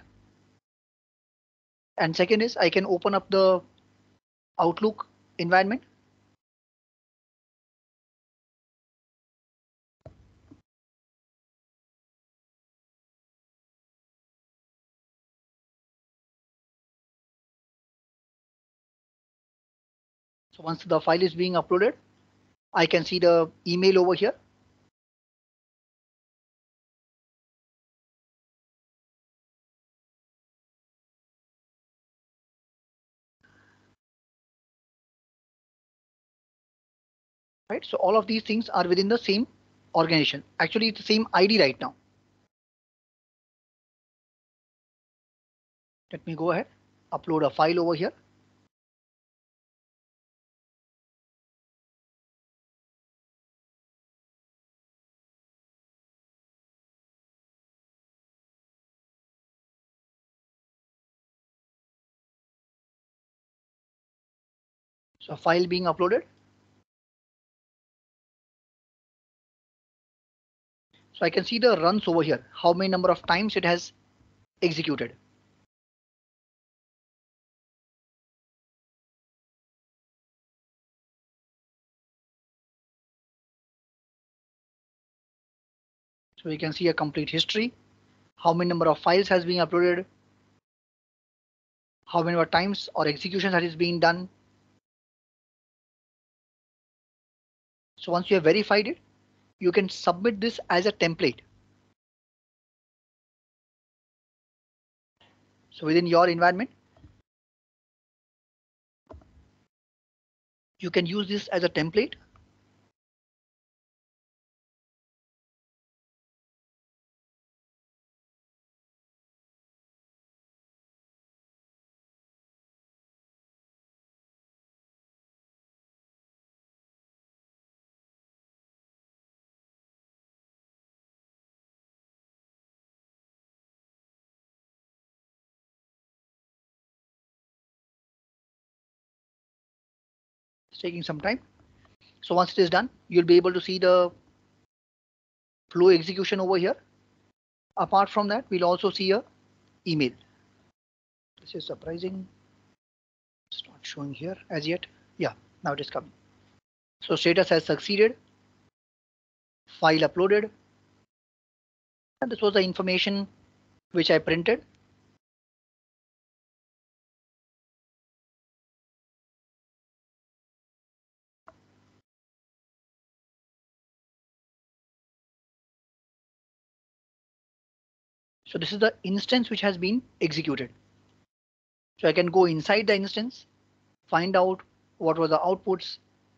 And second is I can open up the Outlook environment. So once the file is being uploaded, I can see the email over here. Right, so all of these things are within the same organization. Actually, it's the same I D right now. Let me go ahead, upload a file over here. So file being uploaded. So I can see the runs over here, how many number of times it has executed. So we can see a complete history, how many number of files has been uploaded, how many times or executions that is being done. So once you have verified it, you can submit this as a template. So within your environment, you can use this as a template. It's taking some time. So once it is done, you'll be able to see the flow execution over here. Apart from that, we'll also see a email. This is surprising. It's not showing here as yet. Yeah, now it is coming. So status has succeeded, file uploaded, and this was the information which I printed. So this is the instance which has been executed. So I can go inside the instance, find out what were the outputs,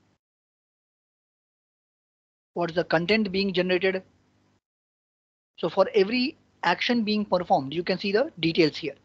what is the content being generated. So for every action being performed, you can see the details here.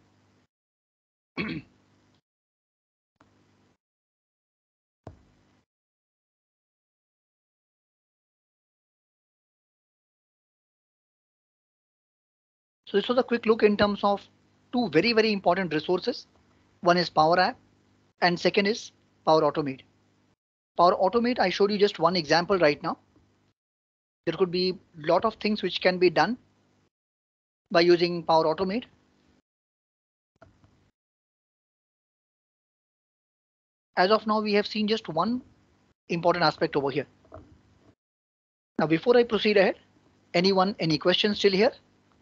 So this was a quick look in terms of two very, very important resources. One is Power App and second is Power Automate. Power Automate, I showed you just one example right now. There could be a lot of things which can be done by using Power Automate. As of now, we have seen just one important aspect over here. Now, before I proceed ahead, anyone, any questions still here?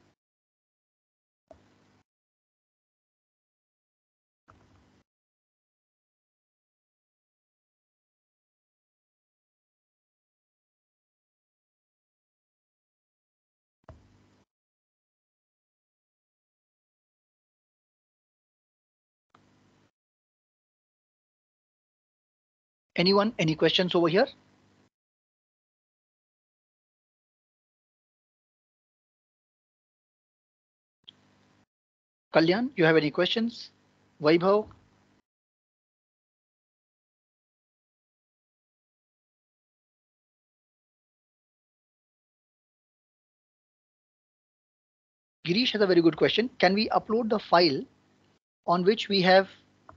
Anyone, any questions over here? Kalyan, you have any questions? Vaibhav? Girish has a very good question. Can we upload the file on which we have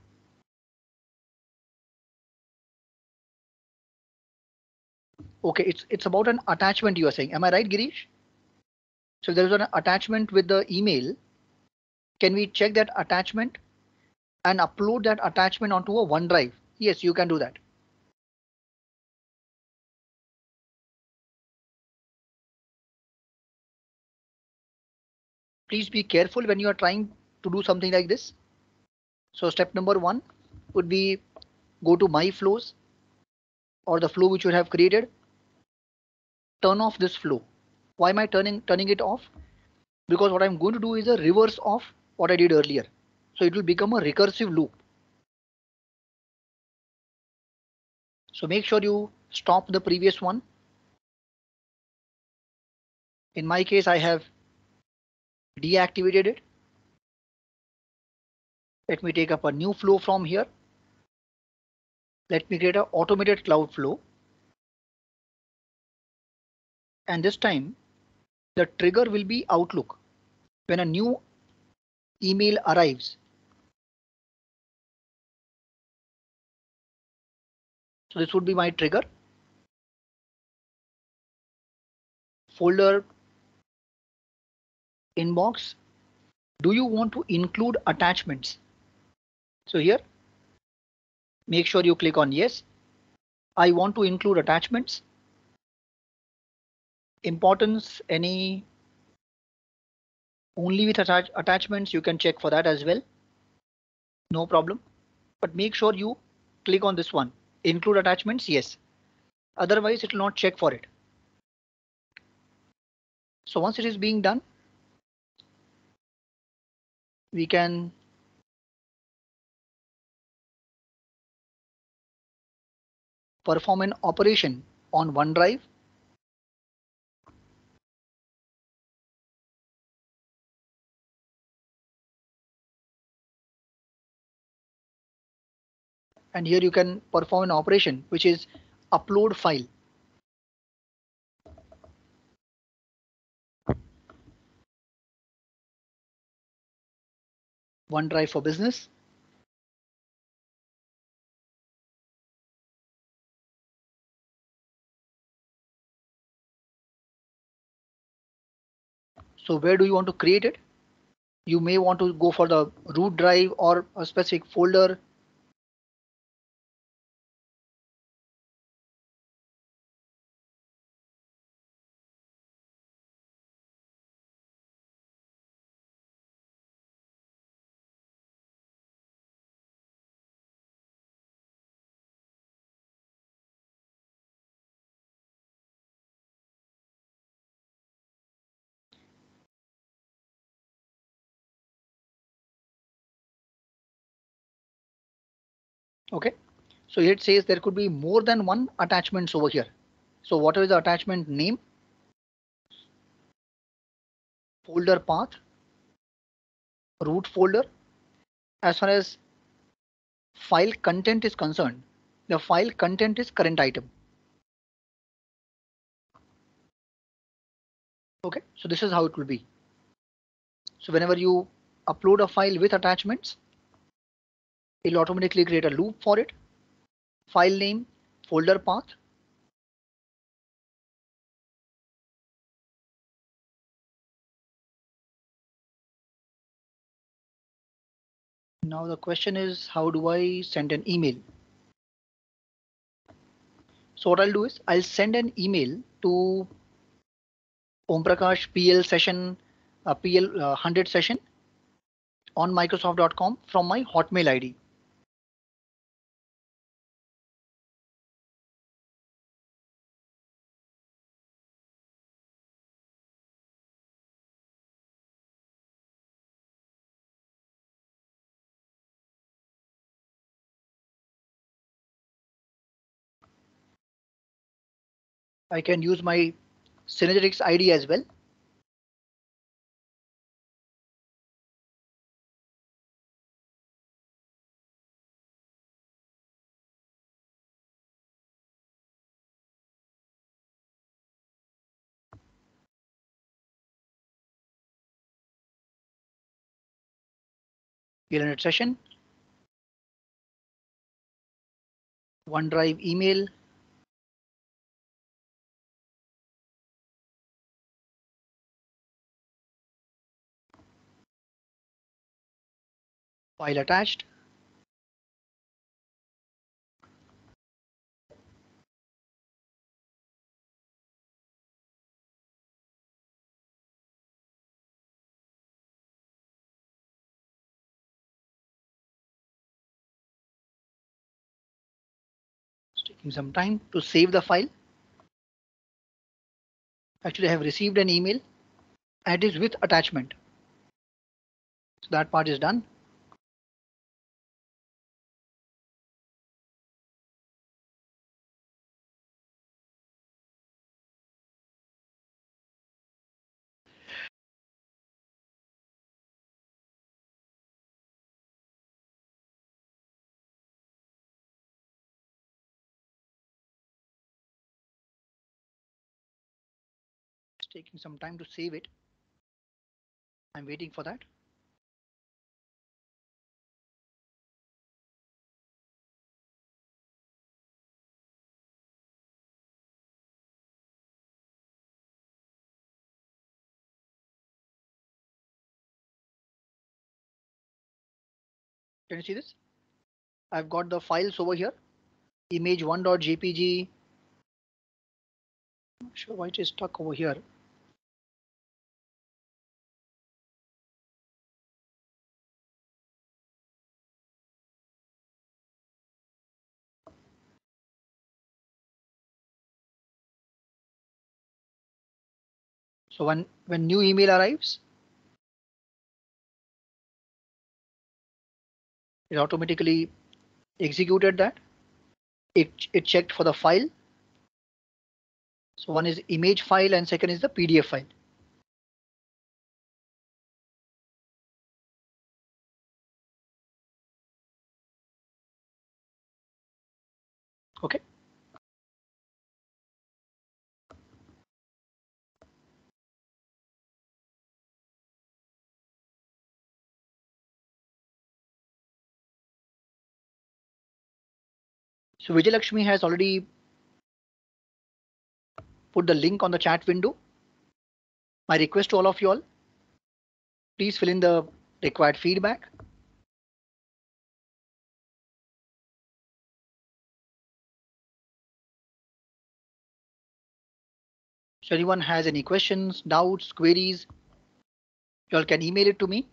okay, it's it's about an attachment you are saying. Am I right, Girish? So there is an attachment with the email. Can we check that attachment and upload that attachment onto a OneDrive? Yes, you can do that. Please be careful when you are trying to do something like this. So step number one would be go to my flows or the flow which you have created. Turn off this flow. Why am I turning turning it off? Because what I'm going to do is a reverse of what I did earlier. So it will become a recursive loop. So make sure you stop the previous one. In my case, I have deactivated it. Let me take up a new flow from here. Let me create an automated cloud flow. And this time, the trigger will be Outlook. When a new email arrives, so this would be my trigger. Folder inbox. Do you want to include attachments? So here, make sure you click on yes. I want to include attachments. Importance, any only with attach attachments, you can check for that as well. No problem. But make sure you click on this one. Include attachments, yes. Otherwise, it will not check for it. So once it is being done, we can perform an operation on OneDrive. And here you can perform an operation which is upload file. OneDrive for business. So where do you want to create it? You may want to go for the root drive or a specific folder. Okay, so it says there could be more than one attachments over here. So whatever is the attachment name, folder path, root folder, as far as file content is concerned, the file content is current item. Okay, so this is how it will be. So whenever you upload a file with attachments, it'll automatically create a loop for it. File name, folder path. Now the question is, how do I send an email? So what I'll do is I'll send an email to Om Prakash P L session, uh, P L one hundred session on Microsoft dot com from my Hotmail I D. I can use my Synergetics I D as well. P L one hundred session, OneDrive email, file attached. It's taking some time to save the file. Actually, I have received an email and it is with attachment. So that part is done. It's taking some time to save it. I'm waiting for that. Can you see this? I've got the files over here. Image one.jpg. Not sure why it is stuck over here. So when, when new email arrives, it automatically executed that. It, it checked for the file. So one is image file and second is the P D F file. Okay. So Vijay has already put the link on the chat window. My request to all of you all, please fill in the required feedback. So anyone has any questions, doubts, queries, you all can email it to me.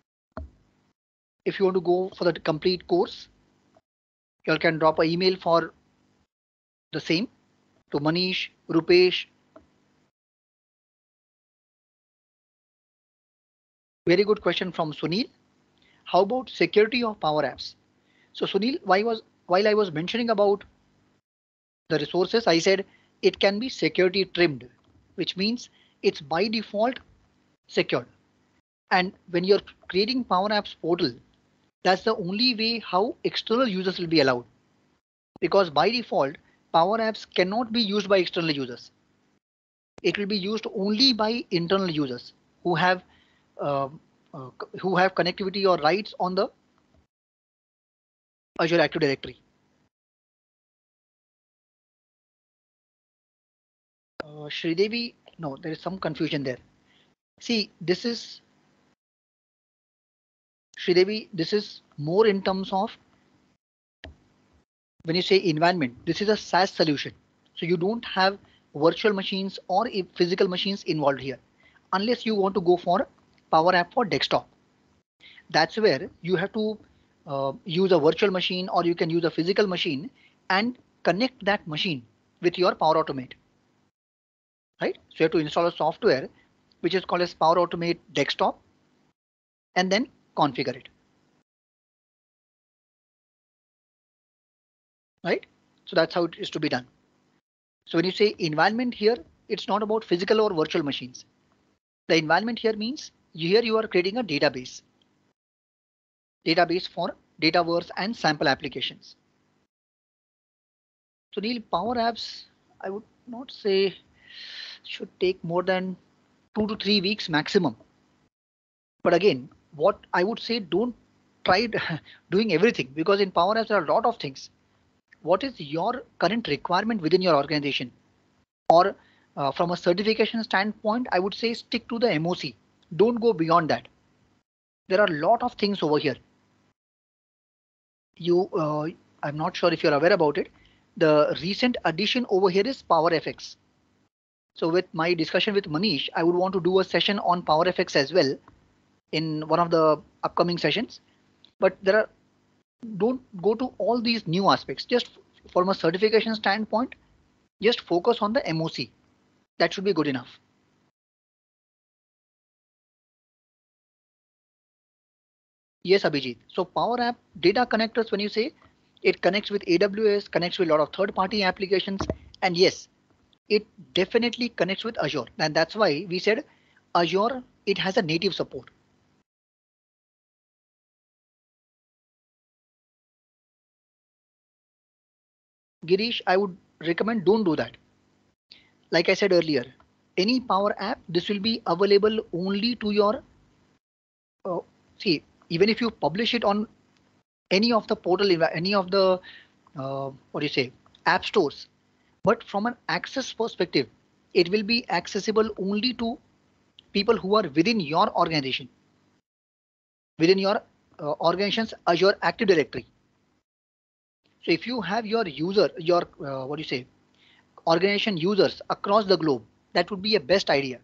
If you want to go for the complete course, you all can drop an email for the same to Manish, Rupesh. Very good question from Sunil. How about security of Power Apps? So Sunil, why was while I was mentioning about the resources, I said it can be security trimmed, which means it's by default secured. And when you're creating Power Apps portal, that's the only way how external users will be allowed. Because by default, Power Apps cannot be used by external users. It will be used only by internal users who have uh, uh, who have connectivity or rights on the Azure Active Directory. Uh, Sridevi, no, there is some confusion there. See, this is Sridevi, this is more in terms of when you say environment, this is a SaaS solution. So you don't have virtual machines or physical machines involved here, unless you want to go for Power App for desktop. That's where you have to uh, use a virtual machine or you can use a physical machine and connect that machine with your Power Automate. Right? So you have to install a software which is called as Power Automate Desktop and then configure it. Right? So that's how it is to be done. So when you say environment here, it's not about physical or virtual machines. The environment here means here you are creating a database. Database for Dataverse and sample applications. So Neil, Power Apps, I would not say should take more than two to three weeks maximum. But again, what I would say, don't try doing everything, because in Power Apps there are a lot of things. What is your current requirement within your organization? Or uh, from a certification standpoint, I would say stick to the M O C. Don't go beyond that. There are a lot of things over here. You, uh, I'm not sure if you're aware about it. The recent addition over here is PowerFX. So with my discussion with Manish, I would want to do a session on PowerFX as well in one of the upcoming sessions. But there are, don't go to all these new aspects. Just from a certification standpoint, just focus on the M O C. That should be good enough. Yes, Abhijit. So Power App data connectors, when you say it connects with A W S, connects with a lot of third-party applications, and yes, it definitely connects with Azure. And that's why we said Azure, it has a native support. Girish, I would recommend don't do that. Like I said earlier, any Power App, this will be available only to your, uh, see, even if you publish it on any of the portal, any of the, uh, what do you say, app stores, but from an access perspective, it will be accessible only to people who are within your organization, within your uh, organization's Azure Active Directory. So if you have your user, your uh, what do you say, organization users across the globe, that would be a best idea.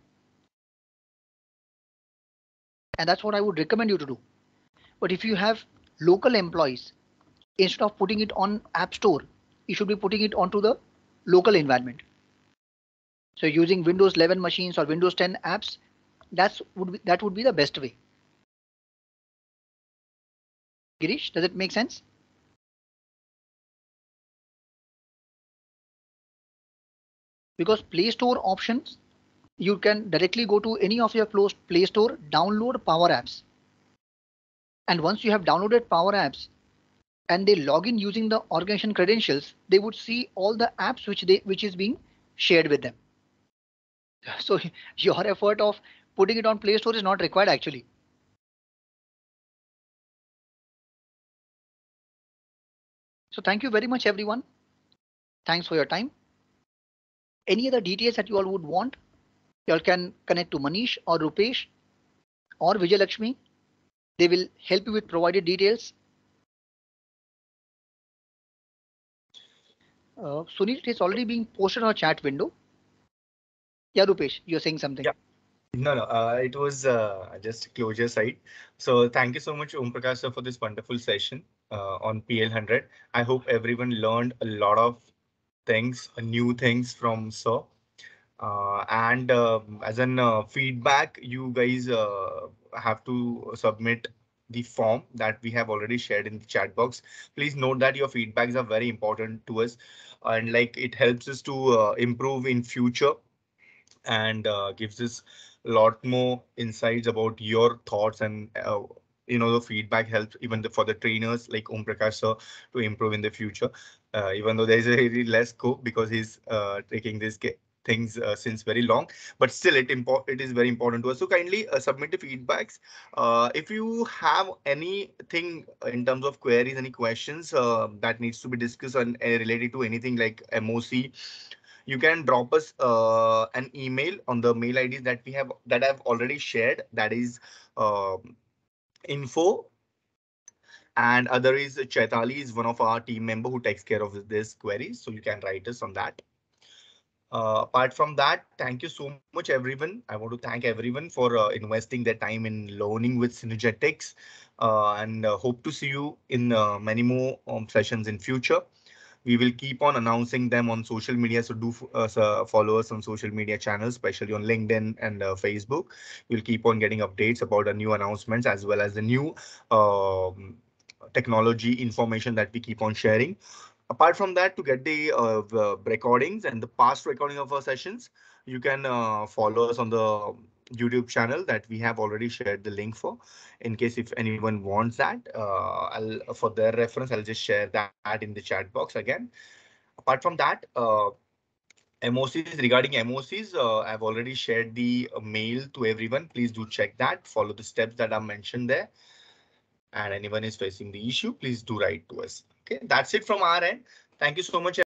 And that's what I would recommend you to do. But if you have local employees, instead of putting it on App Store, you should be putting it onto the local environment. So using Windows eleven machines or Windows ten apps, that's would be, that would be the best way. Girish, does it make sense? Because Play Store options, you can directly go to any of your Play Store, download Power Apps. And once you have downloaded Power Apps and they log in using the organization credentials, they would see all the apps which they which is being shared with them. So your effort of putting it on Play Store is not required actually. So thank you very much, everyone. Thanks for your time. Any other details that you all would want, you all can connect to Manish or Rupesh or Vijay Lakshmi. They will help you with provided details. Uh, Sunil, it is already being posted on a chat window. Yeah, Rupesh, you're saying something. Yeah. No, no, uh, it was uh, just closure side. So thank you so much, Om Prakash, sir, for this wonderful session uh, on P L one hundred. I hope everyone learned a lot of things, uh, new things from sir. Uh, and um as an uh, feedback, you guys uh, have to submit the form that we have already shared in the chat box. Please note that your feedbacks are very important to us, and like it helps us to uh, improve in future, and uh, gives us a lot more insights about your thoughts, and uh, you know the feedback helps even the, for the trainers like Om Prakash sir to improve in the future. Uh, even though there is a very less scope because he's uh, taking this ca- things uh, since very long, but still it import it is very important to us. So kindly uh, submit the feedbacks. Uh, if you have anything in terms of queries, any questions uh, that needs to be discussed and uh, related to anything like M O C, you can drop us uh, an email on the mail I Ds that we have that I've already shared. That is um info, and other is Chaitali is one of our team member who takes care of this queries. So you can write us on that. Uh, apart from that, thank you so much, everyone. I want to thank everyone for uh, investing their time in learning with Synergetics, uh, and uh, hope to see you in uh, many more um, sessions in future. We will keep on announcing them on social media. So do uh, so follow us on social media channels, especially on LinkedIn and uh, Facebook. We'll keep on getting updates about the new announcements as well as the new um, technology information that we keep on sharing. Apart from that, to get the, uh, the recordings and the past recording of our sessions, you can uh, follow us on the YouTube channel that we have already shared the link for. In case if anyone wants that, uh, I'll for their reference, I'll just share that in the chat box again. Apart from that, uh, M O Cs, regarding M O Cs, uh, I've already shared the uh, mail to everyone. Please do check that. Follow the steps that are mentioned there. And anyone is facing the issue, please do write to us. Okay, that's it from our end. Thank you so much,